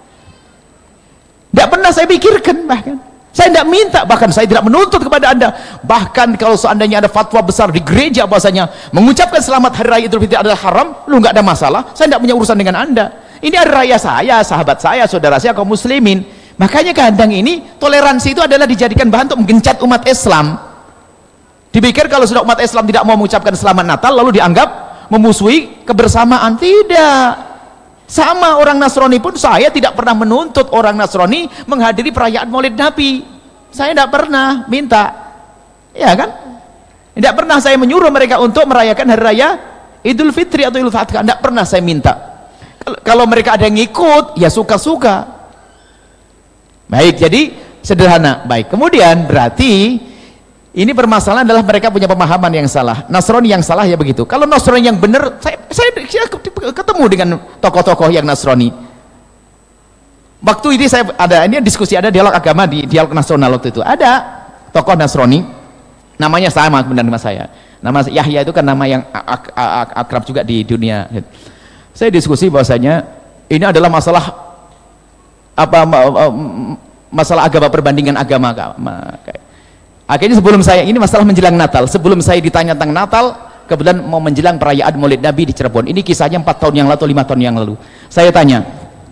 Tidak pernah saya pikirkan, bahkan saya tidak minta, bahkan saya tidak menuntut kepada Anda. Bahkan kalau seandainya ada fatwa besar di gereja bahasanya mengucapkan selamat hari raya Idul Fitri adalah haram, lu nggak ada masalah, saya tidak punya urusan dengan Anda. Ini hari raya saya, sahabat saya, saudara saya, kaum muslimin. Makanya kadang ini toleransi itu adalah dijadikan bahan untuk menggencat umat Islam. Dipikir kalau sudah umat Islam tidak mau mengucapkan selamat Natal lalu dianggap memusuhi kebersamaan. Tidak. Sama orang Nasrani pun saya tidak pernah menuntut orang Nasrani menghadiri perayaan Maulid Nabi. Saya tidak pernah minta. Ya kan? Tidak pernah saya menyuruh mereka untuk merayakan hari raya Idul Fitri atau Idul Adha. Tidak pernah saya minta. Kalau mereka ada yang ngikut, ya suka-suka. Baik, jadi sederhana. Baik, kemudian berarti ini permasalahan adalah mereka punya pemahaman yang salah. Nasrani yang salah ya begitu. Kalau Nasrani yang benar, saya, saya, saya ketemu dengan tokoh-tokoh yang Nasrani. Waktu ini saya ada, ini diskusi, ada dialog agama di dialog nasional waktu itu. Ada tokoh Nasrani, namanya sama benar nama saya. Nama Yahya itu kan nama yang ak ak akrab juga di dunia. Saya diskusi bahwasanya ini adalah masalah apa masalah agama, perbandingan agama. Akhirnya sebelum saya, ini masalah menjelang Natal, sebelum saya ditanya tentang Natal, kebetulan mau menjelang perayaan Maulid Nabi di Cirebon. Ini kisahnya empat tahun yang lalu atau lima tahun yang lalu. Saya tanya,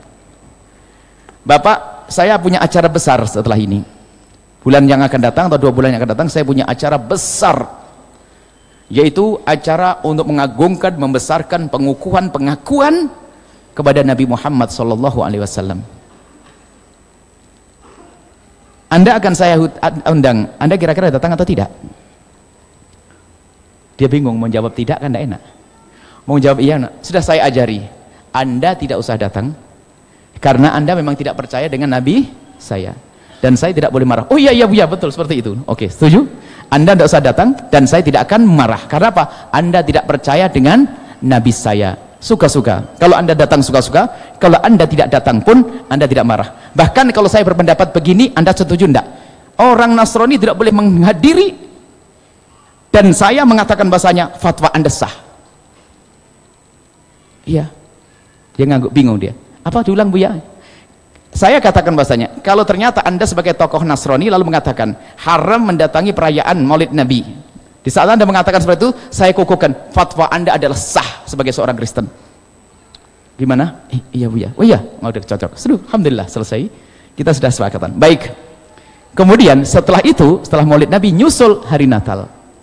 Bapak, saya punya acara besar setelah ini. Bulan yang akan datang atau dua bulan yang akan datang, saya punya acara besar, yaitu acara untuk mengagungkan, membesarkan pengukuhan, pengakuan kepada Nabi Muhammad sallallahu alaihi wasallam. Anda akan saya undang, Anda kira-kira datang atau tidak? Dia bingung, mau jawab tidak kan tidak enak, mau jawab iya, sudah saya ajari, Anda tidak usah datang karena Anda memang tidak percaya dengan Nabi saya, dan saya tidak boleh marah. Oh iya iya iya betul seperti itu. Oke, setuju? Anda tidak usah datang dan saya tidak akan marah. Karena apa? Anda tidak percaya dengan Nabi saya. Suka-suka. Kalau Anda datang suka-suka, kalau Anda tidak datang pun Anda tidak marah. Bahkan kalau saya berpendapat begini, Anda setuju enggak? Orang Nasrani tidak boleh menghadiri, dan saya mengatakan bahasanya fatwa Anda sah. Iya. Dia ngangguk, bingung dia. Apa diulang Bu ya? Saya katakan bahasanya, kalau ternyata Anda sebagai tokoh Nasrani lalu mengatakan haram mendatangi perayaan Maulid Nabi, di saat Anda mengatakan seperti itu, saya kukuhkan fatwa Anda adalah sah sebagai seorang Kristen. Gimana? Eh, iya Bu ya. Oh iya, mau udah cocok. Seduh, alhamdulillah selesai. Kita sudah sepakatan. Baik. Kemudian setelah itu, setelah Maulid Nabi, nyusul hari Natal.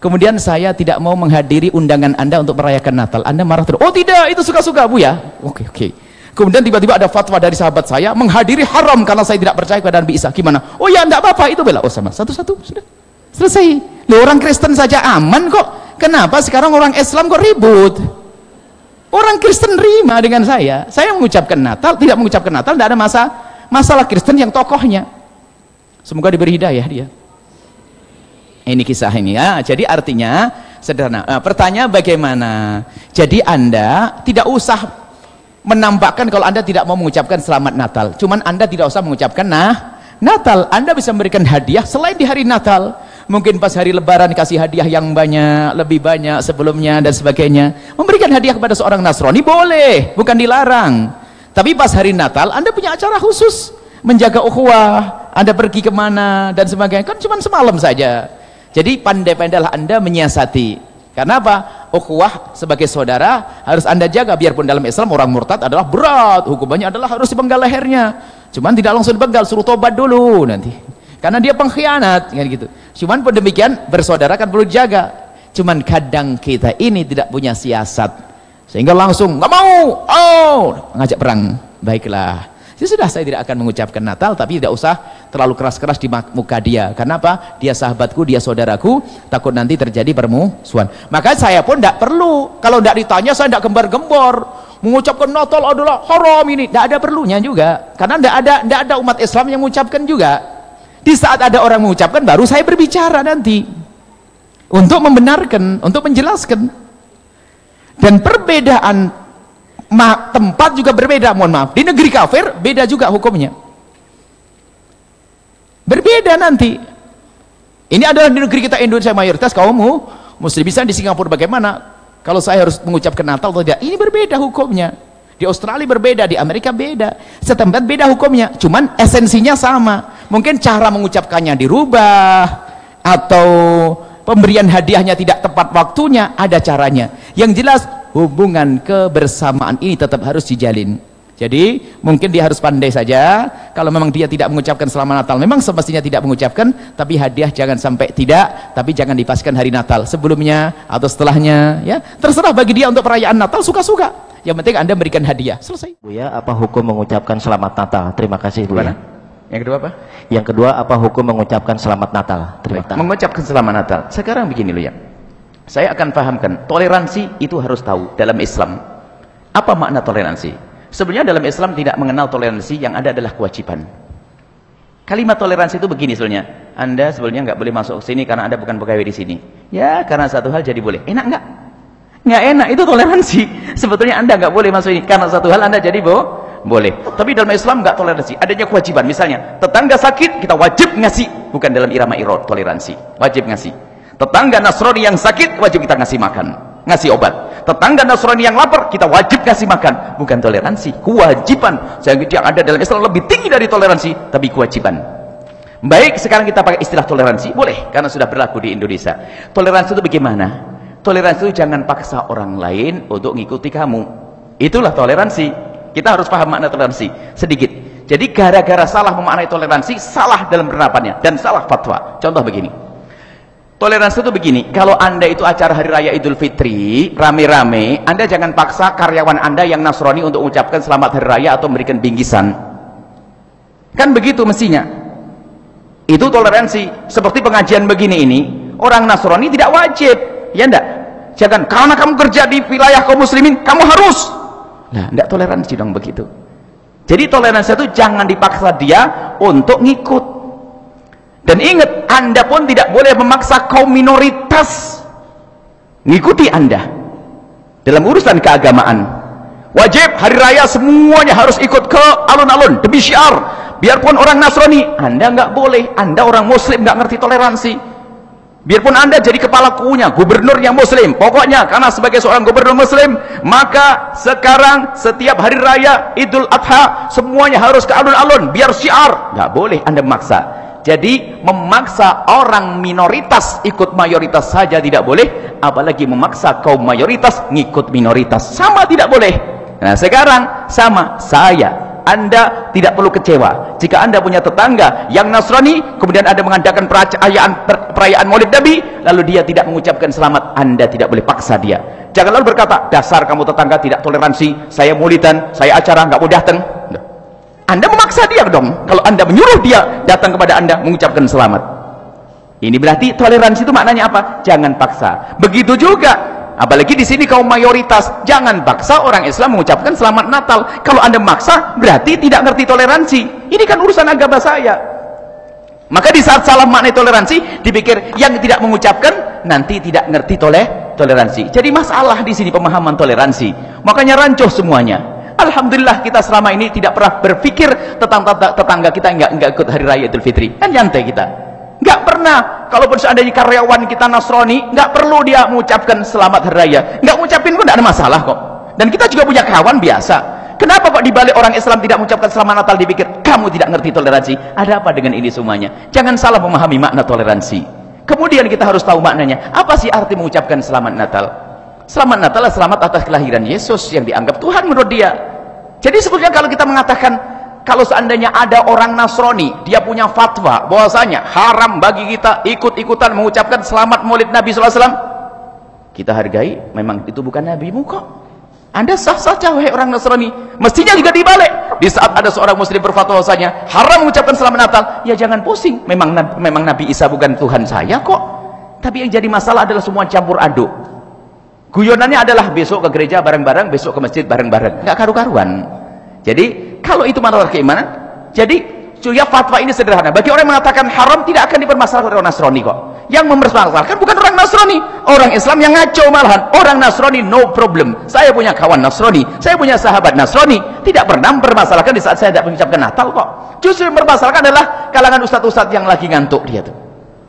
kemudian saya tidak mau menghadiri undangan Anda untuk merayakan Natal. Anda marah terus. Oh tidak, itu suka-suka Buya. Oke, oke. Kemudian tiba-tiba ada fatwa dari sahabat saya menghadiri haram karena saya tidak percaya kepada Nabi Isa. Gimana? Oh ya, enggak apa-apa, itu bela. Oh sama, satu-satu sudah selesai. Loh, orang Kristen saja aman kok. Kenapa sekarang orang Islam kok ribut? Orang Kristen terima dengan saya. Saya mengucapkan Natal, tidak mengucapkan Natal, tidak ada masa masalah. Kristen yang tokohnya. Semoga diberi hidayah dia. Ini kisah ini ya. Jadi artinya sederhana. Nah, pertanyaan bagaimana? Jadi Anda tidak usah menampakkan kalau Anda tidak mau mengucapkan selamat Natal. Cuman Anda tidak usah mengucapkan nah Natal. Anda bisa memberikan hadiah selain di hari Natal. Mungkin pas hari Lebaran kasih hadiah yang banyak, lebih banyak sebelumnya dan sebagainya. Memberikan hadiah kepada seorang Nasrani boleh, bukan dilarang. Tapi pas hari Natal Anda punya acara khusus, menjaga ukhuwah, Anda pergi kemana dan sebagainya. Kan cuma semalam saja. Jadi pandai-pandailah Anda menyiasati. Karena apa? Ukhuwah sebagai saudara harus Anda jaga. Biarpun dalam Islam orang murtad adalah berat, hukumannya adalah harus dipenggal lehernya. Cuman tidak langsung dipenggal, suruh tobat dulu nanti. Karena dia pengkhianat kan gitu. Cuman pun demikian bersaudara kan perlu dijaga. Cuman kadang kita ini tidak punya siasat sehingga langsung nggak mau, oh ngajak perang. Baiklah, ya sudah, saya tidak akan mengucapkan Natal, tapi tidak usah terlalu keras-keras di muka dia. Karena apa? Dia sahabatku, dia saudaraku, takut nanti terjadi permusuhan. Maka saya pun tidak perlu, kalau tidak ditanya saya tidak gembar-gembor mengucapkan Natal adalah haram ini. Tidak ada perlunya juga, karena tidak ada tidak ada umat Islam yang mengucapkan juga. Di saat ada orang mengucapkan baru saya berbicara nanti untuk membenarkan, untuk menjelaskan. Dan perbedaan tempat juga berbeda, mohon maaf. Di negeri kafir beda juga hukumnya, berbeda nanti. Ini adalah di negeri kita Indonesia mayoritas kaum muslim. Bisa di Singapura bagaimana kalau saya harus mengucapkan Natal atau tidak? Ini berbeda hukumnya. Di Australia berbeda, di Amerika beda, setempat beda hukumnya, cuman esensinya sama. Mungkin cara mengucapkannya dirubah, atau pemberian hadiahnya tidak tepat waktunya, ada caranya. Yang jelas hubungan kebersamaan ini tetap harus dijalin. Jadi mungkin dia harus pandai saja. Kalau memang dia tidak mengucapkan selamat Natal, memang semestinya tidak mengucapkan, tapi hadiah jangan sampai tidak, tapi jangan dipaskan hari Natal, sebelumnya atau setelahnya, ya terserah bagi dia. Untuk perayaan Natal suka-suka, yang penting Anda berikan hadiah, selesai. Buya, apa hukum mengucapkan selamat Natal? Terima kasih Buya. Yang kedua apa? Yang kedua, apa hukum mengucapkan selamat Natal? Terima kasih. Mengucapkan selamat Natal. Sekarang begini loh ya, saya akan pahamkan, toleransi itu harus tahu dalam Islam. Apa makna toleransi? Sebenarnya dalam Islam tidak mengenal toleransi, yang ada adalah kewajiban. Kalimat toleransi itu begini sebenarnya, Anda sebenarnya nggak boleh masuk ke sini karena Anda bukan pegawai di sini. Ya, karena satu hal jadi boleh. Enak nggak? Nggak enak, itu toleransi. Sebetulnya Anda nggak boleh masuk ini karena satu hal Anda jadi bo boleh. Tapi dalam Islam nggak toleransi, adanya kewajiban. Misalnya tetangga sakit, kita wajib ngasih, bukan dalam irama irod toleransi, wajib ngasih. Tetangga Nasrani yang sakit, wajib kita ngasih makan, ngasih obat. Tetangga Nasrani yang lapar, kita wajib ngasih makan, bukan toleransi, kewajiban. Yang ada dalam Islam lebih tinggi dari toleransi, tapi kewajiban. Baik, sekarang kita pakai istilah toleransi, boleh, karena sudah berlaku di Indonesia. Toleransi itu bagaimana? Toleransi itu jangan paksa orang lain untuk ngikuti kamu. Itulah toleransi. Kita harus paham makna toleransi sedikit. Jadi gara-gara salah memaknai toleransi, salah dalam penerapannya dan salah fatwa. Contoh begini, toleransi itu begini, kalau Anda itu acara hari raya Idul Fitri rame-rame, Anda jangan paksa karyawan Anda yang Nasrani untuk mengucapkan selamat hari raya atau memberikan bingkisan. Kan begitu mestinya. Itu toleransi. Seperti pengajian begini ini, orang Nasrani tidak wajib, ya enggak? Jangan karena kamu kerja di wilayah kaum muslimin kamu harus. Nah, enggak toleransi dong begitu. Jadi toleransi itu jangan dipaksa dia untuk ngikut. Dan ingat, Anda pun tidak boleh memaksa kaum minoritas ngikuti Anda dalam urusan keagamaan. Wajib hari raya semuanya harus ikut ke alun-alun demi syiar. Biarpun orang Nasrani, Anda nggak boleh. Anda orang Muslim nggak ngerti toleransi. Biarpun Anda jadi kepala kuunya, gubernur yang Muslim, pokoknya karena sebagai seorang gubernur Muslim, maka sekarang setiap hari raya Idul Adha semuanya harus ke alun-alun biar syiar. Nggak boleh Anda memaksa. Jadi memaksa orang minoritas ikut mayoritas saja tidak boleh, apalagi memaksa kaum mayoritas ngikut minoritas, sama tidak boleh. Nah sekarang sama, saya Anda tidak perlu kecewa jika Anda punya tetangga yang Nasrani, kemudian Anda mengadakan perayaan perayaan Maulid Nabi, lalu dia tidak mengucapkan selamat. Anda tidak boleh paksa dia. Jangan lalu berkata, dasar kamu tetangga tidak toleransi, saya maulidan, saya acara nggak mau datang. Anda memaksa dia dong kalau Anda menyuruh dia datang kepada Anda mengucapkan selamat. Ini berarti toleransi itu maknanya apa? Jangan paksa. Begitu juga, apalagi di sini kaum mayoritas, jangan paksa orang Islam mengucapkan selamat Natal. Kalau Anda memaksa, berarti tidak ngerti toleransi. Ini kan urusan agama saya. Maka di saat salah makna toleransi, dipikir yang tidak mengucapkan nanti tidak ngerti tole toleransi. Jadi masalah di sini pemahaman toleransi. Makanya rancuh semuanya. Alhamdulillah kita selama ini tidak pernah berpikir tentang tetangga kita nggak nggak ikut hari raya Idul Fitri. Kan nyantai kita. Nggak pernah. Kalaupun seandainya karyawan kita Nasrani, nggak perlu dia mengucapkan selamat hari raya. Nggak ngucapin pun nggak ada masalah kok. Dan kita juga punya kawan biasa. Kenapa kok dibalik orang Islam tidak mengucapkan selamat Natal dipikir kamu tidak ngerti toleransi? Ada apa dengan ini semuanya? Jangan salah memahami makna toleransi. Kemudian kita harus tahu maknanya. Apa sih arti mengucapkan selamat Natal? Selamat Natal adalah selamat atas kelahiran Yesus yang dianggap Tuhan menurut dia. Jadi sebetulnya kalau kita mengatakan, kalau seandainya ada orang Nasrani, dia punya fatwa bahwasanya haram bagi kita ikut-ikutan mengucapkan selamat Maulid Nabi shallallahu alaihi wasallam, kita hargai, memang itu bukan nabimu kok. Anda sah-sah saja wahai orang Nasrani. Mestinya juga dibalik. Di saat ada seorang muslim berfatwa bahwasanya haram mengucapkan selamat Natal, ya jangan pusing. Memang memang Nabi Isa bukan Tuhan saya kok. Tapi yang jadi masalah adalah semua campur aduk. Guyonannya adalah besok ke gereja bareng-bareng, besok ke masjid bareng-bareng. Nggak karu-karuan. Jadi kalau itu masalah keimanan, jadi ya fatwa ini sederhana. Bagi orang yang mengatakan haram tidak akan dipermasalahkan oleh orang Nasrani kok. Yang mempermasalahkan bukan orang Nasrani, orang Islam yang ngaco malahan. Orang Nasrani no problem. Saya punya kawan Nasrani, saya punya sahabat Nasrani, tidak pernah mempermasalahkan di saat saya tidak mengucapkan Natal kok. Justru yang mempermasalahkan adalah kalangan ustadz-ustadz yang lagi ngantuk dia tuh.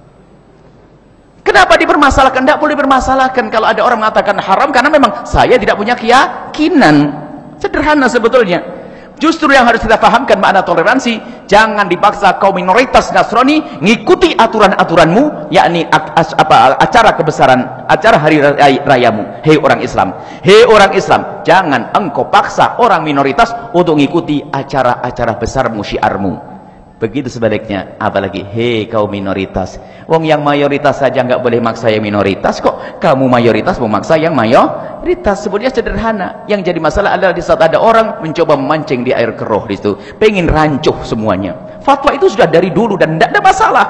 Kenapa dipermasalahkan? Tidak boleh dipermasalahkan kalau ada orang mengatakan haram karena memang saya tidak punya keyakinan. Sederhana sebetulnya. Justru yang harus kita pahamkan makna toleransi, jangan dipaksa kaum minoritas Nasrani ngikuti aturan-aturanmu, yakni apa acara kebesaran, acara hari rayamu. Hei orang Islam, hei orang Islam, jangan engkau paksa orang minoritas untuk ngikuti acara-acara besarmu, syiarmu. Begitu sebaliknya, apalagi hei kaum minoritas, wong yang mayoritas saja nggak boleh maksa yang minoritas kok, kamu mayoritas memaksa yang mayoritas. Sebenarnya sederhana. Yang jadi masalah adalah di saat ada orang mencoba memancing di air keruh di situ, pengen rancuh semuanya. Fatwa itu sudah dari dulu dan tidak ada masalah.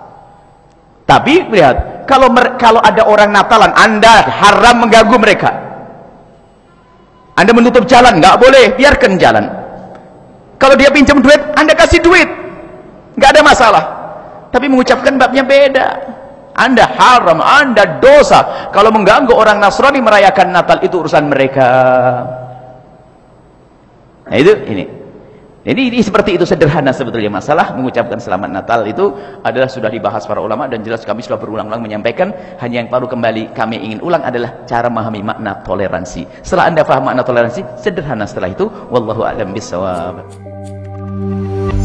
Tapi lihat, kalau kalau ada orang Natalan, Anda haram mengganggu mereka. Anda menutup jalan, nggak boleh, biarkan jalan. Kalau dia pinjam duit, Anda kasih duit, nggak ada masalah. Tapi mengucapkan babnya beda. Anda haram, Anda dosa kalau mengganggu orang Nasrani merayakan Natal, itu urusan mereka. Nah itu ini. Jadi ini seperti itu sederhana sebetulnya masalah mengucapkan selamat Natal itu adalah sudah dibahas para ulama dan jelas kami sudah berulang-ulang menyampaikan. Hanya yang perlu kembali kami ingin ulang adalah cara memahami makna toleransi. Setelah Anda paham makna toleransi, sederhana setelah itu. Wallahu a'lam bishawab.